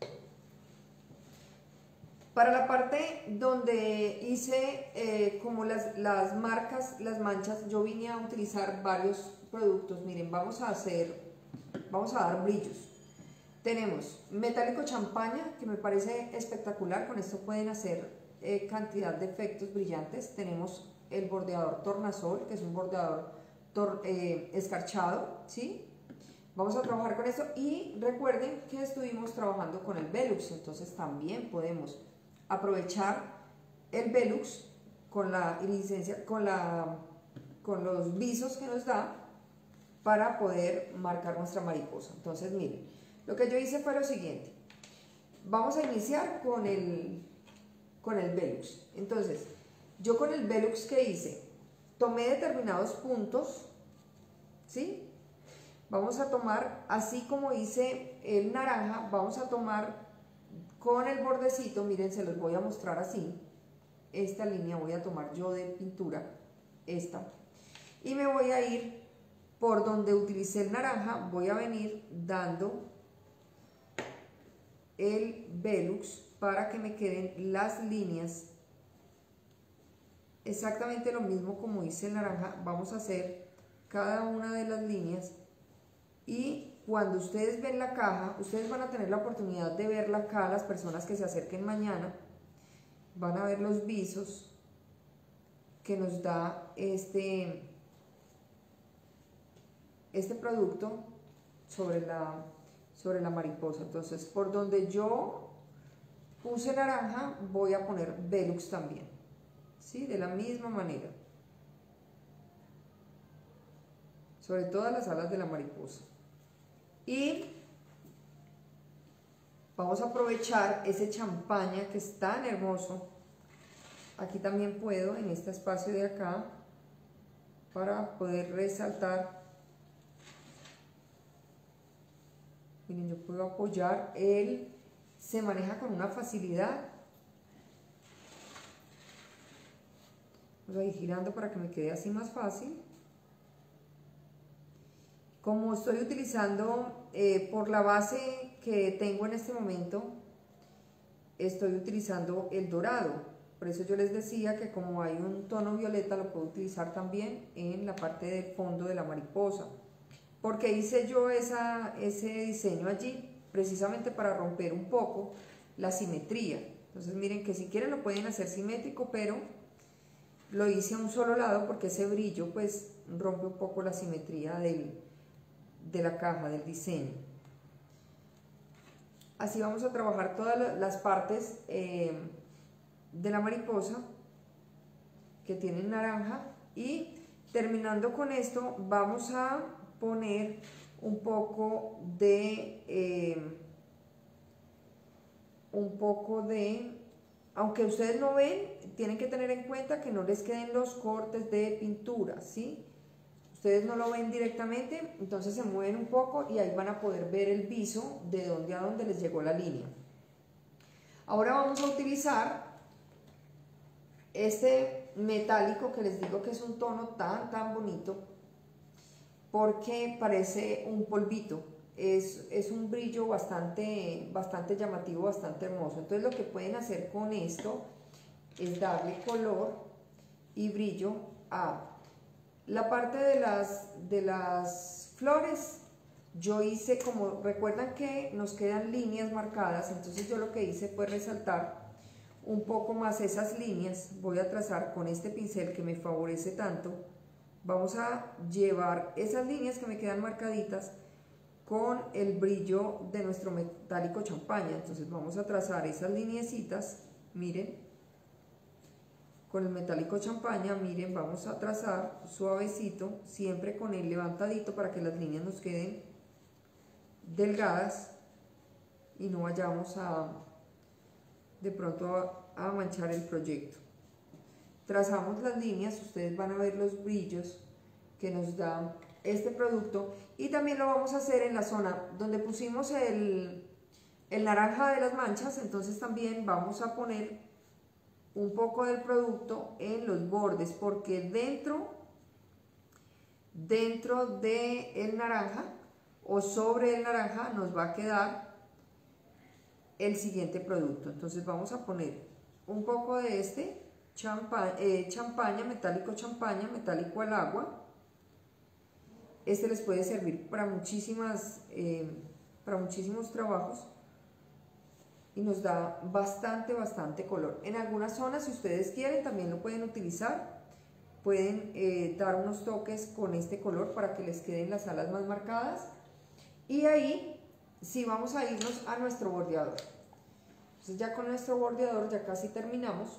Para la parte donde hice eh, como las, las marcas, las manchas, yo vine a utilizar varios productos. Miren, vamos a hacer, vamos a dar brillos. Tenemos metálico champaña, que me parece espectacular. Con esto pueden hacer eh, cantidad de efectos brillantes. Tenemos el bordeador tornasol, que es un bordeador tor, eh, escarchado, ¿sí? Vamos a trabajar con esto y recuerden que estuvimos trabajando con el Velux, entonces también podemos aprovechar el Velux con la licencia, con, la, con los visos que nos da para poder marcar nuestra mariposa. Entonces miren, lo que yo hice fue lo siguiente. Vamos a iniciar con el, con el Velux. Entonces, yo con el Velux que hice, tomé determinados puntos, ¿sí? Vamos a tomar, así como hice el naranja, vamos a tomar con el bordecito, miren, se los voy a mostrar así. Esta línea voy a tomar yo de pintura, esta. Y me voy a ir por donde utilicé el naranja, voy a venir dando el Velux para que me queden las líneas. Exactamente lo mismo como hice el naranja, vamos a hacer cada una de las líneas. Y cuando ustedes ven la caja, ustedes van a tener la oportunidad de verla acá, las personas que se acerquen mañana, van a ver los visos que nos da este, este producto sobre la, sobre la mariposa. Entonces, por donde yo puse naranja, voy a poner Velux también, ¿sí? De la misma manera, sobre todas las alas de la mariposa. Y vamos a aprovechar ese champaña que es tan hermoso. Aquí también puedo, en este espacio de acá, para poder resaltar Miren, yo puedo apoyar, él se maneja con una facilidad. Voy a ir girando para que me quede así más fácil. Como estoy utilizando eh, por la base que tengo en este momento, estoy utilizando el dorado. Por eso yo les decía que como hay un tono violeta, lo puedo utilizar también en la parte del fondo de la mariposa. Porque hice yo esa, ese diseño allí, precisamente para romper un poco la simetría. Entonces miren que si quieren lo pueden hacer simétrico, pero lo hice a un solo lado porque ese brillo pues rompe un poco la simetría del, de la caja, del diseño. Así vamos a trabajar todas las partes eh, de la mariposa que tienen naranja, y terminando con esto vamos a poner un poco de eh, un poco de, aunque ustedes no ven, tienen que tener en cuenta que no les queden los cortes de pintura, ¿sí? Ustedes no lo ven directamente, entonces se mueven un poco y ahí van a poder ver el viso de dónde a dónde les llegó la línea. Ahora vamos a utilizar este metálico que les digo que es un tono tan tan bonito porque parece un polvito. Es, es un brillo bastante, bastante llamativo, bastante hermoso. Entonces lo que pueden hacer con esto es darle color y brillo a la parte de las, de las flores. Yo hice, como recuerdan que nos quedan líneas marcadas, entonces yo lo que hice fue resaltar un poco más esas líneas. Voy a trazar con este pincel que me favorece tanto. Vamos a llevar esas líneas que me quedan marcaditas con el brillo de nuestro metálico champaña. Entonces vamos a trazar esas lineecitas, miren, con el metálico champaña, miren, vamos a trazar suavecito, siempre con el levantadito para que las líneas nos queden delgadas y no vayamos a de pronto a, a manchar el proyecto. Trazamos las líneas, ustedes van a ver los brillos que nos da este producto, y también lo vamos a hacer en la zona donde pusimos el, el naranja de las manchas. Entonces también vamos a poner un poco del producto en los bordes, porque dentro dentro de el naranja o sobre el naranja nos va a quedar el siguiente producto. Entonces vamos a poner un poco de este champaña, eh, champaña metálico champaña metálico al agua. Este les puede servir para muchísimas eh, para muchísimos trabajos y nos da bastante bastante color. En algunas zonas, si ustedes quieren, también lo pueden utilizar, pueden eh, dar unos toques con este color para que les queden las alas más marcadas. Y ahí sí vamos a irnos a nuestro bordeador. Entonces ya con nuestro bordeador ya casi terminamos.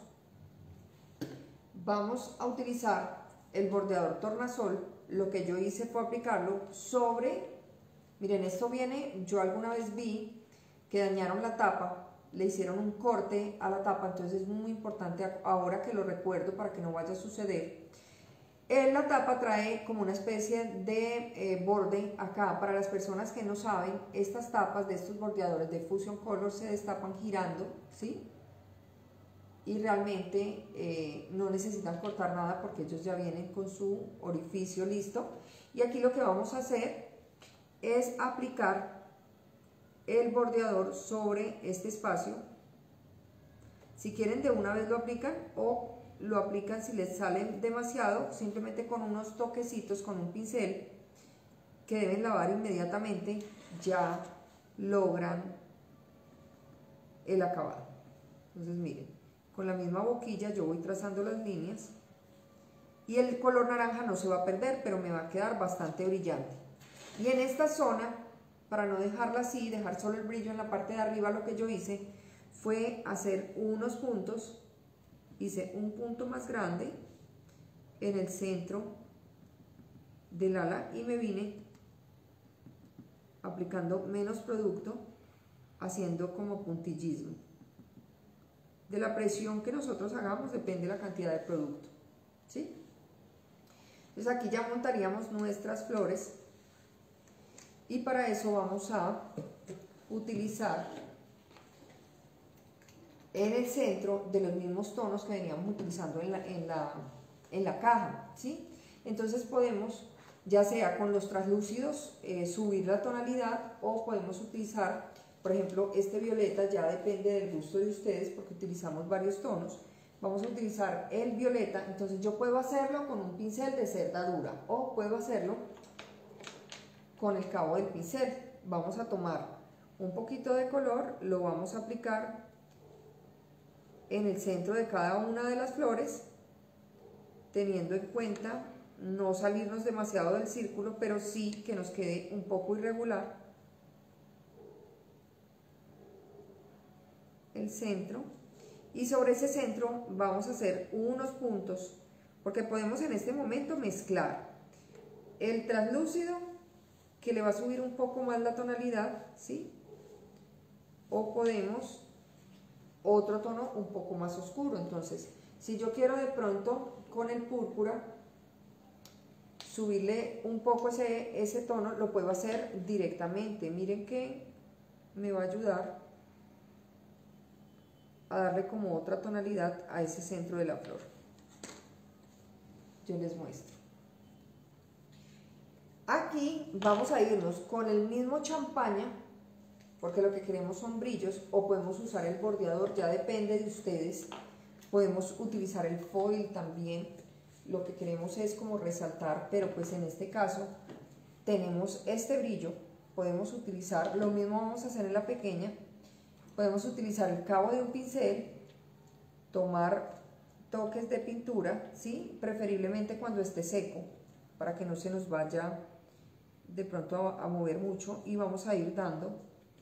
Vamos a utilizar el bordeador tornasol. Lo que yo hice fue aplicarlo sobre, miren, esto viene, yo alguna vez vi que dañaron la tapa, le hicieron un corte a la tapa, entonces es muy importante ahora que lo recuerdo para que no vaya a suceder. En la tapa trae como una especie de eh, borde acá. Para las personas que no saben, estas tapas de estos bordeadores de Fusion Color se destapan girando, ¿sí? Y realmente eh, no necesitan cortar nada porque ellos ya vienen con su orificio listo. Y aquí lo que vamos a hacer es aplicar el bordeador sobre este espacio. Si quieren de una vez lo aplican, o lo aplican si les salen demasiado, simplemente con unos toquecitos con un pincel que deben lavar inmediatamente, ya logran el acabado. Entonces miren, con la misma boquilla yo voy trazando las líneas y el color naranja no se va a perder, pero me va a quedar bastante brillante. Y en esta zona, para no dejarla así, dejar solo el brillo en la parte de arriba, lo que yo hice fue hacer unos puntos. Hice un punto más grande en el centro del ala y me vine aplicando menos producto, haciendo como puntillismo. De la presión que nosotros hagamos depende la cantidad de producto, ¿sí? Entonces aquí ya montaríamos nuestras flores y para eso vamos a utilizar en el centro de los mismos tonos que veníamos utilizando en la, en la, en la caja, ¿sí? Entonces podemos, ya sea con los translúcidos, eh, subir la tonalidad, o podemos utilizar, por ejemplo, este violeta, ya depende del gusto de ustedes porque utilizamos varios tonos. Vamos a utilizar el violeta, entonces yo puedo hacerlo con un pincel de cerda dura o puedo hacerlo con el cabo del pincel. Vamos a tomar un poquito de color, lo vamos a aplicar en el centro de cada una de las flores, teniendo en cuenta no salirnos demasiado del círculo, pero sí que nos quede un poco irregular el centro. Y sobre ese centro vamos a hacer unos puntos, porque podemos en este momento mezclar el translúcido, que le va a subir un poco más la tonalidad, ¿sí? O podemos otro tono un poco más oscuro. Entonces, si yo quiero de pronto con el púrpura subirle un poco ese, ese tono, lo puedo hacer directamente. Miren que me va a ayudar a darle como otra tonalidad a ese centro de la flor. Yo les muestro. Aquí vamos a irnos con el mismo champaña, porque lo que queremos son brillos, o podemos usar el bordeador, ya depende de ustedes. Podemos utilizar el foil también, lo que queremos es como resaltar, pero pues en este caso tenemos este brillo. Podemos utilizar, lo mismo vamos a hacer en la pequeña. Podemos utilizar el cabo de un pincel, tomar toques de pintura, ¿sí? Preferiblemente cuando esté seco, para que no se nos vaya de pronto a, a mover mucho, y vamos a ir dando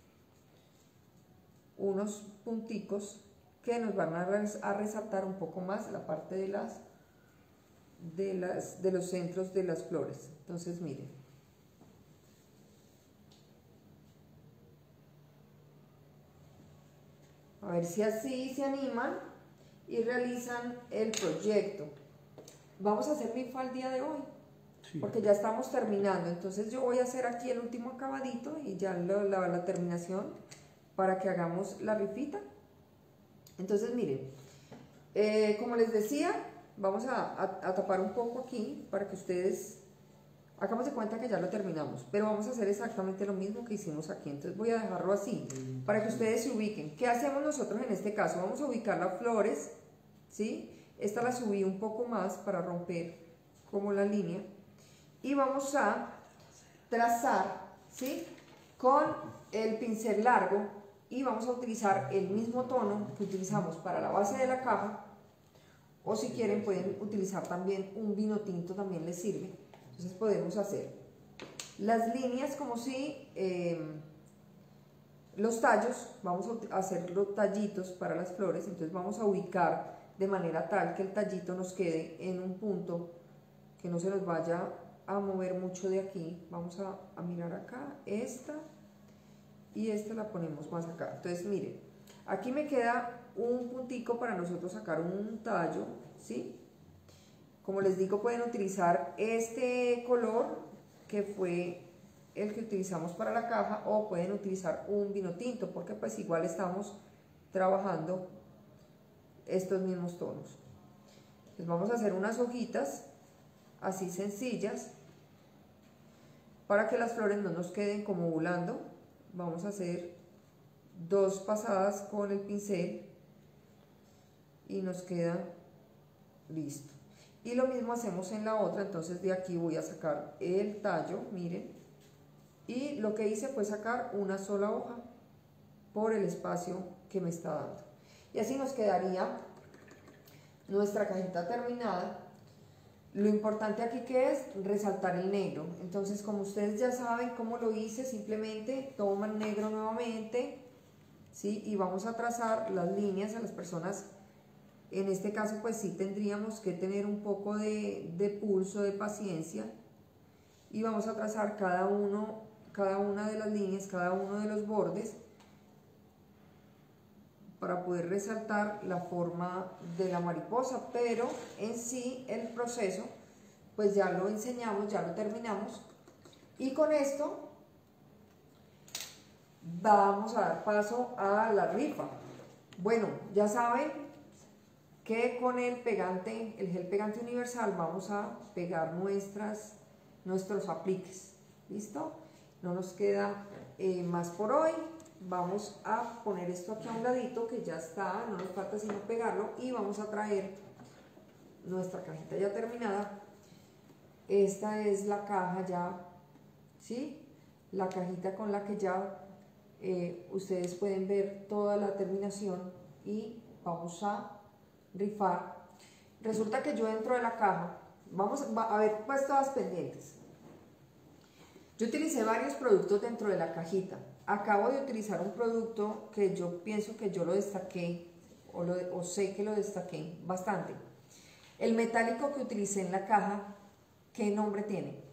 unos punticos que nos van a, res, a resaltar un poco más la parte de, las, de, las, de los centros de las flores. Entonces miren. A ver si así se animan y realizan el proyecto. Vamos a hacer mi rifa el día de hoy, sí, porque ya estamos terminando. Entonces yo voy a hacer aquí el último acabadito y ya la, la, la terminación para que hagamos la rifita. Entonces miren, eh, como les decía, vamos a, a, a tapar un poco aquí para que ustedes hagamos de cuenta que ya lo terminamos, pero vamos a hacer exactamente lo mismo que hicimos aquí. Entonces voy a dejarlo así para que ustedes se ubiquen. ¿Qué hacemos nosotros en este caso? Vamos a ubicar las flores, ¿sí? Esta la subí un poco más para romper como la línea, y vamos a trazar, ¿sí? Con el pincel largo, y vamos a utilizar el mismo tono que utilizamos para la base de la caja, o si quieren pueden utilizar también un vino tinto, también les sirve. Entonces podemos hacer las líneas como si eh, los tallos, vamos a hacer los tallitos para las flores. Entonces vamos a ubicar de manera tal que el tallito nos quede en un punto que no se nos vaya a mover mucho de aquí. Vamos a, a mirar acá, esta y esta la ponemos más acá. Entonces miren, aquí me queda un puntico para nosotros sacar un tallo, ¿sí? Como les digo, pueden utilizar este color que fue el que utilizamos para la caja, o pueden utilizar un vino tinto, porque pues igual estamos trabajando estos mismos tonos. Entonces vamos a hacer unas hojitas así sencillas para que las flores no nos queden como volando. Vamos a hacer dos pasadas con el pincel y nos queda listo. Y lo mismo hacemos en la otra. Entonces de aquí voy a sacar el tallo, miren, y lo que hice fue sacar una sola hoja por el espacio que me está dando, y así nos quedaría nuestra cajita terminada. Lo importante aquí que es resaltar el negro. Entonces, como ustedes ya saben cómo lo hice, simplemente toman negro nuevamente, ¿sí? Y vamos a trazar las líneas a las personas. En este caso pues sí tendríamos que tener un poco de, de pulso, de paciencia, y vamos a trazar cada uno, cada una de las líneas, cada uno de los bordes, para poder resaltar la forma de la mariposa. Pero en sí el proceso pues ya lo enseñamos, ya lo terminamos, y con esto vamos a dar paso a la rifa. Bueno, ya saben que con el pegante, el gel pegante universal, vamos a pegar nuestras, nuestros apliques. ¿Listo? No nos queda eh, más por hoy. Vamos a poner esto aquí a un ladito, que ya está, no nos falta sino pegarlo, y vamos a traer nuestra cajita ya terminada. Esta es la caja ya, ¿sí? La cajita con la que ya eh, ustedes pueden ver toda la terminación, y vamos a rifar. Resulta que yo dentro de la caja, vamos a ver pues todas pendientes. Yo utilicé varios productos dentro de la cajita. Acabo de utilizar un producto que yo pienso que yo lo destaqué, o, lo, o sé que lo destaqué bastante. El metálico que utilicé en la caja, ¿qué nombre tiene?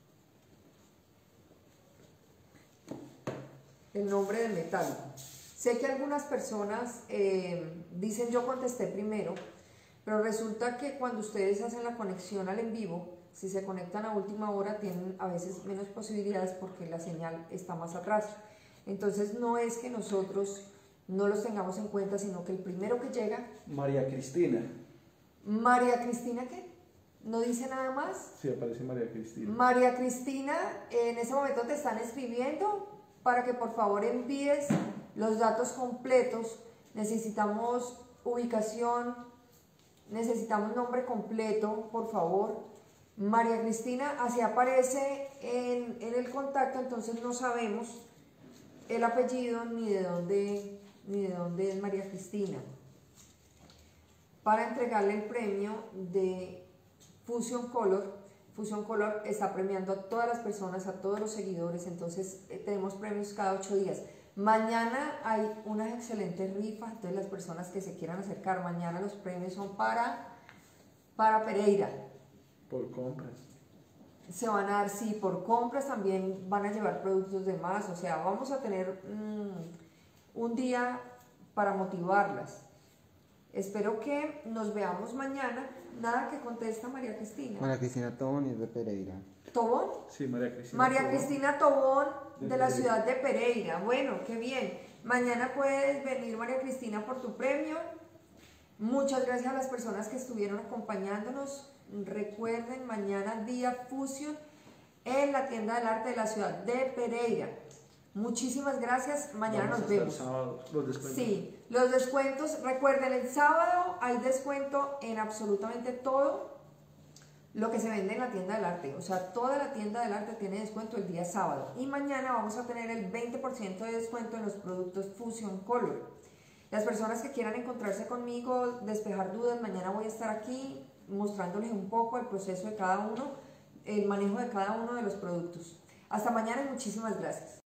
El nombre del metálico. Sé que algunas personas eh, dicen yo contesté primero, pero resulta que cuando ustedes hacen la conexión al en vivo, si se conectan a última hora, tienen a veces menos posibilidades porque la señal está más atrás. Entonces no es que nosotros no los tengamos en cuenta, sino que el primero que llega...
María Cristina.
¿María Cristina qué? ¿No dice nada más?
Sí, aparece María Cristina.
María Cristina, en ese momento te están escribiendo para que por favor envíes los datos completos. Necesitamos ubicación, necesitamos nombre completo, por favor. María Cristina, así aparece en, en el contacto, entonces no sabemos el apellido ni de dónde, ni de dónde es María Cristina. Para entregarle el premio de Fusion Color, Fusion Color está premiando a todas las personas, a todos los seguidores, entonces eh, tenemos premios cada ocho días. Mañana hay unas excelentes rifas, entonces las personas que se quieran acercar, mañana los premios son para, para Pereira.
Por compras.
Se van a dar, sí, por compras, también van a llevar productos de más, o sea, vamos a tener mmm, un día para motivarlas. Espero que nos veamos mañana. Nada que contesta María Cristina.
María Cristina Tobón es de Pereira.
¿Tobón?
Sí, María Cristina.
María
Tobón.
Cristina Tobón,
De
de la
Pereira.
ciudad de Pereira. Bueno, qué bien. Mañana puedes venir, María Cristina, por tu premio. Muchas gracias a las personas que estuvieron acompañándonos. Recuerden, mañana día Fusion en la tienda del arte de la ciudad de Pereira. Muchísimas gracias, mañana
Vamos
nos
hasta el
vemos.
sábado, los descuentos.
Sí, los descuentos, recuerden, el sábado hay descuento en absolutamente todo lo que se vende en la tienda del arte. O sea, toda la tienda del arte tiene descuento el día sábado. Y mañana vamos a tener el veinte por ciento de descuento en los productos Fusion Color. Las personas que quieran encontrarse conmigo, despejar dudas, mañana voy a estar aquí mostrándoles un poco el proceso de cada uno, el manejo de cada uno de los productos. Hasta mañana y muchísimas gracias.